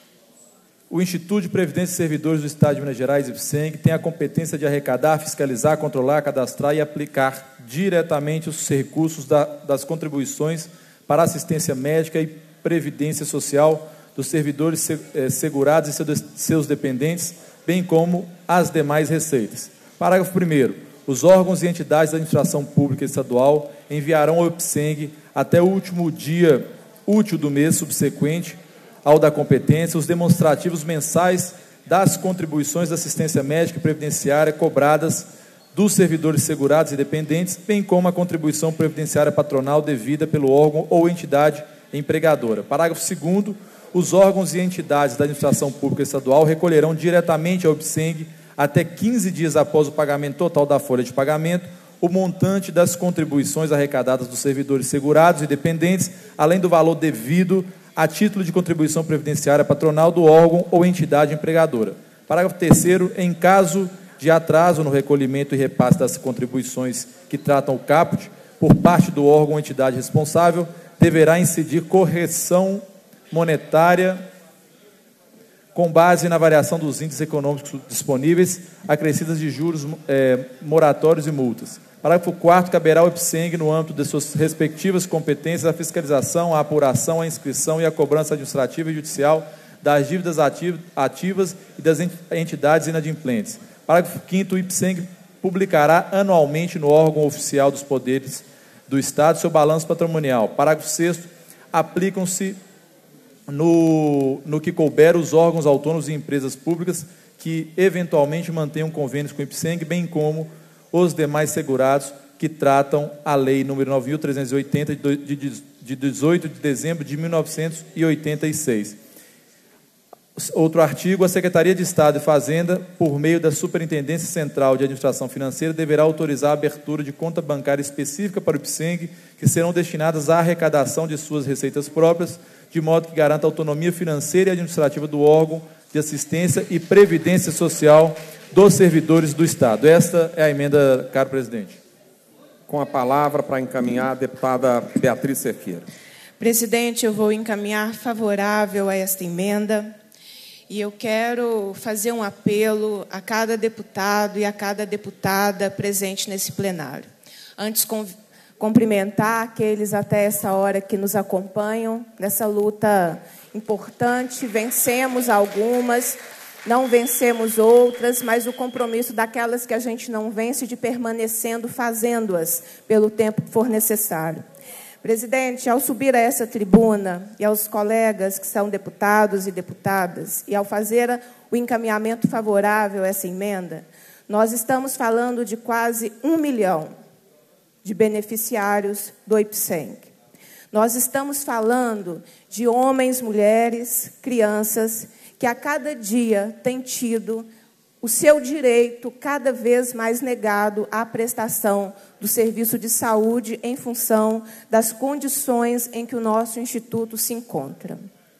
O Instituto de Previdência e Servidores do Estado de Minas Gerais, IPSENG, tem a competência de arrecadar, fiscalizar, controlar, cadastrar e aplicar diretamente os recursos da, das contribuições para assistência médica e previdência social dos servidores segurados e seus dependentes, bem como as demais receitas. Parágrafo primeiro. Os órgãos e entidades da administração pública estadual enviarão ao IPSENG até o último dia útil do mês subsequente ao da competência os demonstrativos mensais das contribuições da assistência médica e previdenciária cobradas dos servidores segurados e dependentes, bem como a contribuição previdenciária patronal devida pelo órgão ou entidade empregadora. Parágrafo segundo. Os órgãos e entidades da administração pública estadual recolherão diretamente ao IPSENG, até quinze dias após o pagamento total da folha de pagamento, o montante das contribuições arrecadadas dos servidores segurados e dependentes, além do valor devido a título de contribuição previdenciária patronal do órgão ou entidade empregadora. Parágrafo terceiro. Em caso de atraso no recolhimento e repasse das contribuições que tratam o caput, por parte do órgão ou entidade responsável, deverá incidir correção monetária com base na variação dos índices econômicos disponíveis, acrescidas de juros é, moratórios e multas. Parágrafo quarto. Caberá ao IPSENG, no âmbito de suas respectivas competências, a fiscalização, a apuração, a inscrição e a cobrança administrativa e judicial das dívidas ativas e das entidades inadimplentes. Parágrafo quinto. O IPSENG publicará anualmente no órgão oficial dos poderes do Estado seu balanço patrimonial. Parágrafo sexto. Aplicam-se no, no que couber os órgãos autônomos e empresas públicas que eventualmente mantenham convênios com o IPSENG, bem como os demais segurados que tratam a Lei número nove mil trezentos e oitenta, de dezoito de dezembro de mil novecentos e oitenta e seis. Outro artigo. A Secretaria de Estado e Fazenda, por meio da Superintendência Central de Administração Financeira, deverá autorizar a abertura de conta bancária específica para o IPSENG, que serão destinadas à arrecadação de suas receitas próprias, de modo que garanta a autonomia financeira e administrativa do órgão de assistência e previdência social dos servidores do Estado. Esta é a emenda, caro presidente. Com a palavra para encaminhar a deputada Beatriz Cerqueira. Presidente, eu vou encaminhar favorável a esta emenda e eu quero fazer um apelo a cada deputado e a cada deputada presente nesse plenário. Antes, cumprimentar aqueles até essa hora que nos acompanham nessa luta importante. Vencemos algumas, não vencemos outras, mas o compromisso daquelas que a gente não vence de permanecendo fazendo-as pelo tempo que for necessário. Presidente, ao subir a essa tribuna e aos colegas que são deputados e deputadas, e ao fazer o encaminhamento favorável a essa emenda, nós estamos falando de quase um milhão de beneficiários do IPSENG. Nós estamos falando de homens, mulheres, crianças, que a cada dia têm tido o seu direito cada vez mais negado à prestação do serviço de saúde em função das condições em que o nosso Instituto se encontra.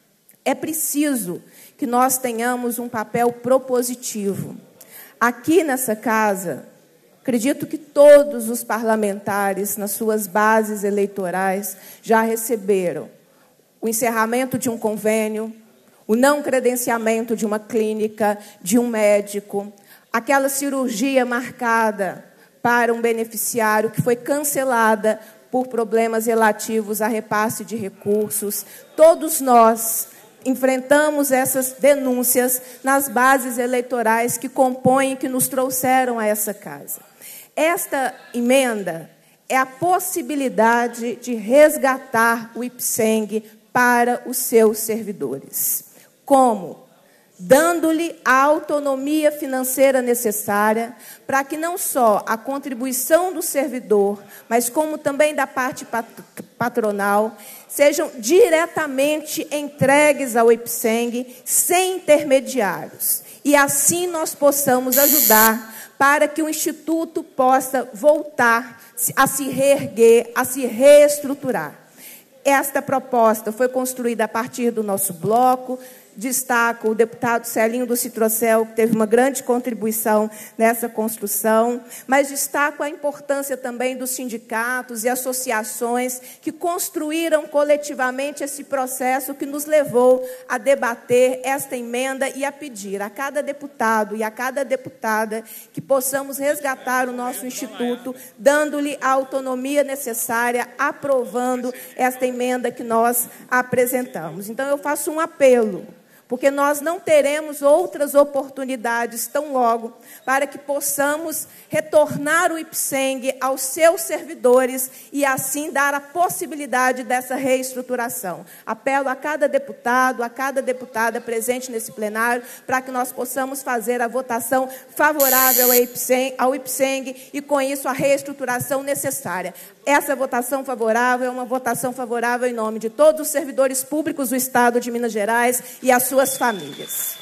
É preciso que nós tenhamos um papel propositivo. Aqui nessa casa, acredito que todos os parlamentares, nas suas bases eleitorais, já receberam o encerramento de um convênio, o não credenciamento de uma clínica, de um médico, aquela cirurgia marcada para um beneficiário que foi cancelada por problemas relativos a repasse de recursos. Todos nós enfrentamos essas denúncias nas bases eleitorais que compõem e que nos trouxeram a essa casa. Esta emenda é a possibilidade de resgatar o IPSENG para os seus servidores. Como? Dando-lhe a autonomia financeira necessária para que não só a contribuição do servidor, mas como também da parte patronal, sejam diretamente entregues ao IPSENG, sem intermediários. E assim nós possamos ajudar para que o Instituto possa voltar a se reerguer, a se reestruturar. Esta proposta foi construída a partir do nosso bloco. Destaco o deputado Celinho do Citrocel, que teve uma grande contribuição nessa construção, mas destaco a importância também dos sindicatos e associações que construíram coletivamente esse processo que nos levou a debater esta emenda e a pedir a cada deputado e a cada deputada que possamos resgatar o nosso Instituto, dando-lhe a autonomia necessária, aprovando esta emenda que nós apresentamos. Então, eu faço um apelo, porque nós não teremos outras oportunidades tão logo para que possamos retornar o IPSENG aos seus servidores e assim dar a possibilidade dessa reestruturação. Apelo a cada deputado, a cada deputada presente nesse plenário para que nós possamos fazer a votação favorável ao IPSENG, ao IPSENG e, com isso, a reestruturação necessária. Essa votação favorável é uma votação favorável em nome de todos os servidores públicos do Estado de Minas Gerais e as suas famílias.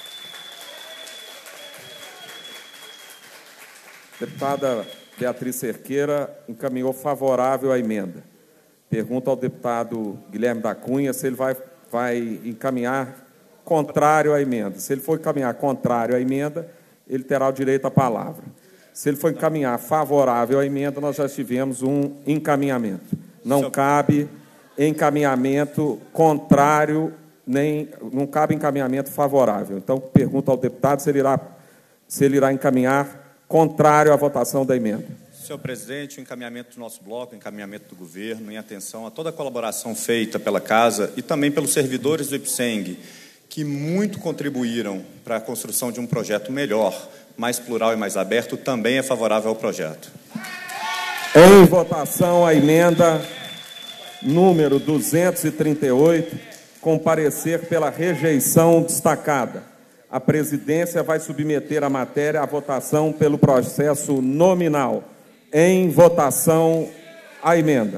Deputada Beatriz Cerqueira encaminhou favorável à emenda. Pergunta ao deputado Guilherme da Cunha se ele vai, vai encaminhar contrário à emenda. Se ele for encaminhar contrário à emenda, ele terá o direito à palavra. Se ele for encaminhar favorável à emenda, nós já tivemos um encaminhamento. Não cabe encaminhamento contrário nem não cabe encaminhamento favorável. Então, pergunto ao deputado se ele irá, se ele irá encaminhar contrário à votação da emenda. Senhor presidente, o encaminhamento do nosso bloco, o encaminhamento do governo, em atenção a toda a colaboração feita pela Casa e também pelos servidores do IPSENG, que muito contribuíram para a construção de um projeto melhor, mais plural e mais aberto, também é favorável ao projeto. Em votação, a emenda número duzentos e trinta e oito, com parecer pela rejeição destacada. A presidência vai submeter a matéria à votação pelo processo nominal. Em votação, a emenda.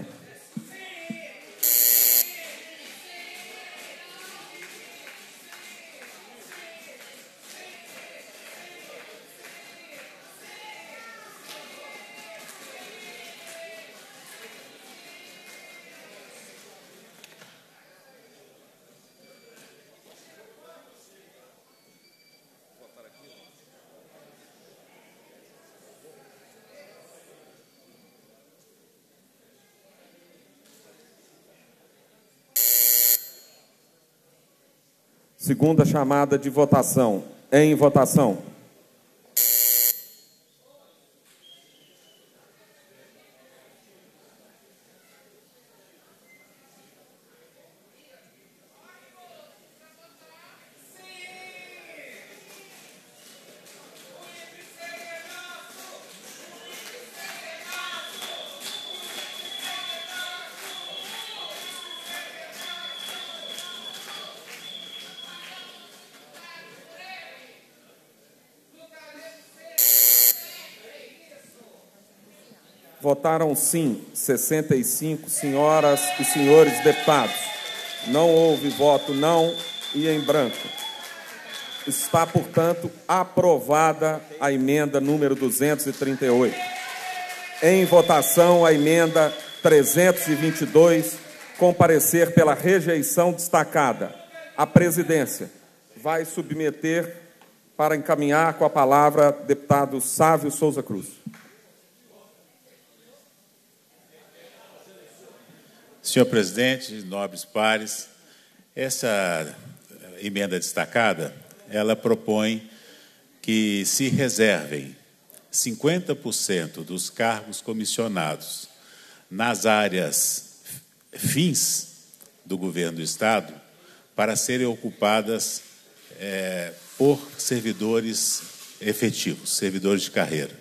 Segunda chamada de votação. Em votação. Votaram sim, sessenta e cinco senhoras e senhores deputados. Não houve voto não e em branco. Está, portanto, aprovada a emenda número duzentos e trinta e oito. Em votação, a emenda trezentos e vinte e dois, com parecer pela rejeição destacada. A presidência vai submeter para encaminhar com a palavra deputado Sávio Souza Cruz. Senhor presidente, nobres pares, essa emenda destacada, ela propõe que se reservem cinquenta por cento dos cargos comissionados nas áreas fins do governo do Estado para serem ocupadas é, por servidores efetivos, servidores de carreira.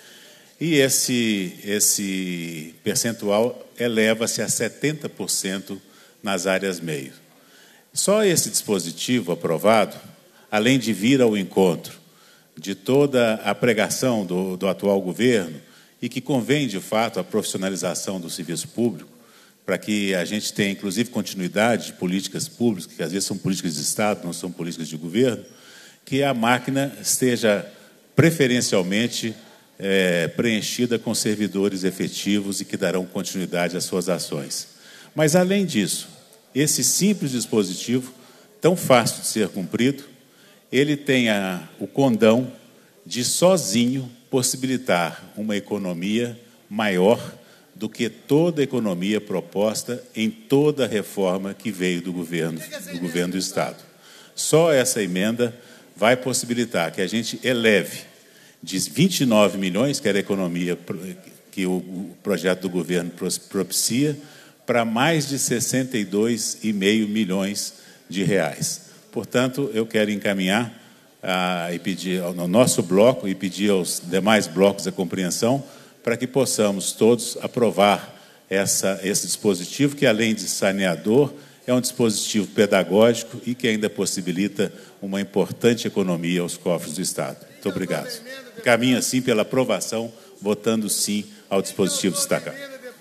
E esse, esse percentual eleva-se a setenta por cento nas áreas meio. Só esse dispositivo aprovado, além de vir ao encontro de toda a pregação do, do atual governo, e que convém, de fato, a profissionalização do serviço público, para que a gente tenha, inclusive, continuidade de políticas públicas, que às vezes são políticas de Estado, não são políticas de governo, que a máquina esteja preferencialmente É, preenchida com servidores efetivos e que darão continuidade às suas ações. Mas, além disso, esse simples dispositivo, tão fácil de ser cumprido, ele tem a, o condão de, sozinho, possibilitar uma economia maior do que toda a economia proposta em toda a reforma que veio do governo, do governo do Estado. Só essa emenda vai possibilitar que a gente eleve de vinte e nove milhões, que era a economia que o projeto do governo propicia, para mais de sessenta e dois vírgula cinco milhões de reais. Portanto, eu quero encaminhar ah, e pedir ao nosso bloco e pedir aos demais blocos a compreensão para que possamos todos aprovar essa, esse dispositivo, que, além de saneador, é um dispositivo pedagógico e que ainda possibilita uma importante economia aos cofres do Estado. Muito obrigado. Caminho, assim, pela aprovação, votando sim ao dispositivo destacado.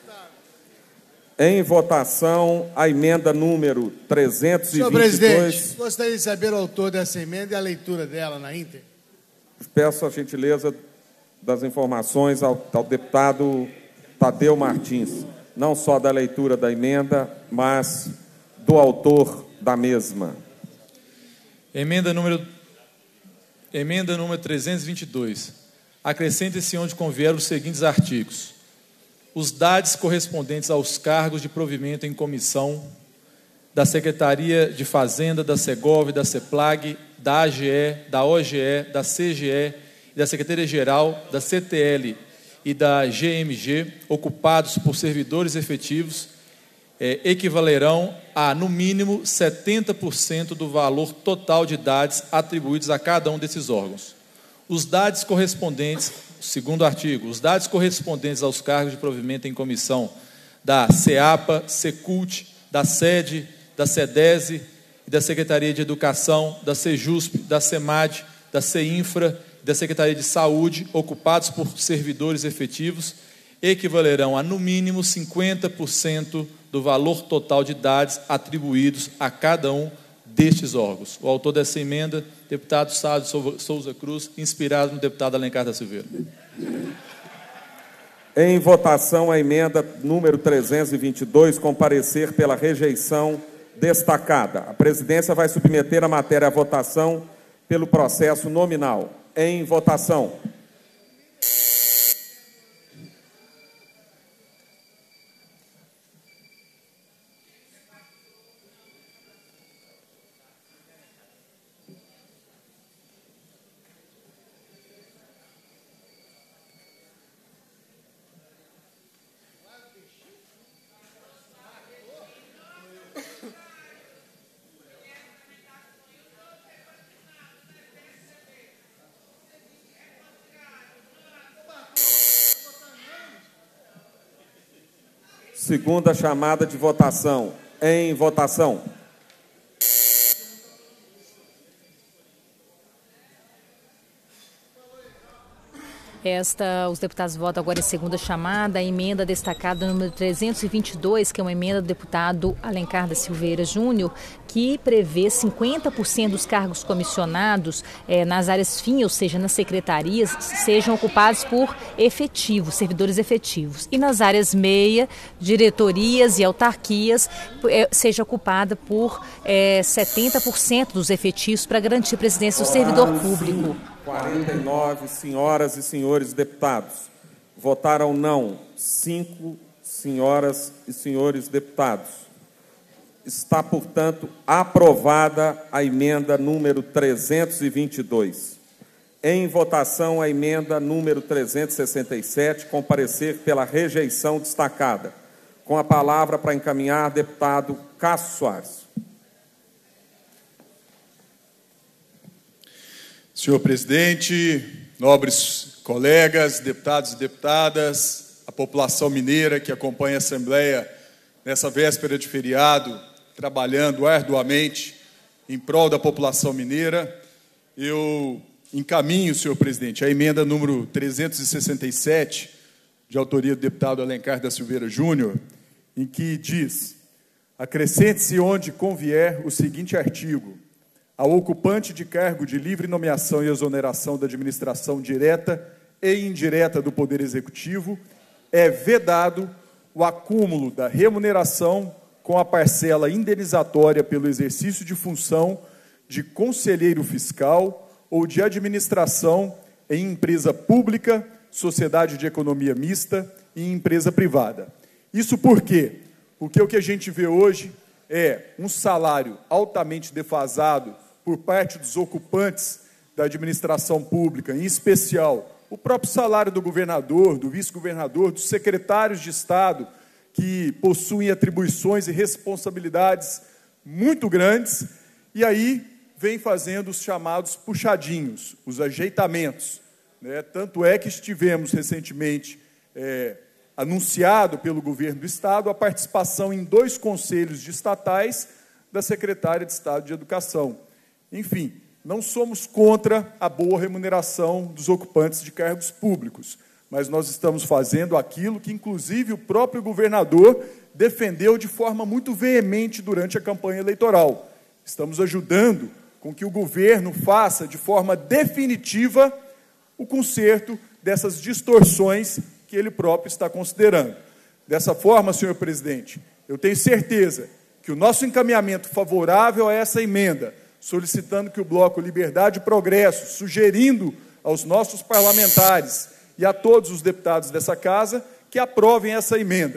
Em votação, a emenda número trezentos e vinte e dois. Senhor presidente, gostaria de saber o autor dessa emenda e a leitura dela na íntegra. Peço a gentileza das informações ao, ao deputado Tadeu Martins, não só da leitura da emenda, mas do autor da mesma. Emenda número, emenda número trezentos e vinte e dois. Acrescente-se onde convier os seguintes artigos: os dados correspondentes aos cargos de provimento em comissão da Secretaria de Fazenda, da Segov, da CEPLAG, da A G E, da O G E, da C G E, da Secretaria-Geral, da C T L e da G M G, ocupados por servidores efetivos, é, equivalerão a, no mínimo, setenta por cento do valor total de D A Ds atribuídos a cada um desses órgãos. Os D A Ds correspondentes, segundo artigo, os D A Ds correspondentes aos cargos de provimento em comissão da CEAPA, Secult, da SEDE, da SEDESE e da Secretaria de Educação, da SEJUSP, da SEMAD, da CEINFRA e da Secretaria de Saúde, ocupados por servidores efetivos, equivalerão a, no mínimo, cinquenta por cento do valor total de D A Ds atribuídos a cada um destes órgãos. O autor dessa emenda, deputado Sávio Souza Cruz, inspirado no deputado Alencar da Silveira. Em votação, a emenda número trezentos e vinte e dois, com parecer pela rejeição destacada. A presidência vai submeter a matéria à votação pelo processo nominal. Em votação. Segunda chamada de votação. Em votação. Esta, os deputados votam agora em segunda chamada, a emenda destacada número trezentos e vinte e dois, que é uma emenda do deputado Alencar da Silveira Júnior, que prevê cinquenta por cento dos cargos comissionados eh, nas áreas fim, ou seja, nas secretarias, sejam ocupados por efetivos, servidores efetivos. E nas áreas meia, diretorias e autarquias, eh, seja ocupada por eh, setenta por cento dos efetivos para garantir a presidência do servidor público. quarenta e nove senhoras e senhores deputados. Votaram não cinco senhoras e senhores deputados. Está, portanto, aprovada a emenda número trezentos e vinte e dois. Em votação, a emenda número trezentos e sessenta e sete, com parecer pela rejeição destacada. Com a palavra para encaminhar, deputado Cássio Soares. Senhor presidente, nobres colegas, deputados e deputadas, a população mineira que acompanha a Assembleia nessa véspera de feriado, trabalhando arduamente em prol da população mineira, eu encaminho, senhor presidente, a emenda número trezentos e sessenta e sete, de autoria do deputado Alencar da Silveira Júnior, em que diz: acrescente-se onde convier o seguinte artigo: ao ocupante de cargo de livre nomeação e exoneração da administração direta e indireta do Poder Executivo é vedado o acúmulo da remuneração com a parcela indenizatória pelo exercício de função de conselheiro fiscal ou de administração em empresa pública, sociedade de economia mista e empresa privada. Isso por quê? Porque o que a gente vê hoje é um salário altamente defasado por parte dos ocupantes da administração pública, em especial o próprio salário do governador, do vice-governador, dos secretários de Estado, que possuem atribuições e responsabilidades muito grandes, e aí vem fazendo os chamados puxadinhos, os ajeitamentos, né? Tanto é que estivemos recentemente é, anunciado pelo governo do Estado a participação em dois conselhos de estatais da secretária de Estado de Educação. Enfim, não somos contra a boa remuneração dos ocupantes de cargos públicos, mas nós estamos fazendo aquilo que, inclusive, o próprio governador defendeu de forma muito veemente durante a campanha eleitoral. Estamos ajudando com que o governo faça de forma definitiva o conserto dessas distorções que ele próprio está considerando. Dessa forma, senhor presidente, eu tenho certeza que o nosso encaminhamento favorável a essa emenda, solicitando que o Bloco Liberdade e Progresso, sugerindo aos nossos parlamentares e a todos os deputados dessa casa que aprovem essa emenda,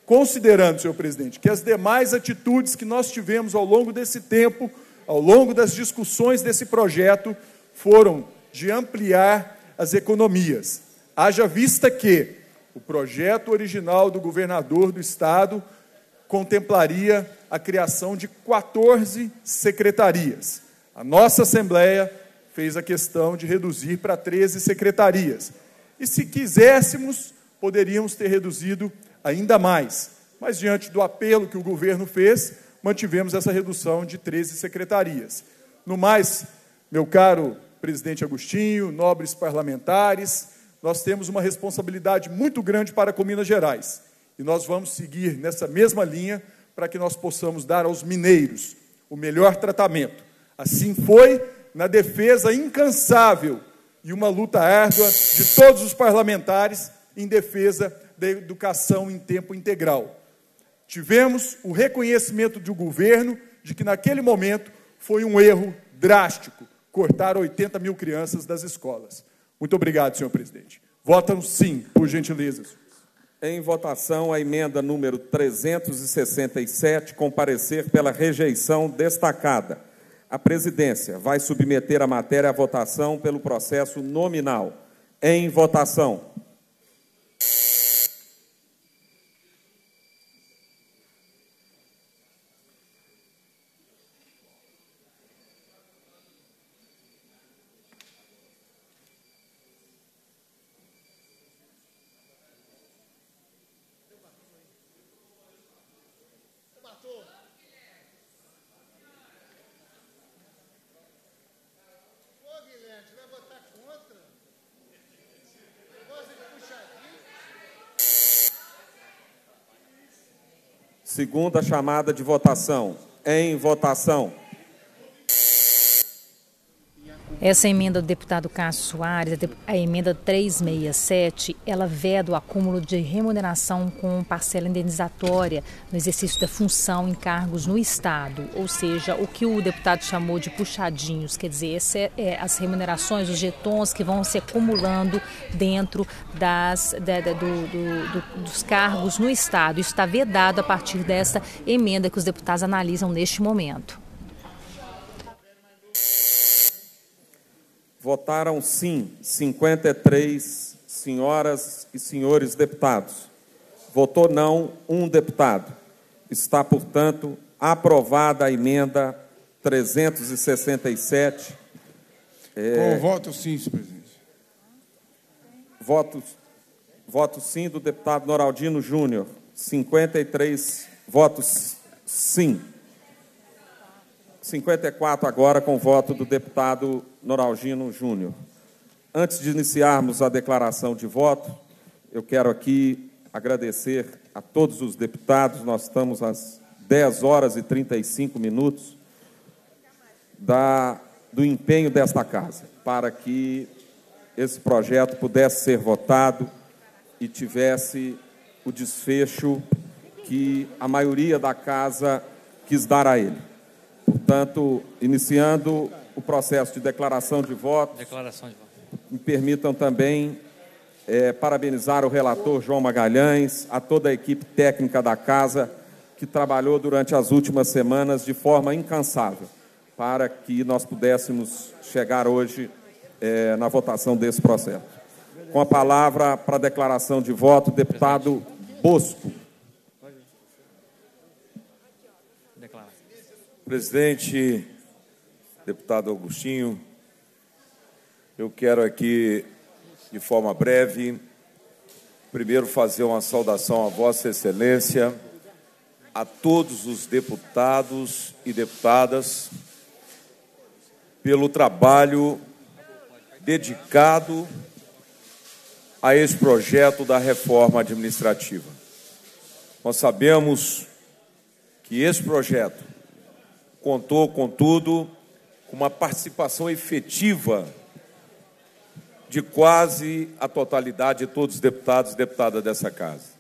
considerando, senhor presidente, que as demais atitudes que nós tivemos ao longo desse tempo, ao longo das discussões desse projeto, foram de ampliar as economias. Haja vista que o projeto original do governador do Estado contemplaria a criação de quatorze secretarias. A nossa Assembleia fez a questão de reduzir para treze secretarias. E, se quiséssemos, poderíamos ter reduzido ainda mais. Mas, diante do apelo que o governo fez, mantivemos essa redução de treze secretarias. No mais, meu caro presidente Agostinho, nobres parlamentares, nós temos uma responsabilidade muito grande para com Minas Gerais. E nós vamos seguir nessa mesma linha para que nós possamos dar aos mineiros o melhor tratamento. Assim foi na defesa incansável e uma luta árdua de todos os parlamentares em defesa da educação em tempo integral. Tivemos o reconhecimento do governo de que, naquele momento, foi um erro drástico cortar oitenta mil crianças das escolas. Muito obrigado, senhor presidente. Votam sim, por gentileza. Em votação, a emenda número trezentos e sessenta e sete, com parecer pela rejeição destacada. A presidência vai submeter a matéria à votação pelo processo nominal. Em votação. Segunda chamada de votação. Em votação. Essa emenda do deputado Cássio Soares, a emenda trezentos e sessenta e sete, ela veda o acúmulo de remuneração com parcela indenizatória no exercício da função em cargos no Estado, ou seja, o que o deputado chamou de puxadinhos, quer dizer, essa é, é, as remunerações, os jetons que vão se acumulando dentro das, da, da, do, do, do, dos cargos no Estado. Isso está vedado a partir dessa emenda que os deputados analisam neste momento. Votaram sim cinquenta e três senhoras e senhores deputados. Votou não um deputado. Está, portanto, aprovada a emenda trezentos e sessenta e sete. É... Com voto sim, senhor presidente. Voto, voto sim do deputado Noraldino Júnior. cinquenta e três votos sim. cinquenta e quatro agora com o voto do deputado Noraldino Júnior. Antes de iniciarmos a declaração de voto, eu quero aqui agradecer a todos os deputados. Nós estamos às dez horas e trinta e cinco minutos da, do empenho desta casa para que esse projeto pudesse ser votado e tivesse o desfecho que a maioria da casa quis dar a ele. Portanto, iniciando o processo de declaração de voto, declaração de voto. Me permitam também é, parabenizar o relator João Magalhães, a toda a equipe técnica da casa, que trabalhou durante as últimas semanas de forma incansável, para que nós pudéssemos chegar hoje é, na votação desse processo. Com a palavra para a declaração de voto, deputado Bosco. Presidente, deputado Agostinho, eu quero aqui, de forma breve, primeiro fazer uma saudação a Vossa Excelência, a todos os deputados e deputadas, pelo trabalho dedicado a esse projeto da reforma administrativa. Nós sabemos que esse projeto contou, contudo, com uma participação efetiva de quase a totalidade de todos os deputados e deputadas dessa casa.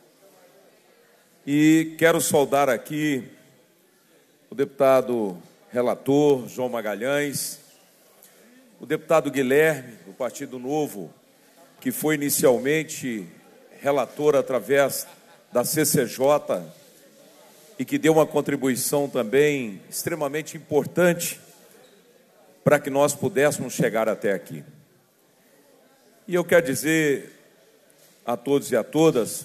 E quero saudar aqui o deputado relator, João Magalhães, o deputado Guilherme, do Partido Novo, que foi inicialmente relator através da C C J e que deu uma contribuição também extremamente importante para que nós pudéssemos chegar até aqui. E eu quero dizer a todos e a todas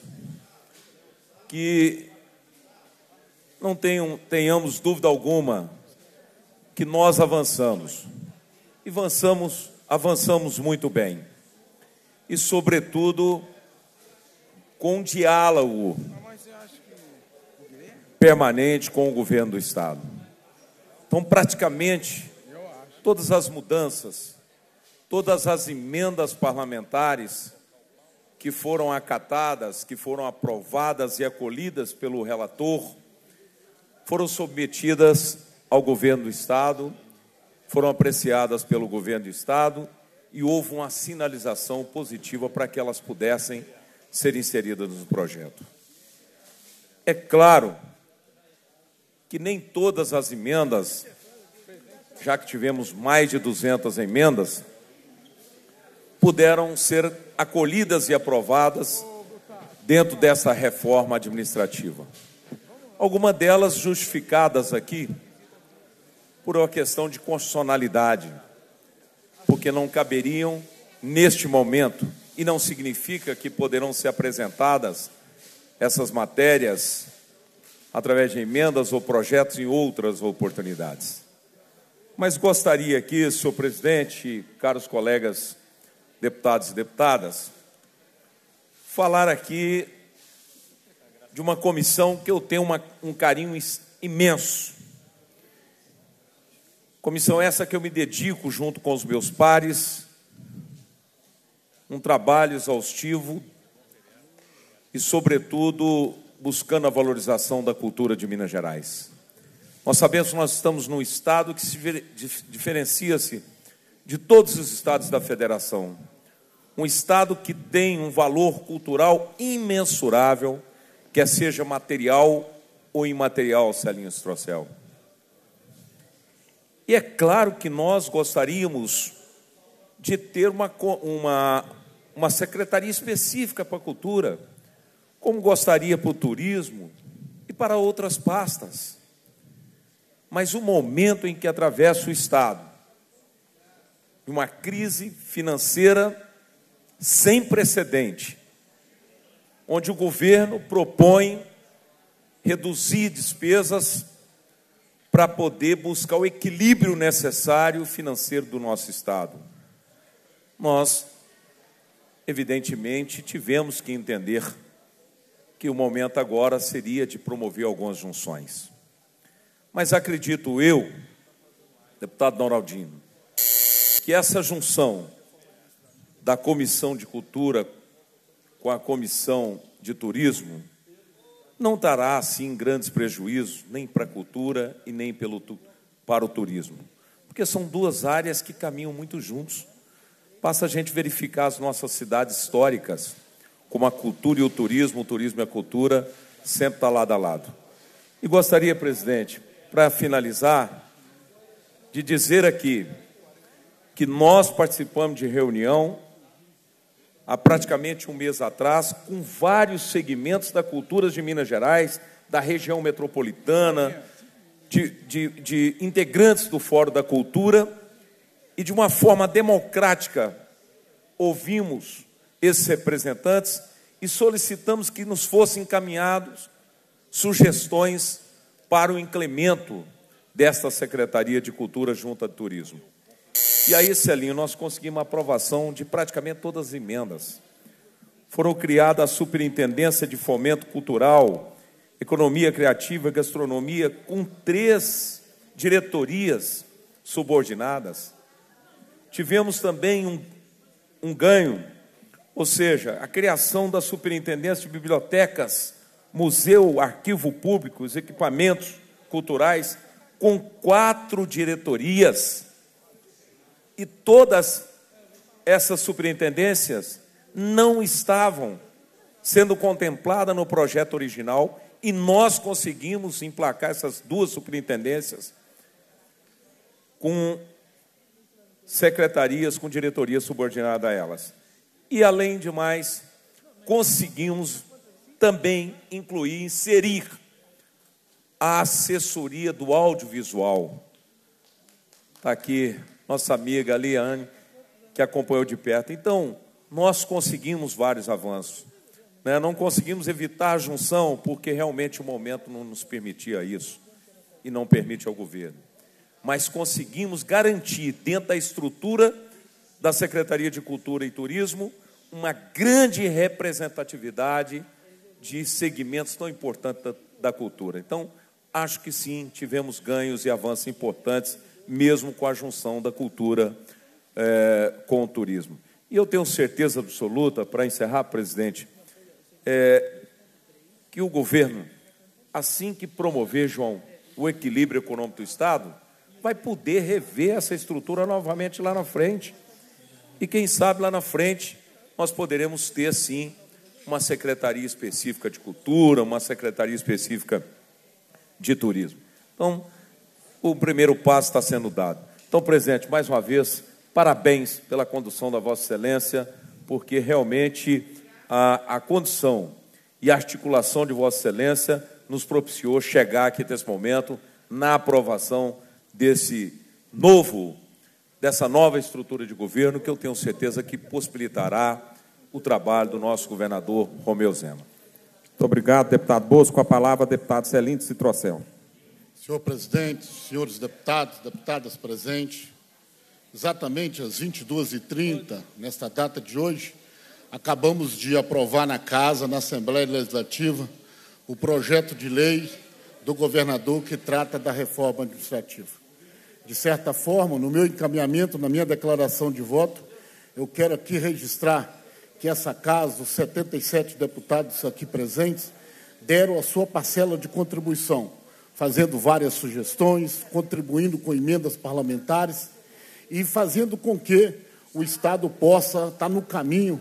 que não tenham, tenhamos dúvida alguma que nós avançamos. E avançamos, avançamos muito bem. E, sobretudo, com um diálogo permanente com o governo do Estado. Então, praticamente, todas as mudanças, todas as emendas parlamentares que foram acatadas, que foram aprovadas e acolhidas pelo relator, foram submetidas ao governo do Estado, foram apreciadas pelo governo do Estado e houve uma sinalização positiva para que elas pudessem ser inseridas no projeto. É claro que nem todas as emendas, já que tivemos mais de duzentas emendas, puderam ser acolhidas e aprovadas dentro dessa reforma administrativa. Algumas delas justificadas aqui por uma questão de constitucionalidade, porque não caberiam neste momento, e não significa que poderão ser apresentadas essas matérias através de emendas ou projetos em outras oportunidades. Mas gostaria aqui, senhor presidente, caros colegas deputados e deputadas, falar aqui de uma comissão que eu tenho uma, um carinho imenso. Comissão essa que eu me dedico junto com os meus pares, um trabalho exaustivo e, sobretudo, buscando a valorização da cultura de Minas Gerais. Nós sabemos que nós estamos num estado que se diferencia-se de todos os estados da federação. Um estado que tem um valor cultural imensurável, quer seja material ou imaterial, Celinho Strocel. E é claro que nós gostaríamos de ter uma, uma, uma secretaria específica para a cultura, como gostaria para o turismo e para outras pastas. Mas o momento em que atravessa o Estado, uma crise financeira sem precedente, onde o governo propõe reduzir despesas para poder buscar o equilíbrio necessário financeiro do nosso Estado. Nós, evidentemente, tivemos que entender que o momento agora seria de promover algumas junções. Mas acredito eu, deputado Noraldino, que essa junção da Comissão de Cultura com a Comissão de Turismo não dará, assim, grandes prejuízos, nem para a cultura e nem pelo, para o turismo. Porque são duas áreas que caminham muito juntos. Basta a gente verificar as nossas cidades históricas, como a cultura e o turismo, o turismo e a cultura, sempre está lado a lado. E gostaria, presidente, para finalizar, de dizer aqui que nós participamos de reunião há praticamente um mês atrás, com vários segmentos da cultura de Minas Gerais, da região metropolitana, de, de, de integrantes do Fórum da Cultura, e de uma forma democrática ouvimos esses representantes e solicitamos que nos fossem encaminhados sugestões para o incremento desta Secretaria de Cultura junto ao Turismo. E aí, Celinho, nós conseguimos a aprovação de praticamente todas as emendas. Foram criadas a Superintendência de Fomento Cultural, Economia Criativa e Gastronomia, com três diretorias subordinadas. Tivemos também um, um ganho, ou seja, a criação da Superintendência de Bibliotecas, Museu, Arquivo Público, os equipamentos culturais, com quatro diretorias. E todas essas superintendências não estavam sendo contempladas no projeto original e nós conseguimos emplacar essas duas superintendências com secretarias, com diretorias subordinadas a elas. E, além de mais, conseguimos também incluir, inserir a assessoria do audiovisual. Está aqui nossa amiga Liane, que acompanhou de perto. Então, nós conseguimos vários avanços. Né? Não conseguimos evitar a junção, porque realmente o momento não nos permitia isso, e não permite ao governo. Mas conseguimos garantir, dentro da estrutura da Secretaria de Cultura e Turismo, uma grande representatividade de segmentos tão importantes da, da cultura. Então, acho que sim, tivemos ganhos e avanços importantes, mesmo com a junção da cultura é, com o turismo. E eu tenho certeza absoluta, para encerrar, presidente, é, que o governo, assim que promover, João, o equilíbrio econômico do Estado, vai poder rever essa estrutura novamente lá na frente. E quem sabe lá na frente nós poderemos ter, sim, uma secretaria específica de cultura, uma secretaria específica de turismo. Então, o primeiro passo está sendo dado. Então, presidente, mais uma vez, parabéns pela condução da Vossa Excelência, porque realmente a, a condução e a articulação de Vossa Excelência nos propiciou chegar aqui nesse momento na aprovação desse novo, dessa nova estrutura de governo, que eu tenho certeza que possibilitará o trabalho do nosso governador Romeu Zema. Muito obrigado, deputado Bosco. Com a palavra, deputado Celinto Citrocel. Senhor presidente, senhores deputados, deputadas presentes, exatamente às vinte e duas e trinta, nesta data de hoje, acabamos de aprovar na Casa, na Assembleia Legislativa, o projeto de lei do governador que trata da reforma administrativa. De certa forma, no meu encaminhamento, na minha declaração de voto, eu quero aqui registrar que essa Casa, os setenta e sete deputados aqui presentes, deram a sua parcela de contribuição, fazendo várias sugestões, contribuindo com emendas parlamentares e fazendo com que o Estado possa estar no caminho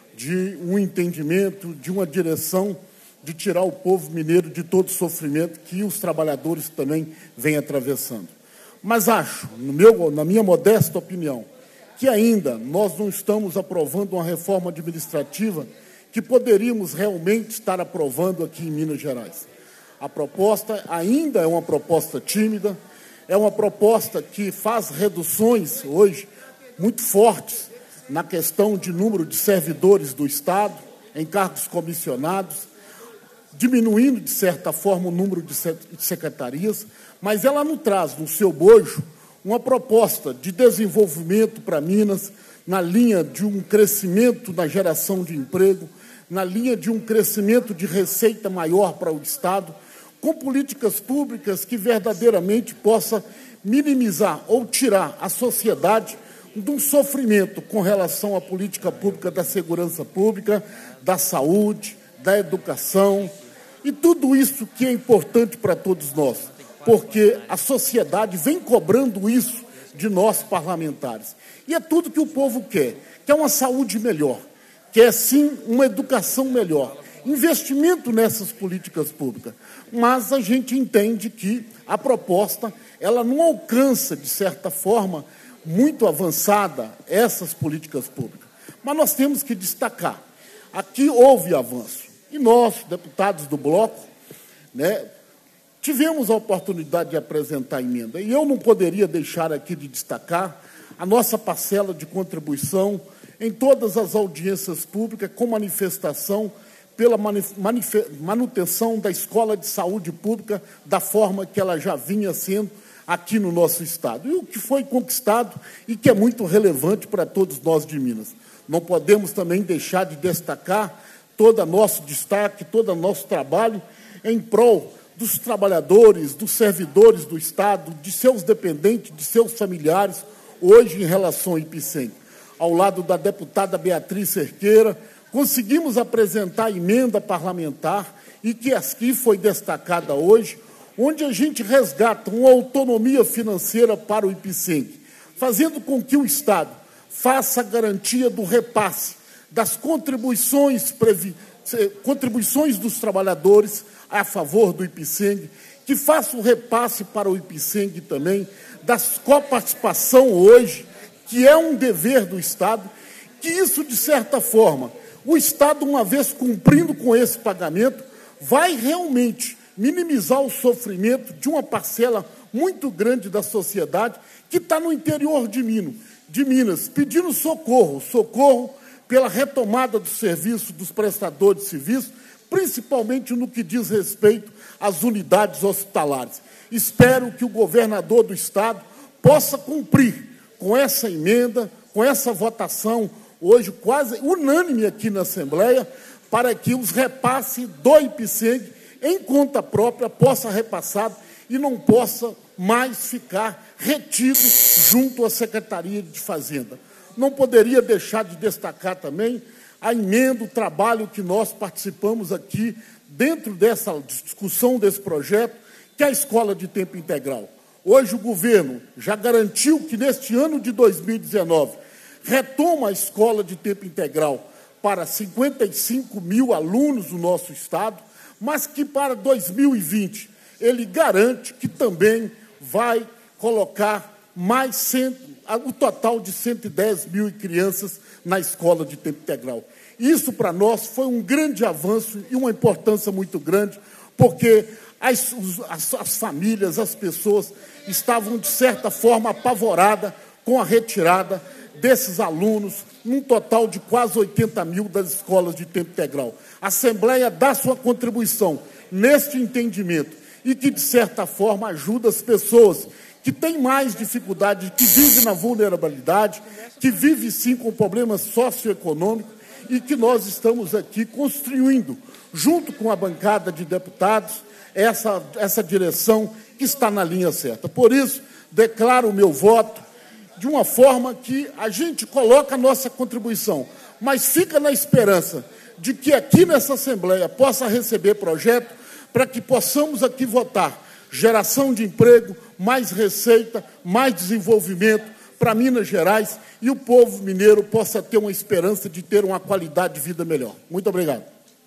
de um entendimento, de uma direção de tirar o povo mineiro de todo o sofrimento que os trabalhadores também vêm atravessando. Mas acho, no meu, na minha modesta opinião, que ainda nós não estamos aprovando uma reforma administrativa que poderíamos realmente estar aprovando aqui em Minas Gerais. A proposta ainda é uma proposta tímida, é uma proposta que faz reduções hoje muito fortes na questão de número de servidores do Estado, em cargos comissionados, diminuindo, de certa forma, o número de secretarias, mas ela não traz no seu bojo uma proposta de desenvolvimento para Minas, na linha de um crescimento na geração de emprego, na linha de um crescimento de receita maior para o Estado, com políticas públicas que verdadeiramente possa minimizar ou tirar a sociedade de um sofrimento com relação à política pública da segurança pública, da saúde, da educação, e tudo isso que é importante para todos nós, porque a sociedade vem cobrando isso de nós parlamentares. E é tudo que o povo quer, quer uma saúde melhor, quer sim uma educação melhor, investimento nessas políticas públicas. Mas a gente entende que a proposta ela não alcança, de certa forma, muito avançada essas políticas públicas. Mas nós temos que destacar, aqui houve avanço. E nós, deputados do Bloco, né, tivemos a oportunidade de apresentar emenda. E eu não poderia deixar aqui de destacar a nossa parcela de contribuição em todas as audiências públicas com manifestação pela manutenção da Escola de Saúde Pública da forma que ela já vinha sendo aqui no nosso Estado. E o que foi conquistado e que é muito relevante para todos nós de Minas. Não podemos também deixar de destacar todo o nosso destaque, todo o nosso trabalho em prol dos trabalhadores, dos servidores do Estado, de seus dependentes, de seus familiares, hoje em relação ao IPCENG. Ao lado da deputada Beatriz Cerqueira, conseguimos apresentar a emenda parlamentar e que aqui foi destacada hoje, onde a gente resgata uma autonomia financeira para o IPCENG, fazendo com que o Estado faça a garantia do repasse das contribuições, previ... contribuições dos trabalhadores a favor do IPCENG, que faça o repasse para o IPCENG também, das coparticipação hoje, que é um dever do Estado, que isso, de certa forma, O Estado, uma vez cumprindo com esse pagamento, vai realmente minimizar o sofrimento de uma parcela muito grande da sociedade que está no interior de Minas, de Minas, pedindo socorro, socorro pela retomada do serviço dos prestadores de serviço, principalmente no que diz respeito às unidades hospitalares. Espero que o governador do Estado possa cumprir com essa emenda, com essa votação, hoje quase unânime aqui na Assembleia, para que os repasses do IPSENG, em conta própria, possa repassar e não possa mais ficar retido junto à Secretaria de Fazenda. Não poderia deixar de destacar também a emenda, o trabalho que nós participamos aqui dentro dessa discussão desse projeto, que é a escola de tempo integral. Hoje o governo já garantiu que neste ano de dois mil e dezenove retoma a escola de tempo integral para cinquenta e cinco mil alunos no nosso estado, mas que para dois mil e vinte ele garante que também vai colocar mais cento, o total de cento e dez mil crianças na escola de tempo integral. Isso, para nós, foi um grande avanço e uma importância muito grande, porque as, as, as famílias, as pessoas estavam, de certa forma, apavoradas com a retirada desses alunos, num total de quase oitenta mil das escolas de tempo integral. A Assembleia dá sua contribuição neste entendimento e que, de certa forma, ajuda as pessoas que têm mais dificuldade, que vivem na vulnerabilidade, que vivem, sim, com problemas socioeconômicos, e que nós estamos aqui construindo, junto com a bancada de deputados, essa, essa direção que está na linha certa. Por isso, declaro o meu voto de uma forma que a gente coloca a nossa contribuição, mas fica na esperança de que aqui nessa Assembleia possa receber projeto para que possamos aqui votar geração de emprego, mais receita, mais desenvolvimento para Minas Gerais e o povo mineiro possa ter uma esperança de ter uma qualidade de vida melhor. Muito obrigado.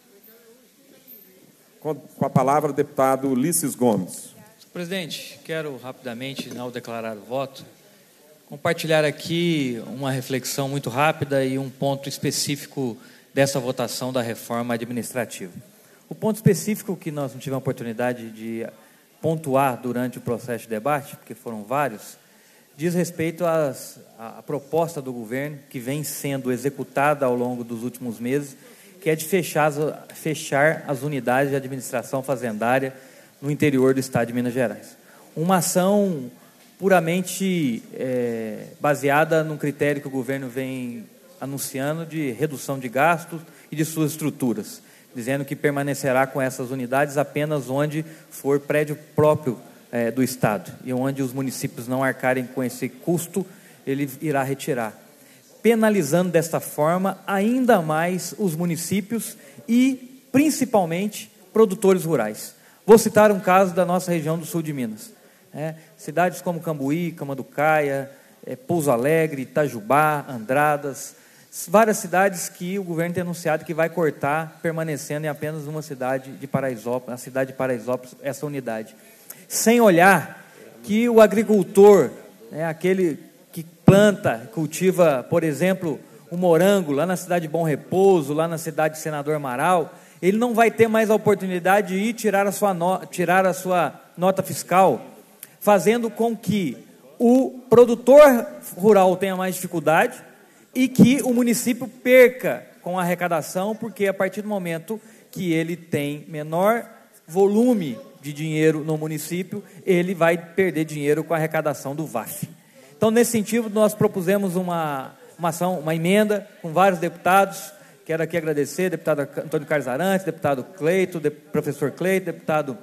Com a palavra, o deputado Ulisses Gomes. Senhor presidente, quero rapidamente, ao declarar o voto, compartilhar aqui uma reflexão muito rápida e um ponto específico dessa votação da reforma administrativa. O ponto específico que nós não tivemos a oportunidade de pontuar durante o processo de debate, porque foram vários, diz respeito às, à proposta do governo que vem sendo executada ao longo dos últimos meses, que é de fechar as, fechar as unidades de administração fazendária no interior do estado de Minas Gerais. Uma ação puramente é, baseada num critério que o governo vem anunciando de redução de gastos e de suas estruturas, dizendo que permanecerá com essas unidades apenas onde for prédio próprio é, do Estado, e onde os municípios não arcarem com esse custo, ele irá retirar, penalizando desta forma ainda mais os municípios e, principalmente, produtores rurais. Vou citar um caso da nossa região do sul de Minas. É, cidades como Cambuí, Camanducaia, é, Pouso Alegre, Itajubá, Andradas, várias cidades que o governo tem anunciado que vai cortar, permanecendo em apenas uma cidade de Paraisópolis, a cidade de Paraisópolis, essa unidade. Sem olhar que o agricultor, né, aquele que planta, cultiva, por exemplo, o morango, lá na cidade de Bom Repouso, lá na cidade de Senador Amaral, ele não vai ter mais a oportunidade de ir tirar a sua, no, tirar a sua nota fiscal, fazendo com que o produtor rural tenha mais dificuldade e que o município perca com a arrecadação, porque a partir do momento que ele tem menor volume de dinheiro no município, ele vai perder dinheiro com a arrecadação do V A F. Então, nesse sentido, nós propusemos uma, uma ação, uma emenda com vários deputados. Quero aqui agradecer, deputado Antônio Carlos Arantes, deputado Cleito, de, professor Cleito, deputado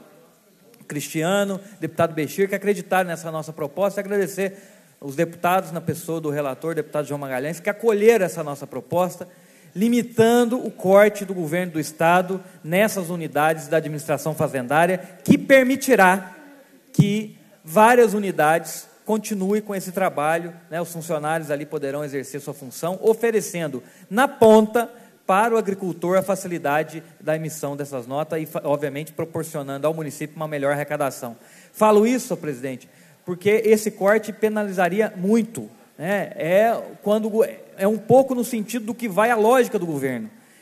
Cristiano, deputado Bechir, que acreditaram nessa nossa proposta, e agradecer os deputados, na pessoa do relator, deputado João Magalhães, que acolheram essa nossa proposta, limitando o corte do governo do Estado nessas unidades da administração fazendária, que permitirá que várias unidades continuem com esse trabalho, né? Os funcionários ali poderão exercer sua função, oferecendo na ponta para o agricultor a facilidade da emissão dessas notas e, obviamente, proporcionando ao município uma melhor arrecadação. Falo isso, senhor presidente, porque esse corte penalizaria muito, né? É, quando, é um pouco no sentido do que vai a lógica do governo.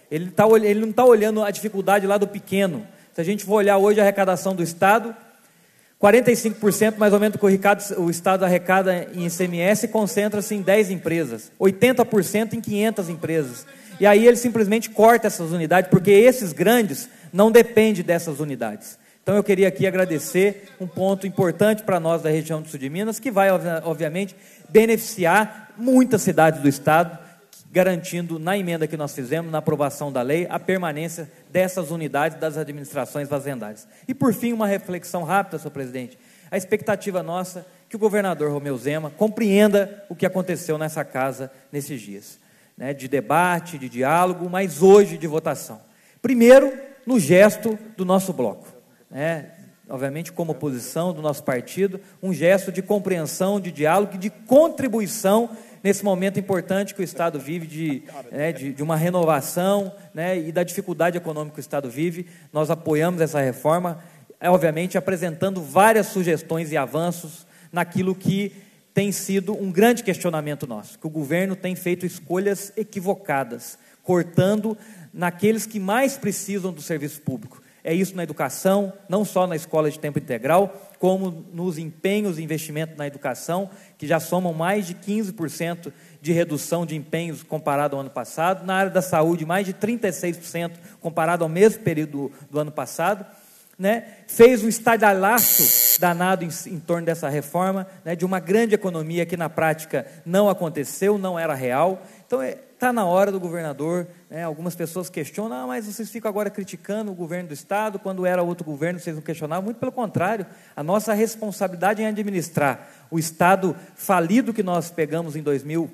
Ele, tá, ele não está olhando a dificuldade lá do pequeno. Se a gente for olhar hoje a arrecadação do Estado, quarenta e cinco por cento mais ou menos do que o, Ricardo, o Estado arrecada em I C M S concentra-se em dez empresas, oitenta por cento em quinhentas empresas. E aí ele simplesmente corta essas unidades, porque esses grandes não dependem dessas unidades. Então eu queria aqui agradecer um ponto importante para nós da região do sul de Minas, que vai, obviamente, beneficiar muitas cidades do Estado, garantindo, na emenda que nós fizemos, na aprovação da lei, a permanência dessas unidades das administrações fazendárias. E, por fim, uma reflexão rápida, senhor presidente. A expectativa nossa é que o governador Romeu Zema compreenda o que aconteceu nessa casa nesses dias, né, de debate, de diálogo, mas hoje de votação. Primeiro, no gesto do nosso bloco, né, obviamente como oposição do nosso partido, um gesto de compreensão, de diálogo e de contribuição nesse momento importante que o Estado vive de, né, de, de uma renovação, né, e da dificuldade econômica que o Estado vive. Nós apoiamos essa reforma, obviamente apresentando várias sugestões e avanços naquilo que tem sido um grande questionamento nosso, que o governo tem feito escolhas equivocadas, cortando naqueles que mais precisam do serviço público. É isso na educação, não só na escola de tempo integral, como nos empenhos e investimentos na educação, que já somam mais de quinze por cento de redução de empenhos comparado ao ano passado. Na área da saúde, mais de trinta e seis por cento comparado ao mesmo período do, do ano passado. Né? Fez um estardalhaço danado em, em torno dessa reforma, né, de uma grande economia que na prática não aconteceu, não era real. Então está na hora do governador, né, algumas pessoas questionam, ah, mas vocês ficam agora criticando o governo do Estado, quando era outro governo vocês não questionavam. Muito pelo contrário, a nossa responsabilidade em administrar o Estado falido que nós pegamos em dois mil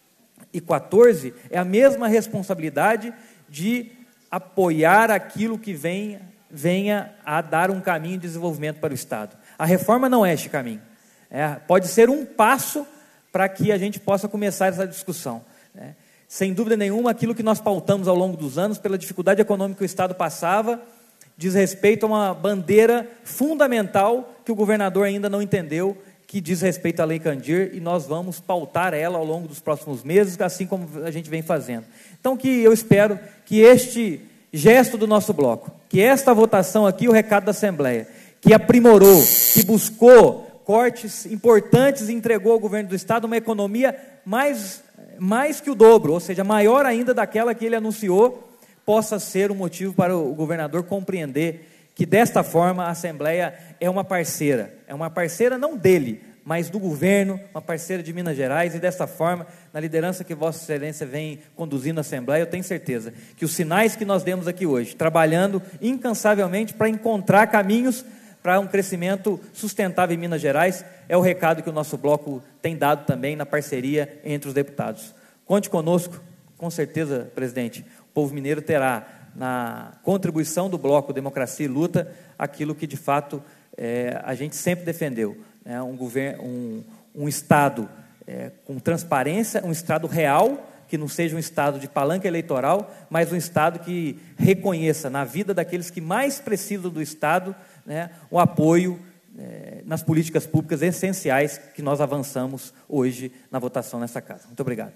e quatorze é a mesma responsabilidade de apoiar aquilo que vem venha a dar um caminho de desenvolvimento para o Estado. A reforma não é este caminho. É, pode ser um passo para que a gente possa começar essa discussão. Né? Sem dúvida nenhuma, aquilo que nós pautamos ao longo dos anos, pela dificuldade econômica que o Estado passava, diz respeito a uma bandeira fundamental que o governador ainda não entendeu, que diz respeito à Lei Candir, e nós vamos pautar ela ao longo dos próximos meses, assim como a gente vem fazendo. Então, que eu espero que este gesto do nosso bloco, que esta votação aqui, o recado da Assembleia, que aprimorou, que buscou cortes importantes e entregou ao governo do Estado uma economia mais, mais que o dobro, ou seja, maior ainda daquela que ele anunciou, possa ser um motivo para o governador compreender que desta forma a Assembleia é uma parceira, é uma parceira não dele, mas do governo, uma parceira de Minas Gerais, e dessa forma, na liderança que Vossa Excelência vem conduzindo a Assembleia, eu tenho certeza que os sinais que nós demos aqui hoje, trabalhando incansavelmente para encontrar caminhos para um crescimento sustentável em Minas Gerais, é o recado que o nosso bloco tem dado também na parceria entre os deputados. Conte conosco, com certeza, presidente, o povo mineiro terá na contribuição do bloco Democracia e Luta aquilo que de fato é, a gente sempre defendeu. É um, governo, um, um Estado é, com transparência, um Estado real, que não seja um Estado de palanca eleitoral, mas um Estado que reconheça na vida daqueles que mais precisam do Estado, né, o apoio é, nas políticas públicas essenciais que nós avançamos hoje na votação nessa casa. Muito obrigado.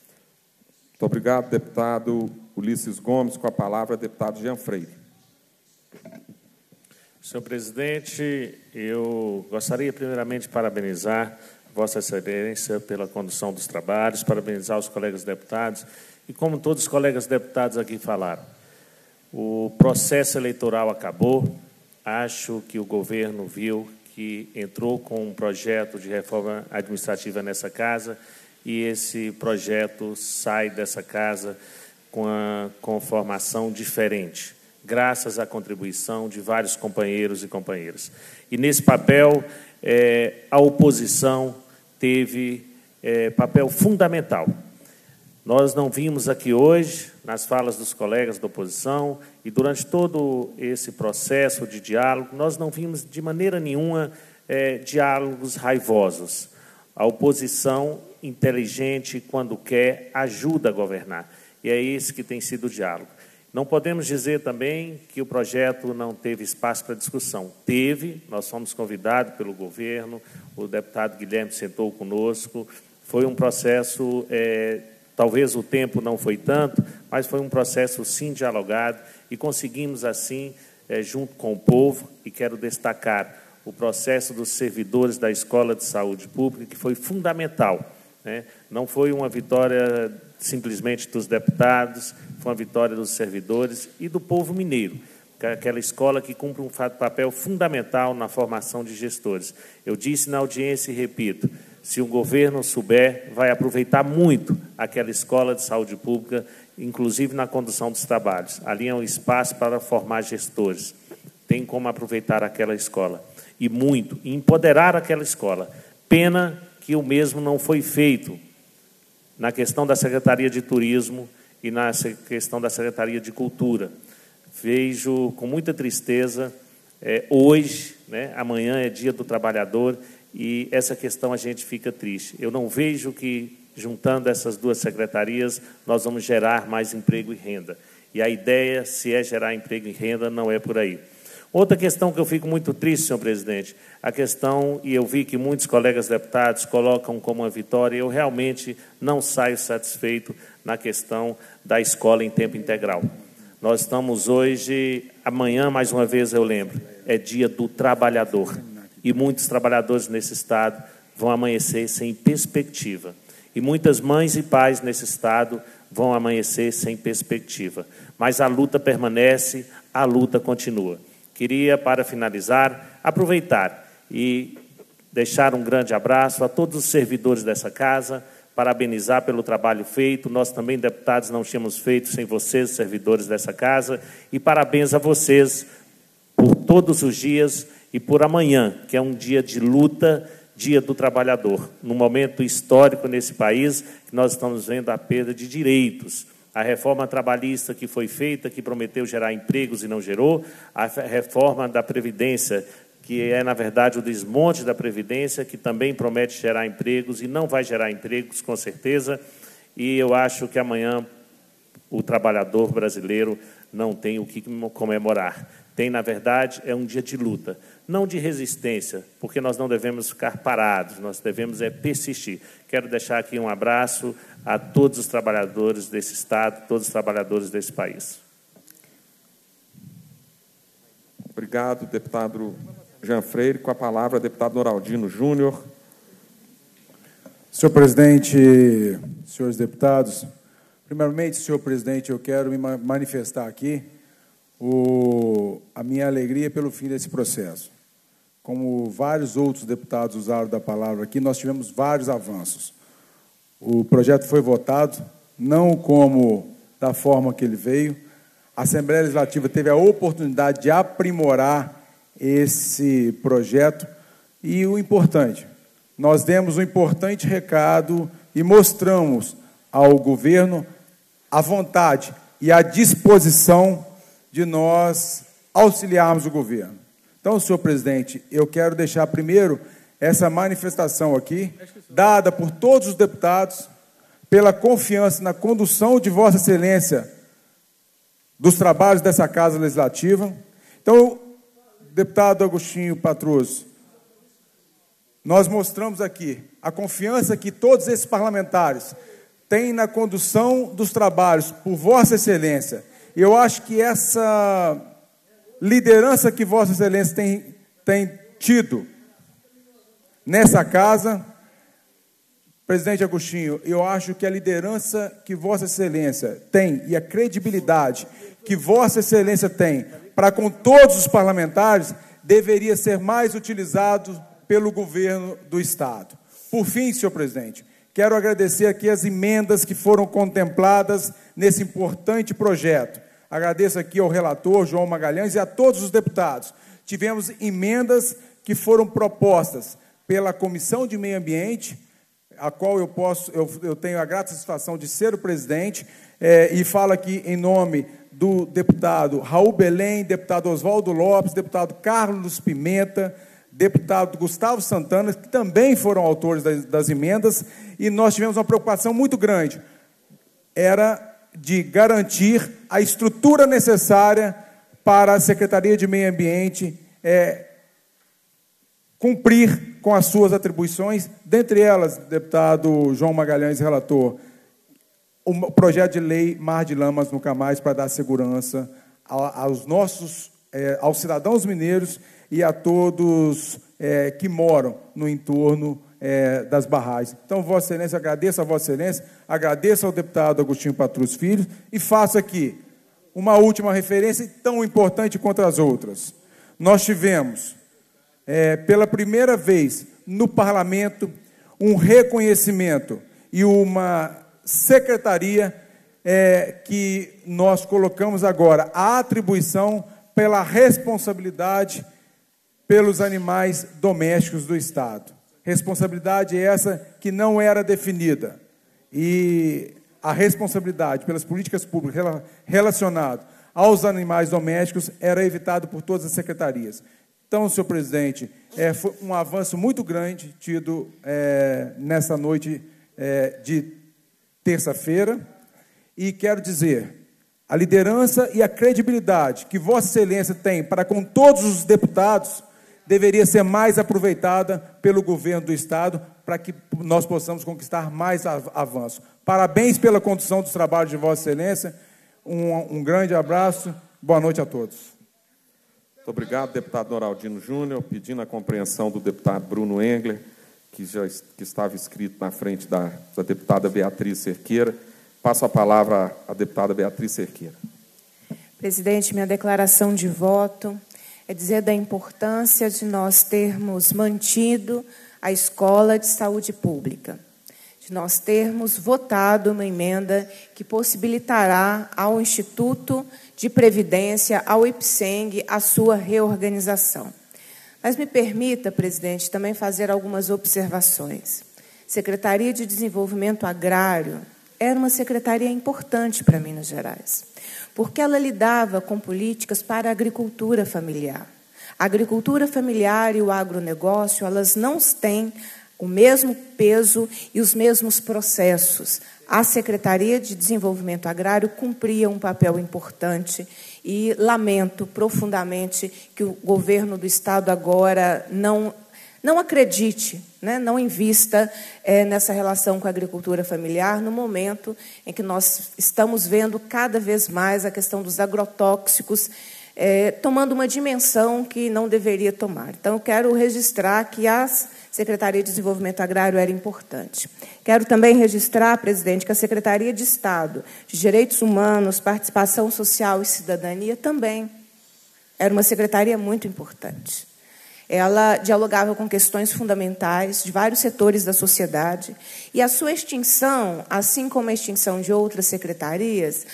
Muito obrigado, deputado Ulisses Gomes. Com a palavra, deputado Jean Freire. Senhor presidente, eu gostaria primeiramente de parabenizar Vossa Excelência pela condução dos trabalhos, parabenizar os colegas deputados e, como todos os colegas deputados aqui falaram, o processo eleitoral acabou. Acho que o governo viu que entrou com um projeto de reforma administrativa nessa casa e esse projeto sai dessa casa com a conformação diferente, graças à contribuição de vários companheiros e companheiras. E, nesse papel, é, a oposição teve é, papel fundamental. Nós não vimos aqui hoje, nas falas dos colegas da oposição, e durante todo esse processo de diálogo, nós não vimos de maneira nenhuma é, diálogos raivosos. A oposição inteligente, quando quer, ajuda a governar. E é esse que tem sido o diálogo. Não podemos dizer também que o projeto não teve espaço para discussão. Teve, nós fomos convidados pelo governo, o deputado Guilherme sentou conosco, foi um processo, é, talvez o tempo não foi tanto, mas foi um processo, sim, dialogado, e conseguimos, assim, é, junto com o povo, e quero destacar o processo dos servidores da Escola de Saúde Pública, que foi fundamental, né? Não foi uma vitória simplesmente dos deputados, foi uma vitória dos servidores e do povo mineiro, que é aquela escola que cumpre um papel fundamental na formação de gestores. Eu disse na audiência e repito, se o governo souber, vai aproveitar muito aquela escola de saúde pública, inclusive na condução dos trabalhos. Ali é um espaço para formar gestores. Tem como aproveitar aquela escola. E muito, e empoderar aquela escola. Pena que o mesmo não foi feito na questão da Secretaria de Turismo e na questão da Secretaria de Cultura. Vejo com muita tristeza, é, hoje, né, amanhã é Dia do Trabalhador, e essa questão a gente fica triste. Eu não vejo que, juntando essas duas secretarias, nós vamos gerar mais emprego e renda. E a ideia, se é gerar emprego e renda, não é por aí. Outra questão que eu fico muito triste, senhor presidente, a questão, e eu vi que muitos colegas deputados colocam como uma vitória, eu realmente não saio satisfeito na questão da escola em tempo integral. Nós estamos hoje, amanhã, mais uma vez eu lembro, é Dia do Trabalhador. E muitos trabalhadores nesse estado vão amanhecer sem perspectiva. E muitas mães e pais nesse estado vão amanhecer sem perspectiva. Mas a luta permanece, a luta continua. Queria, para finalizar, aproveitar e deixar um grande abraço a todos os servidores dessa casa, parabenizar pelo trabalho feito. Nós também, deputados, não tínhamos feito sem vocês, servidores dessa casa, e parabéns a vocês por todos os dias e por amanhã, que é um dia de luta, Dia do Trabalhador, num momento histórico nesse país, que nós estamos vendo a perda de direitos. A reforma trabalhista que foi feita, que prometeu gerar empregos e não gerou, a reforma da Previdência, que é, na verdade, o desmonte da Previdência, que também promete gerar empregos e não vai gerar empregos, com certeza, e eu acho que amanhã o trabalhador brasileiro não tem o que comemorar. Tem, na verdade, é um dia de luta, não de resistência, porque nós não devemos ficar parados, nós devemos é persistir. Quero deixar aqui um abraço a todos os trabalhadores desse estado, todos os trabalhadores desse país. Obrigado, deputado Jean Freire. Com a palavra, deputado Noraldino Júnior. Senhor presidente, senhores deputados, primeiramente, senhor presidente, eu quero me manifestar aqui o, a minha alegria pelo fim desse processo. Como vários outros deputados usaram da palavra aqui, nós tivemos vários avanços. O projeto foi votado, não como da forma que ele veio. A Assembleia Legislativa teve a oportunidade de aprimorar esse projeto. E o importante, nós demos um importante recado e mostramos ao governo a vontade e a disposição de nós auxiliarmos o governo. Então, senhor presidente, eu quero deixar primeiro essa manifestação aqui, dada por todos os deputados, pela confiança na condução de Vossa Excelência dos trabalhos dessa Casa Legislativa. Então, deputado Agostinho Patrus, nós mostramos aqui a confiança que todos esses parlamentares têm na condução dos trabalhos por Vossa Excelência. E eu acho que essa liderança que Vossa Excelência tem, tem tido nessa casa, presidente Agostinho, eu acho que a liderança que Vossa Excelência tem e a credibilidade que Vossa Excelência tem para com todos os parlamentares deveria ser mais utilizado pelo governo do Estado. Por fim, senhor presidente, quero agradecer aqui as emendas que foram contempladas nesse importante projeto. Agradeço aqui ao relator, João Magalhães, e a todos os deputados. Tivemos emendas que foram propostas pela Comissão de Meio Ambiente, a qual eu, posso, eu, eu tenho a grata satisfação de ser o presidente, é, e falo aqui em nome do deputado Raul Belém, deputado Oswaldo Lopes, deputado Carlos Pimenta, deputado Gustavo Santana, que também foram autores das, das emendas, e nós tivemos uma preocupação muito grande. Era de garantir a estrutura necessária para a Secretaria de Meio Ambiente é, cumprir com as suas atribuições, dentre elas, deputado João Magalhães, relator, o projeto de lei Mar de Lamas Nunca Mais, para dar segurança aos nossos, é, aos cidadãos mineiros e a todos é, que moram no entorno é, das barragens. Então, Vossa Excelência, agradeço a Vossa Excelência, agradeço ao deputado Agostinho Patrus Filho e faço aqui uma última referência tão importante quanto as outras. Nós tivemos, é, pela primeira vez no Parlamento, um reconhecimento e uma secretaria é, que nós colocamos agora a atribuição pela responsabilidade pelos animais domésticos do Estado. Responsabilidade essa que não era definida. E a responsabilidade pelas políticas públicas relacionadas aos animais domésticos era evitado por todas as secretarias. Então, senhor presidente, é, foi um avanço muito grande tido é, nessa noite é, de terça-feira, e quero dizer, a liderança e a credibilidade que Vossa Excelência tem para com todos os deputados deveria ser mais aproveitada pelo governo do Estado para que nós possamos conquistar mais avanço. Parabéns pela condução dos trabalhos de Vossa Excelência, um, um grande abraço, boa noite a todos. Muito obrigado, deputado Noraldino Júnior, pedindo a compreensão do deputado Bruno Engler, que já que estava inscrito na frente da, da deputada Beatriz Cerqueira. Passo a palavra à deputada Beatriz Cerqueira. Presidente, minha declaração de voto é dizer da importância de nós termos mantido a Escola de Saúde Pública, de nós termos votado uma emenda que possibilitará ao Instituto de Previdência, ao IPSENG, a sua reorganização. Mas me permita, presidente, também fazer algumas observações. Secretaria de Desenvolvimento Agrário era uma secretaria importante para Minas Gerais, porque ela lidava com políticas para a agricultura familiar. A agricultura familiar e o agronegócio, elas não têm o mesmo peso e os mesmos processos. A Secretaria de Desenvolvimento Agrário cumpria um papel importante e lamento profundamente que o governo do Estado agora não, não acredite, né, não invista é, nessa relação com a agricultura familiar, no momento em que nós estamos vendo cada vez mais a questão dos agrotóxicos é, tomando uma dimensão que não deveria tomar. Então, eu quero registrar que a Secretaria de Desenvolvimento Agrário era importante. Quero também registrar, presidente, que a Secretaria de Estado de Direitos Humanos, Participação Social e Cidadania também era uma secretaria muito importante. Ela dialogava com questões fundamentais de vários setores da sociedade, e a sua extinção, assim como a extinção de outras secretarias,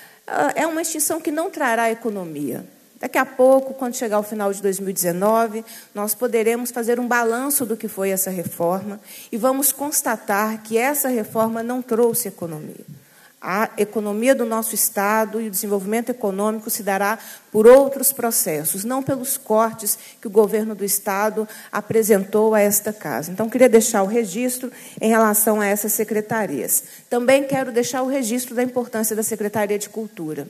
é uma extinção que não trará economia. Daqui a pouco, quando chegar o final de dois mil e dezenove, nós poderemos fazer um balanço do que foi essa reforma e vamos constatar que essa reforma não trouxe economia. A economia do nosso Estado e o desenvolvimento econômico se dará por outros processos, não pelos cortes que o governo do Estado apresentou a esta casa. Então, queria deixar o registro em relação a essas secretarias. Também quero deixar o registro da importância da Secretaria de Cultura.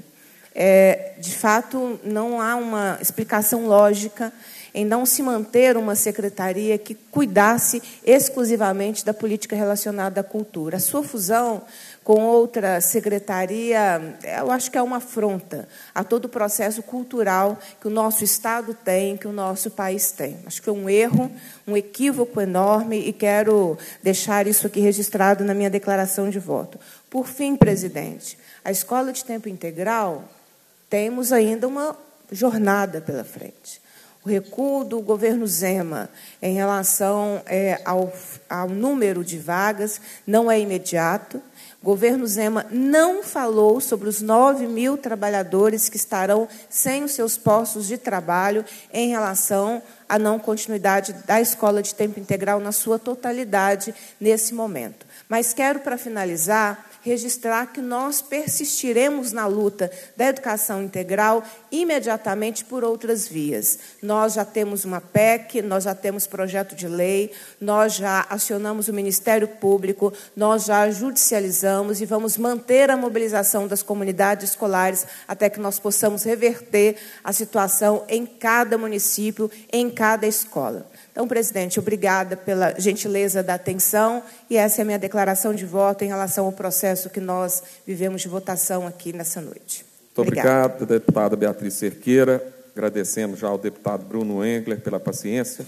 É, de fato, não há uma explicação lógica em não se manter uma secretaria que cuidasse exclusivamente da política relacionada à cultura. A sua fusão com outra secretaria, eu acho que é uma afronta a todo o processo cultural que o nosso Estado tem, que o nosso país tem. Acho que foi um erro, um equívoco enorme, e quero deixar isso aqui registrado na minha declaração de voto. Por fim, presidente, a escola de tempo integral, temos ainda uma jornada pela frente. O recuo do governo Zema em relação é, ao, ao número de vagas não é imediato. O governo Zema não falou sobre os nove mil trabalhadores que estarão sem os seus postos de trabalho em relação à não continuidade da escola de tempo integral na sua totalidade nesse momento. Mas quero, para finalizar, registrar que nós persistiremos na luta da educação integral imediatamente por outras vias. Nós já temos uma P E C, nós já temos projeto de lei, nós já acionamos o Ministério Público, nós já judicializamos e vamos manter a mobilização das comunidades escolares até que nós possamos reverter a situação em cada município, em cada escola. Então, presidente, obrigada pela gentileza da atenção, e essa é a minha declaração de voto em relação ao processo processo que nós vivemos de votação aqui nessa noite. Muito obrigado, deputada Beatriz Cerqueira. Agradecemos já ao deputado Bruno Engler pela paciência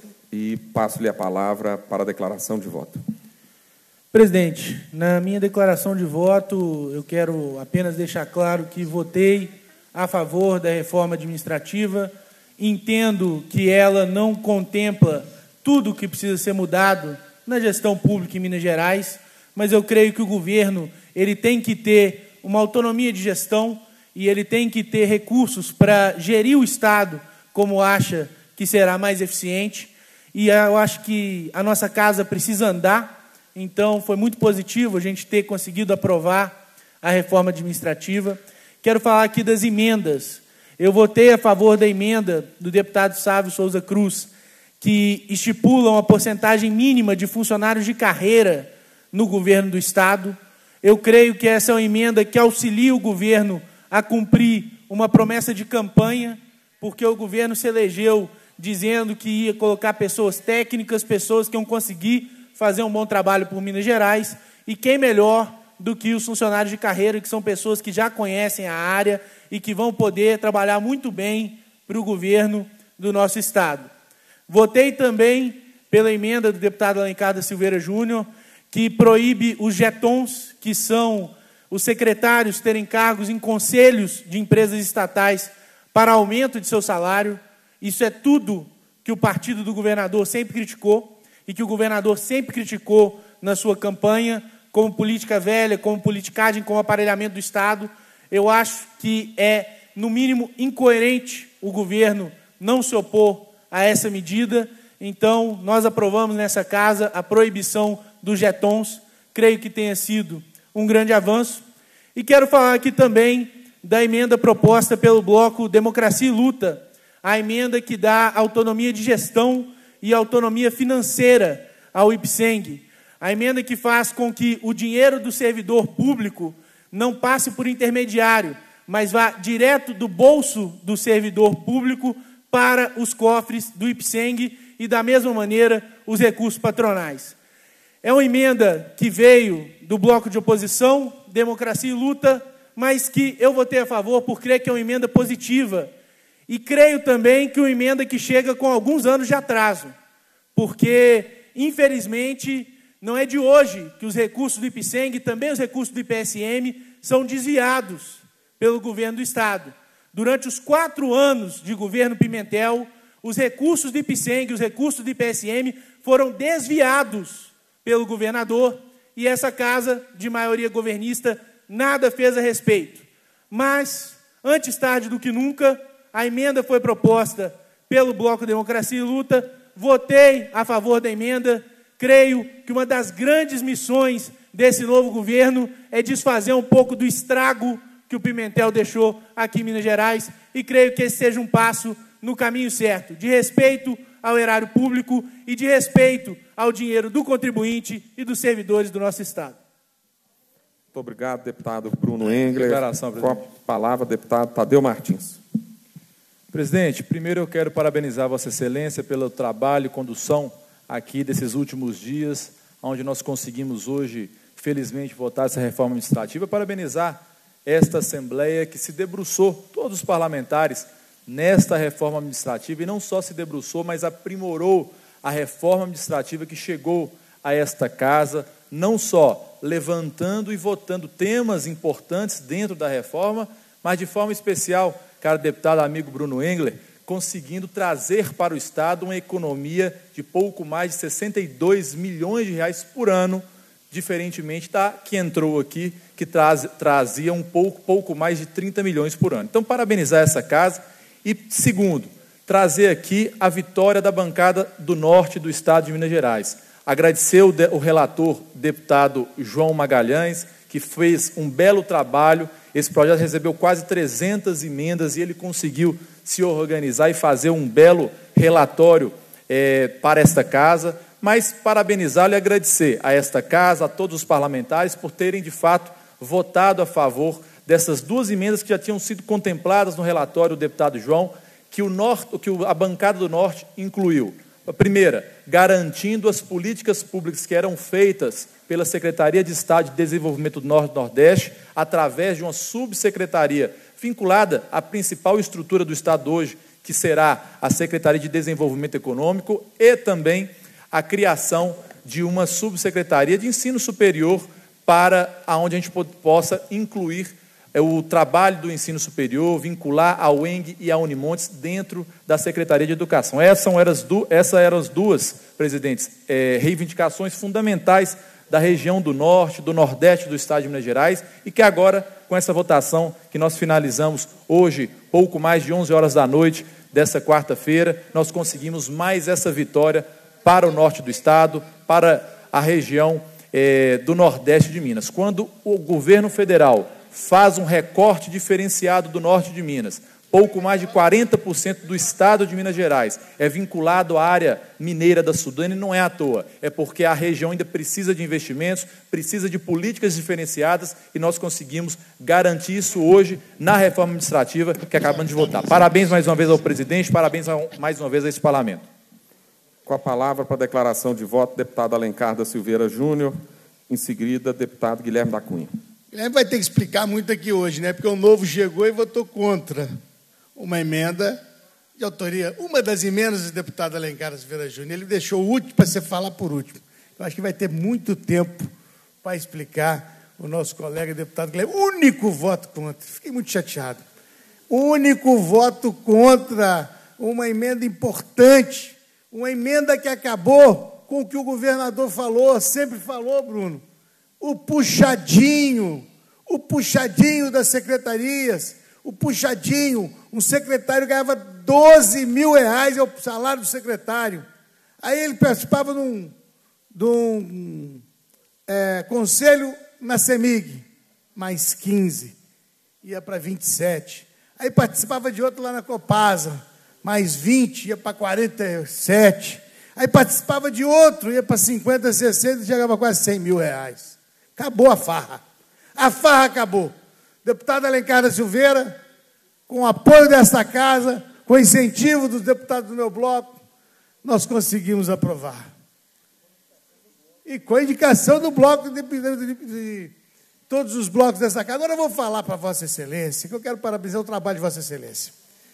e passo-lhe a palavra para a declaração de voto. Presidente, na minha declaração de voto, eu quero apenas deixar claro que votei a favor da reforma administrativa. Entendo que ela não contempla tudo o que precisa ser mudado na gestão pública em Minas Gerais, mas eu creio que o governo ele tem que ter uma autonomia de gestão e ele tem que ter recursos para gerir o Estado como acha que será mais eficiente. E eu acho que a nossa casa precisa andar. Então, foi muito positivo a gente ter conseguido aprovar a reforma administrativa. Quero falar aqui das emendas. Eu votei a favor da emenda do deputado Sávio Souza Cruz, que estipula uma porcentagem mínima de funcionários de carreira no governo do Estado. Eu creio que essa é uma emenda que auxilia o governo a cumprir uma promessa de campanha, porque o governo se elegeu dizendo que ia colocar pessoas técnicas, pessoas que iam conseguir fazer um bom trabalho por Minas Gerais, e quem melhor do que os funcionários de carreira, que são pessoas que já conhecem a área e que vão poder trabalhar muito bem para o governo do nosso Estado. Votei também pela emenda do deputado Alencar da Silveira Júnior, que proíbe os jetons, que são os secretários terem cargos em conselhos de empresas estatais para aumento de seu salário. Isso é tudo que o partido do governador sempre criticou, e que o governador sempre criticou na sua campanha, como política velha, como politicagem, como aparelhamento do Estado. Eu acho que é, no mínimo, incoerente o governo não se opor a essa medida. Então, nós aprovamos nessa casa a proibição dos jetons. Creio que tenha sido um grande avanço. E quero falar aqui também da emenda proposta pelo bloco Democracia e Luta, a emenda que dá autonomia de gestão e autonomia financeira ao IPSENG. A emenda que faz com que o dinheiro do servidor público não passe por intermediário, mas vá direto do bolso do servidor público para os cofres do IPSENG e, da mesma maneira, os recursos patronais. É uma emenda que veio do bloco de oposição, Democracia e Luta, mas que eu votei a favor por crer que é uma emenda positiva. E creio também que uma emenda que chega com alguns anos de atraso, porque, infelizmente, não é de hoje que os recursos do IPSENG e também os recursos do I P S M são desviados pelo governo do Estado. Durante os quatro anos de governo Pimentel, os recursos do IPSENG e os recursos do I P S M foram desviados pelo governador e essa casa, de maioria governista, nada fez a respeito. Mas, antes tarde do que nunca, a emenda foi proposta pelo Bloco Democracia e Luta, votei a favor da emenda. Creio que uma das grandes missões desse novo governo é desfazer um pouco do estrago que o Pimentel deixou aqui em Minas Gerais, e creio que esse seja um passo no caminho certo, de respeito ao erário público e de respeito ao dinheiro do contribuinte e dos servidores do nosso Estado. Muito obrigado, deputado Bruno Engler. Declaração, Com a palavra, deputado Tadeu Martins. Presidente, primeiro eu quero parabenizar Vossa Excelência pelo trabalho e condução aqui desses últimos dias, onde nós conseguimos hoje, felizmente, votar essa reforma administrativa. Parabenizar esta Assembleia que se debruçou, todos os parlamentares, nesta reforma administrativa, e não só se debruçou, mas aprimorou a reforma administrativa que chegou a esta casa, não só levantando e votando temas importantes dentro da reforma, mas de forma especial, caro deputado amigo Bruno Engler, conseguindo trazer para o Estado uma economia de pouco mais de sessenta e dois milhões de reais por ano, diferentemente da que entrou aqui, que traz, trazia um pouco, pouco mais de trinta milhões por ano. Então, parabenizar essa casa e, segundo, trazer aqui a vitória da bancada do norte do Estado de Minas Gerais. Agradecer o, de, o relator, deputado João Magalhães, que fez um belo trabalho. Esse projeto recebeu quase trezentas emendas e ele conseguiu se organizar e fazer um belo relatório é, para esta casa. Mas parabenizá-lo e agradecer a esta casa, a todos os parlamentares, por terem, de fato, votado a favor dessas duas emendas que já tinham sido contempladas no relatório do deputado João, que, o norte, que a bancada do Norte incluiu A primeira, garantindo as políticas públicas que eram feitas pela Secretaria de Estado de Desenvolvimento do Norte e Nordeste, através de uma subsecretaria vinculada à principal estrutura do Estado hoje, que será a Secretaria de Desenvolvimento Econômico, e também a criação de uma subsecretaria de ensino superior para onde a gente possa incluir o trabalho do ensino superior, vincular a U E N G e a Unimontes dentro da Secretaria de Educação. Essas eram as, du essas eram as duas, presidentes, é, reivindicações fundamentais da região do Norte, do Nordeste do Estado de Minas Gerais, e que agora, com essa votação que nós finalizamos hoje, pouco mais de onze horas da noite dessa quarta-feira, nós conseguimos mais essa vitória para o Norte do Estado, para a região é, do Nordeste de Minas. Quando o governo federal faz um recorte diferenciado do Norte de Minas, pouco mais de quarenta por cento do Estado de Minas Gerais é vinculado à área mineira da Sudene, não é à toa, é porque a região ainda precisa de investimentos, precisa de políticas diferenciadas, e nós conseguimos garantir isso hoje na reforma administrativa que acabamos de votar. Parabéns mais uma vez ao presidente, parabéns mais uma vez a esse parlamento. Com a palavra para a declaração de voto, deputado Alencar da Silveira Júnior, em seguida, deputado Guilherme da Cunha. Guilherme vai ter que explicar muito aqui hoje, né? Porque o Novo chegou e votou contra uma emenda de autoria, uma das emendas do deputado Alencar da Silveira Júnior. Ele deixou o último para você falar por último. Eu acho que vai ter muito tempo para explicar o nosso colega deputado Guilherme. Único voto contra. Fiquei muito chateado. Único voto contra uma emenda importante, uma emenda que acabou com o que o governador falou, sempre falou, Bruno. O puxadinho, o puxadinho das secretarias, o puxadinho, um secretário ganhava doze mil reais, é o salário do secretário. Aí ele participava de um, de um é, conselho na CEMIG, mais quinze, ia para vinte e sete. Aí participava de outro lá na Copasa, mais vinte, ia para quarenta e sete. Aí participava de outro, ia para cinquenta, sessenta, e chegava a quase cem mil reais. Acabou a farra. A farra acabou. Deputado Alencar da Silveira, com o apoio desta casa, com o incentivo dos deputados do meu bloco, nós conseguimos aprovar. E com a indicação do bloco, de, de, de, de todos os blocos dessa casa. Agora eu vou falar para Vossa Excelência, que eu quero parabenizar o trabalho de Vossa Excelência.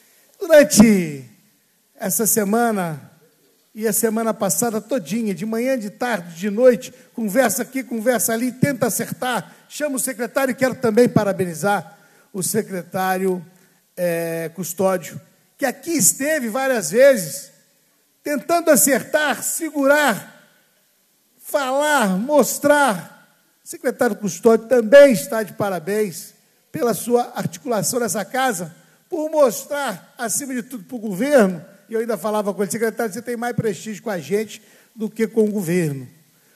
Durante essa semana e a semana passada todinha, de manhã, de tarde, de noite, conversa aqui, conversa ali, tenta acertar, chama o secretário, e quero também parabenizar o secretário é, Custódio, que aqui esteve várias vezes, tentando acertar, segurar, falar, mostrar. O secretário Custódio também está de parabéns pela sua articulação nessa casa, por mostrar, acima de tudo, para o governo. E eu ainda falava com ele, secretário, você tem mais prestígio com a gente do que com o governo,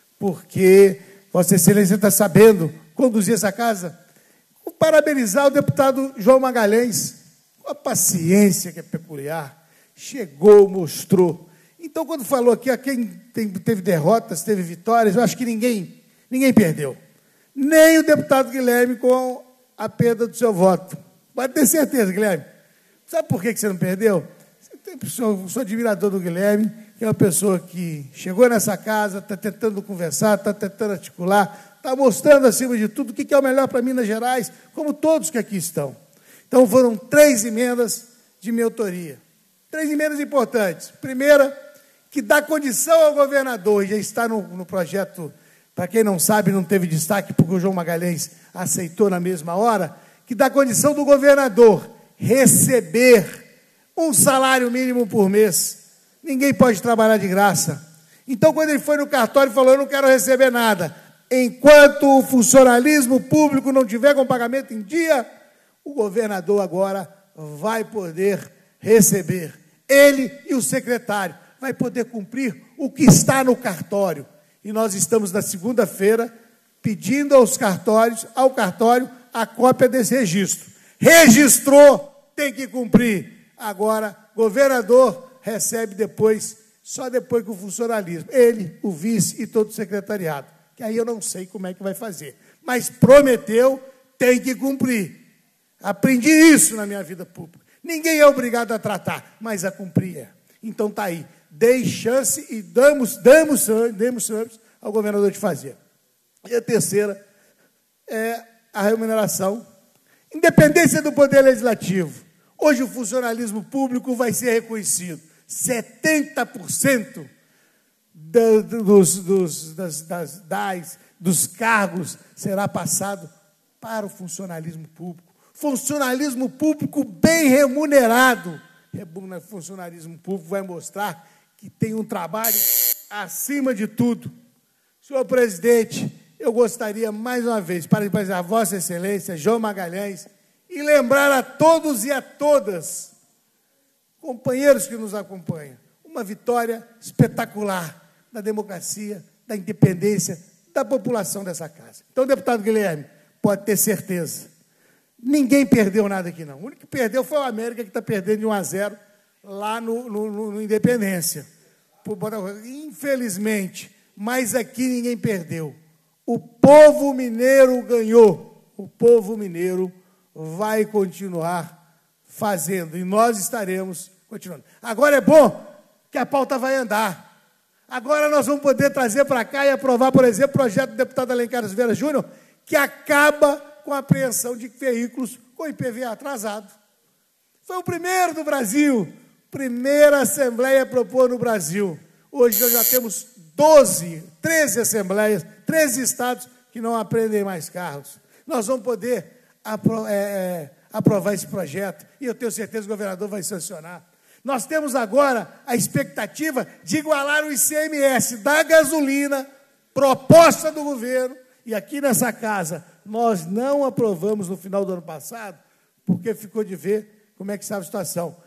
porque Vossa Excelência está sabendo conduzir essa casa. Vou parabenizar o deputado João Magalhães, com a paciência que é peculiar, chegou, mostrou. Então, quando falou aqui, a quem teve derrotas, teve vitórias, eu acho que ninguém, ninguém perdeu. Nem o deputado Guilherme com a perda do seu voto. Pode ter certeza, Guilherme. Sabe por que você não perdeu? Eu sou, sou admirador do Guilherme, que é uma pessoa que chegou nessa casa, está tentando conversar, está tentando articular, está mostrando, acima de tudo, o que é o melhor para Minas Gerais, como todos que aqui estão. Então, foram três emendas de minha autoria. Três emendas importantes. Primeira, que dá condição ao governador, e já está no, no projeto, para quem não sabe, não teve destaque, porque o João Magalhães aceitou na mesma hora, que dá condição do governador receber um salário mínimo por mês. Ninguém pode trabalhar de graça. Então, quando ele foi no cartório e falou, eu não quero receber nada, enquanto o funcionalismo público não tiver com pagamento em dia, o governador agora vai poder receber. Ele e o secretário vai poder cumprir o que está no cartório. E nós estamos, na segunda-feira, pedindo aos cartórios, ao cartório a cópia desse registro. Registrou, tem que cumprir. Agora, governador recebe depois, só depois que o funcionalismo, ele, o vice e todo o secretariado, que aí eu não sei como é que vai fazer, mas prometeu, tem que cumprir. Aprendi isso na minha vida pública. Ninguém é obrigado a tratar, mas a cumprir é. Então está aí, dei chance e damos, damos, damos chance ao governador de fazer. E a terceira é a remuneração. Independência do Poder Legislativo. Hoje o funcionalismo público vai ser reconhecido. setenta por cento da, dos, dos, das, das, das, dos cargos será passado para o funcionalismo público. Funcionalismo público bem remunerado. O funcionalismo público vai mostrar que tem um trabalho acima de tudo. Senhor presidente, eu gostaria, mais uma vez, parabenizar a Vossa Excelência, João Magalhães, e lembrar a todos e a todas, companheiros que nos acompanham, uma vitória espetacular da democracia, da independência, da população dessa casa. Então, deputado Guilherme, pode ter certeza, ninguém perdeu nada aqui, não. O único que perdeu foi o América, que está perdendo de um a zero lá no, no, no Independência. Infelizmente, mas aqui ninguém perdeu. O povo mineiro ganhou. O povo mineiro vai continuar fazendo, e nós estaremos continuando. Agora é bom que a pauta vai andar. Agora nós vamos poder trazer para cá e aprovar, por exemplo, o projeto do deputado Alencar da Silveira Júnior, que acaba com a apreensão de veículos com I P V A atrasado. Foi o primeiro do Brasil, primeira assembleia a propor no Brasil. Hoje nós já temos doze, treze assembleias, treze estados que não apreendem mais carros. Nós vamos poder apro é, é, aprovar esse projeto, e eu tenho certeza que o governador vai sancionar. Nós temos agora a expectativa de igualar o I C M S da gasolina, proposta do governo, e aqui nessa casa nós não aprovamos no final do ano passado, porque ficou de ver como é que estava a situação.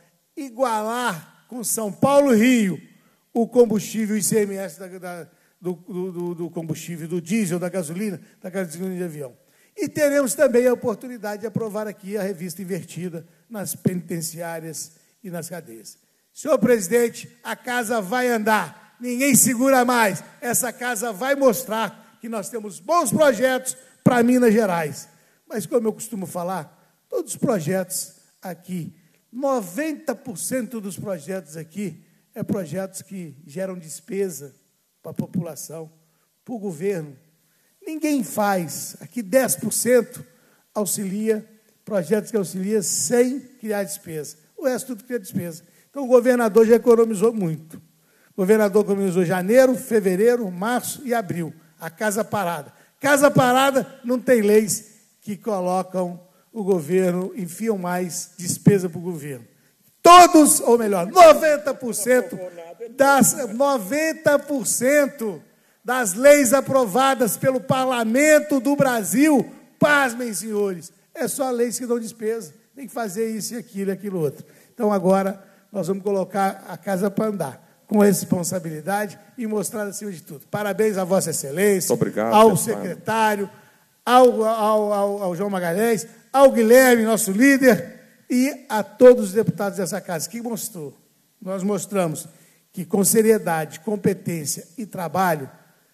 Igualar com São Paulo e Rio o combustível, o I C M S da, da, do, do, do combustível, do diesel, da gasolina, da gasolina de avião. E teremos também a oportunidade de aprovar aqui a revista invertida nas penitenciárias e nas cadeias. Senhor presidente, a casa vai andar, ninguém segura mais. Essa casa vai mostrar que nós temos bons projetos para Minas Gerais. Mas, como eu costumo falar, todos os projetos aqui, noventa por cento dos projetos aqui, é projetos que geram despesa para a população, para o governo. Ninguém faz, aqui dez por cento auxilia, projetos que auxiliam sem criar despesa. O resto tudo cria despesa. Então o governador já economizou muito. O governador economizou janeiro, fevereiro, março e abril. A casa parada. Casa parada não tem leis que colocam o governo, enfiam mais despesa para o governo. Todos, ou melhor, noventa por cento das noventa por cento das leis aprovadas pelo Parlamento do Brasil, pasmem, senhores, é só leis que dão despesa. Tem que fazer isso e aquilo e aquilo outro. Então, agora, nós vamos colocar a casa para andar, com responsabilidade e mostrar acima de tudo. Parabéns à Vossa Excelência, obrigado, ao deputado. secretário, ao, ao, ao, ao João Magalhães, ao Guilherme, nosso líder, e a todos os deputados dessa casa, que mostrou, nós mostramos que com seriedade, competência e trabalho,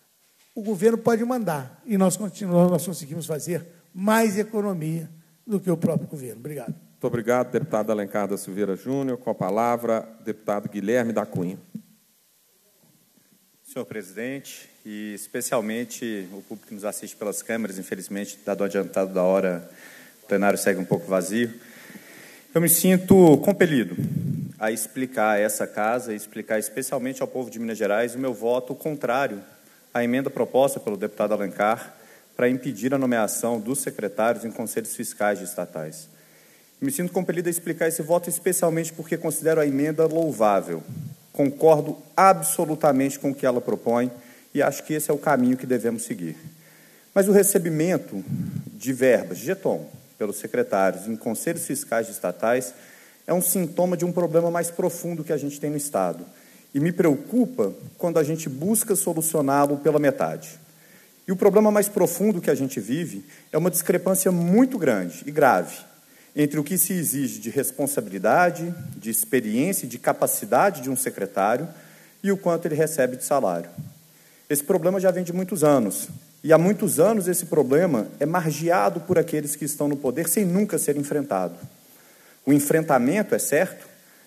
o governo pode mandar, e nós, continuamos, nós conseguimos fazer mais economia do que o próprio governo. Obrigado. Muito obrigado, deputado Alencar da Silveira Júnior. Com a palavra, deputado Guilherme da Cunha. Senhor presidente, e especialmente o público que nos assiste pelas câmeras, infelizmente, dado o adiantado da hora, o plenário segue um pouco vazio. Eu me sinto compelido a explicar a essa casa, e explicar especialmente ao povo de Minas Gerais o meu voto contrário à emenda proposta pelo deputado Alencar para impedir a nomeação dos secretários em conselhos fiscais de estatais. Me sinto compelido a explicar esse voto especialmente porque considero a emenda louvável. Concordo absolutamente com o que ela propõe e acho que esse é o caminho que devemos seguir. Mas o recebimento de verbas, de jeton, pelos secretários em conselhos fiscais de estatais é um sintoma de um problema mais profundo que a gente tem no Estado. E me preocupa quando a gente busca solucioná-lo pela metade. E o problema mais profundo que a gente vive é uma discrepância muito grande e grave entre o que se exige de responsabilidade, de experiência e de capacidade de um secretário e o quanto ele recebe de salário. Esse problema já vem de muitos anos, e há muitos anos esse problema é margeado por aqueles que estão no poder sem nunca ser enfrentado. O enfrentamento, é certo,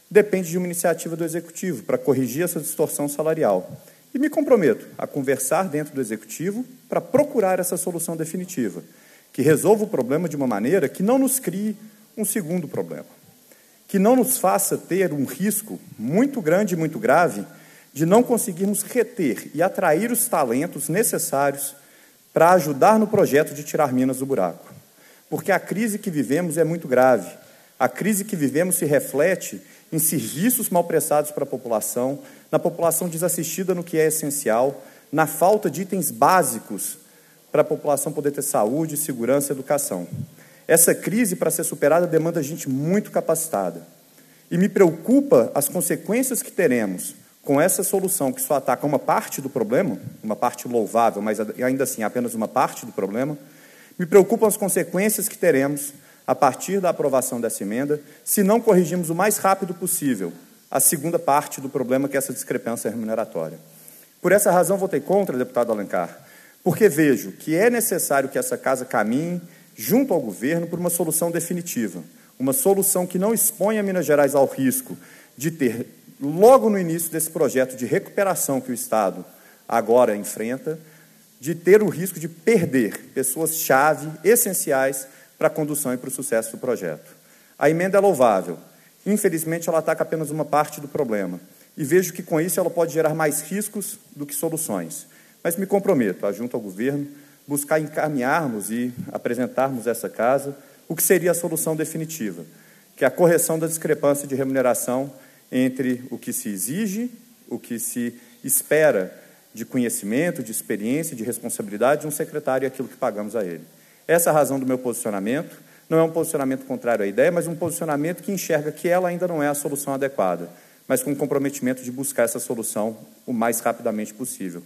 depende de uma iniciativa do Executivo para corrigir essa distorção salarial. E me comprometo a conversar dentro do Executivo para procurar essa solução definitiva, que resolva o problema de uma maneira que não nos crie um segundo problema, que não nos faça ter um risco muito grande e muito grave de não conseguirmos reter e atrair os talentos necessários para ajudar no projeto de tirar Minas do buraco. Porque a crise que vivemos é muito grave. A crise que vivemos se reflete em serviços mal prestados para a população, na população desassistida no que é essencial, na falta de itens básicos para a população poder ter saúde, segurança e educação. Essa crise, para ser superada, demanda gente muito capacitada. E me preocupa as consequências que teremos com essa solução, que só ataca uma parte do problema, uma parte louvável, mas ainda assim apenas uma parte do problema. Me preocupam as consequências que teremos a partir da aprovação dessa emenda, se não corrigirmos o mais rápido possível a segunda parte do problema, que é essa discrepância remuneratória. Por essa razão, votei contra, deputado Alencar, porque vejo que é necessário que essa casa caminhe junto ao governo por uma solução definitiva, uma solução que não exponha Minas Gerais ao risco de ter, logo no início desse projeto de recuperação que o Estado agora enfrenta, de ter o risco de perder pessoas-chave essenciais para a condução e para o sucesso do projeto. A emenda é louvável. Infelizmente, ela ataca apenas uma parte do problema. E vejo que, com isso, ela pode gerar mais riscos do que soluções. Mas me comprometo, a, junto ao governo, buscar encaminharmos e apresentarmos essa casa o que seria a solução definitiva, que é a correção da discrepância de remuneração entre o que se exige, o que se espera de conhecimento, de experiência, de responsabilidade de um secretário e aquilo que pagamos a ele. Essa é a razão do meu posicionamento. Não é um posicionamento contrário à ideia, mas um posicionamento que enxerga que ela ainda não é a solução adequada, mas com o comprometimento de buscar essa solução o mais rapidamente possível.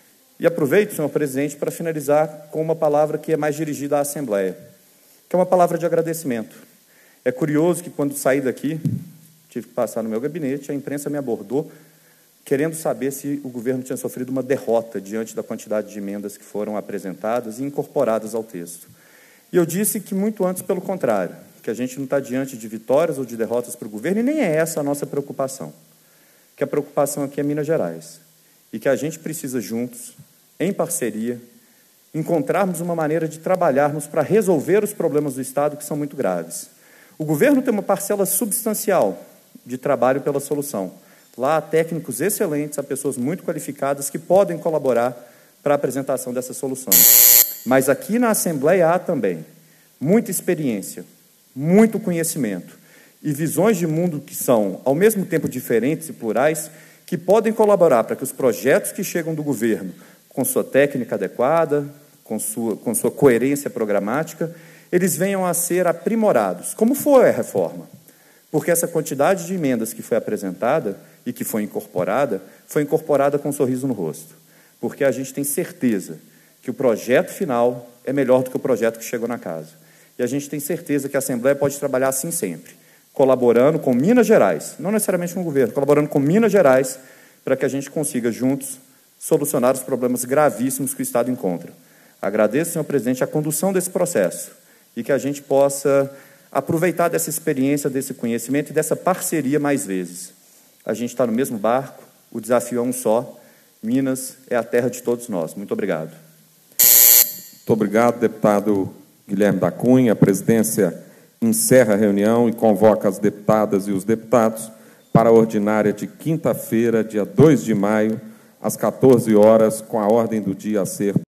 E aproveito, senhor presidente, para finalizar com uma palavra que é mais dirigida à Assembleia, que é uma palavra de agradecimento. É curioso que, quando saí daqui, tive que passar no meu gabinete, a imprensa me abordou querendo saber se o governo tinha sofrido uma derrota diante da quantidade de emendas que foram apresentadas e incorporadas ao texto. E eu disse que, muito antes, pelo contrário, que a gente não está diante de vitórias ou de derrotas para o governo, e nem é essa a nossa preocupação. Que a preocupação aqui é Minas Gerais. E que a gente precisa, juntos, em parceria, encontrarmos uma maneira de trabalharmos para resolver os problemas do Estado, que são muito graves. O governo tem uma parcela substancial de trabalho pela solução. Lá há técnicos excelentes, há pessoas muito qualificadas que podem colaborar para a apresentação dessas soluções. Mas aqui na Assembleia há também muita experiência, muito conhecimento e visões de mundo que são, ao mesmo tempo, diferentes e plurais, que podem colaborar para que os projetos que chegam do governo, com sua técnica adequada, com sua, com sua coerência programática, eles venham a ser aprimorados, como foi a reforma. Porque essa quantidade de emendas que foi apresentada e que foi incorporada, foi incorporada com um sorriso no rosto. Porque a gente tem certeza que o projeto final é melhor do que o projeto que chegou na casa. E a gente tem certeza que a Assembleia pode trabalhar assim sempre, colaborando com Minas Gerais, não necessariamente com o governo, colaborando com Minas Gerais, para que a gente consiga, juntos, solucionar os problemas gravíssimos que o Estado encontra. Agradeço, senhor presidente, a condução desse processo e que a gente possa aproveitar dessa experiência, desse conhecimento e dessa parceria mais vezes. A gente está no mesmo barco, o desafio é um só. Minas é a terra de todos nós. Muito obrigado. Muito obrigado, deputado Guilherme da Cunha. A presidência encerra a reunião e convoca as deputadas e os deputados para a ordinária de quinta-feira, dia dois de maio, às quatorze horas, com a ordem do dia a ser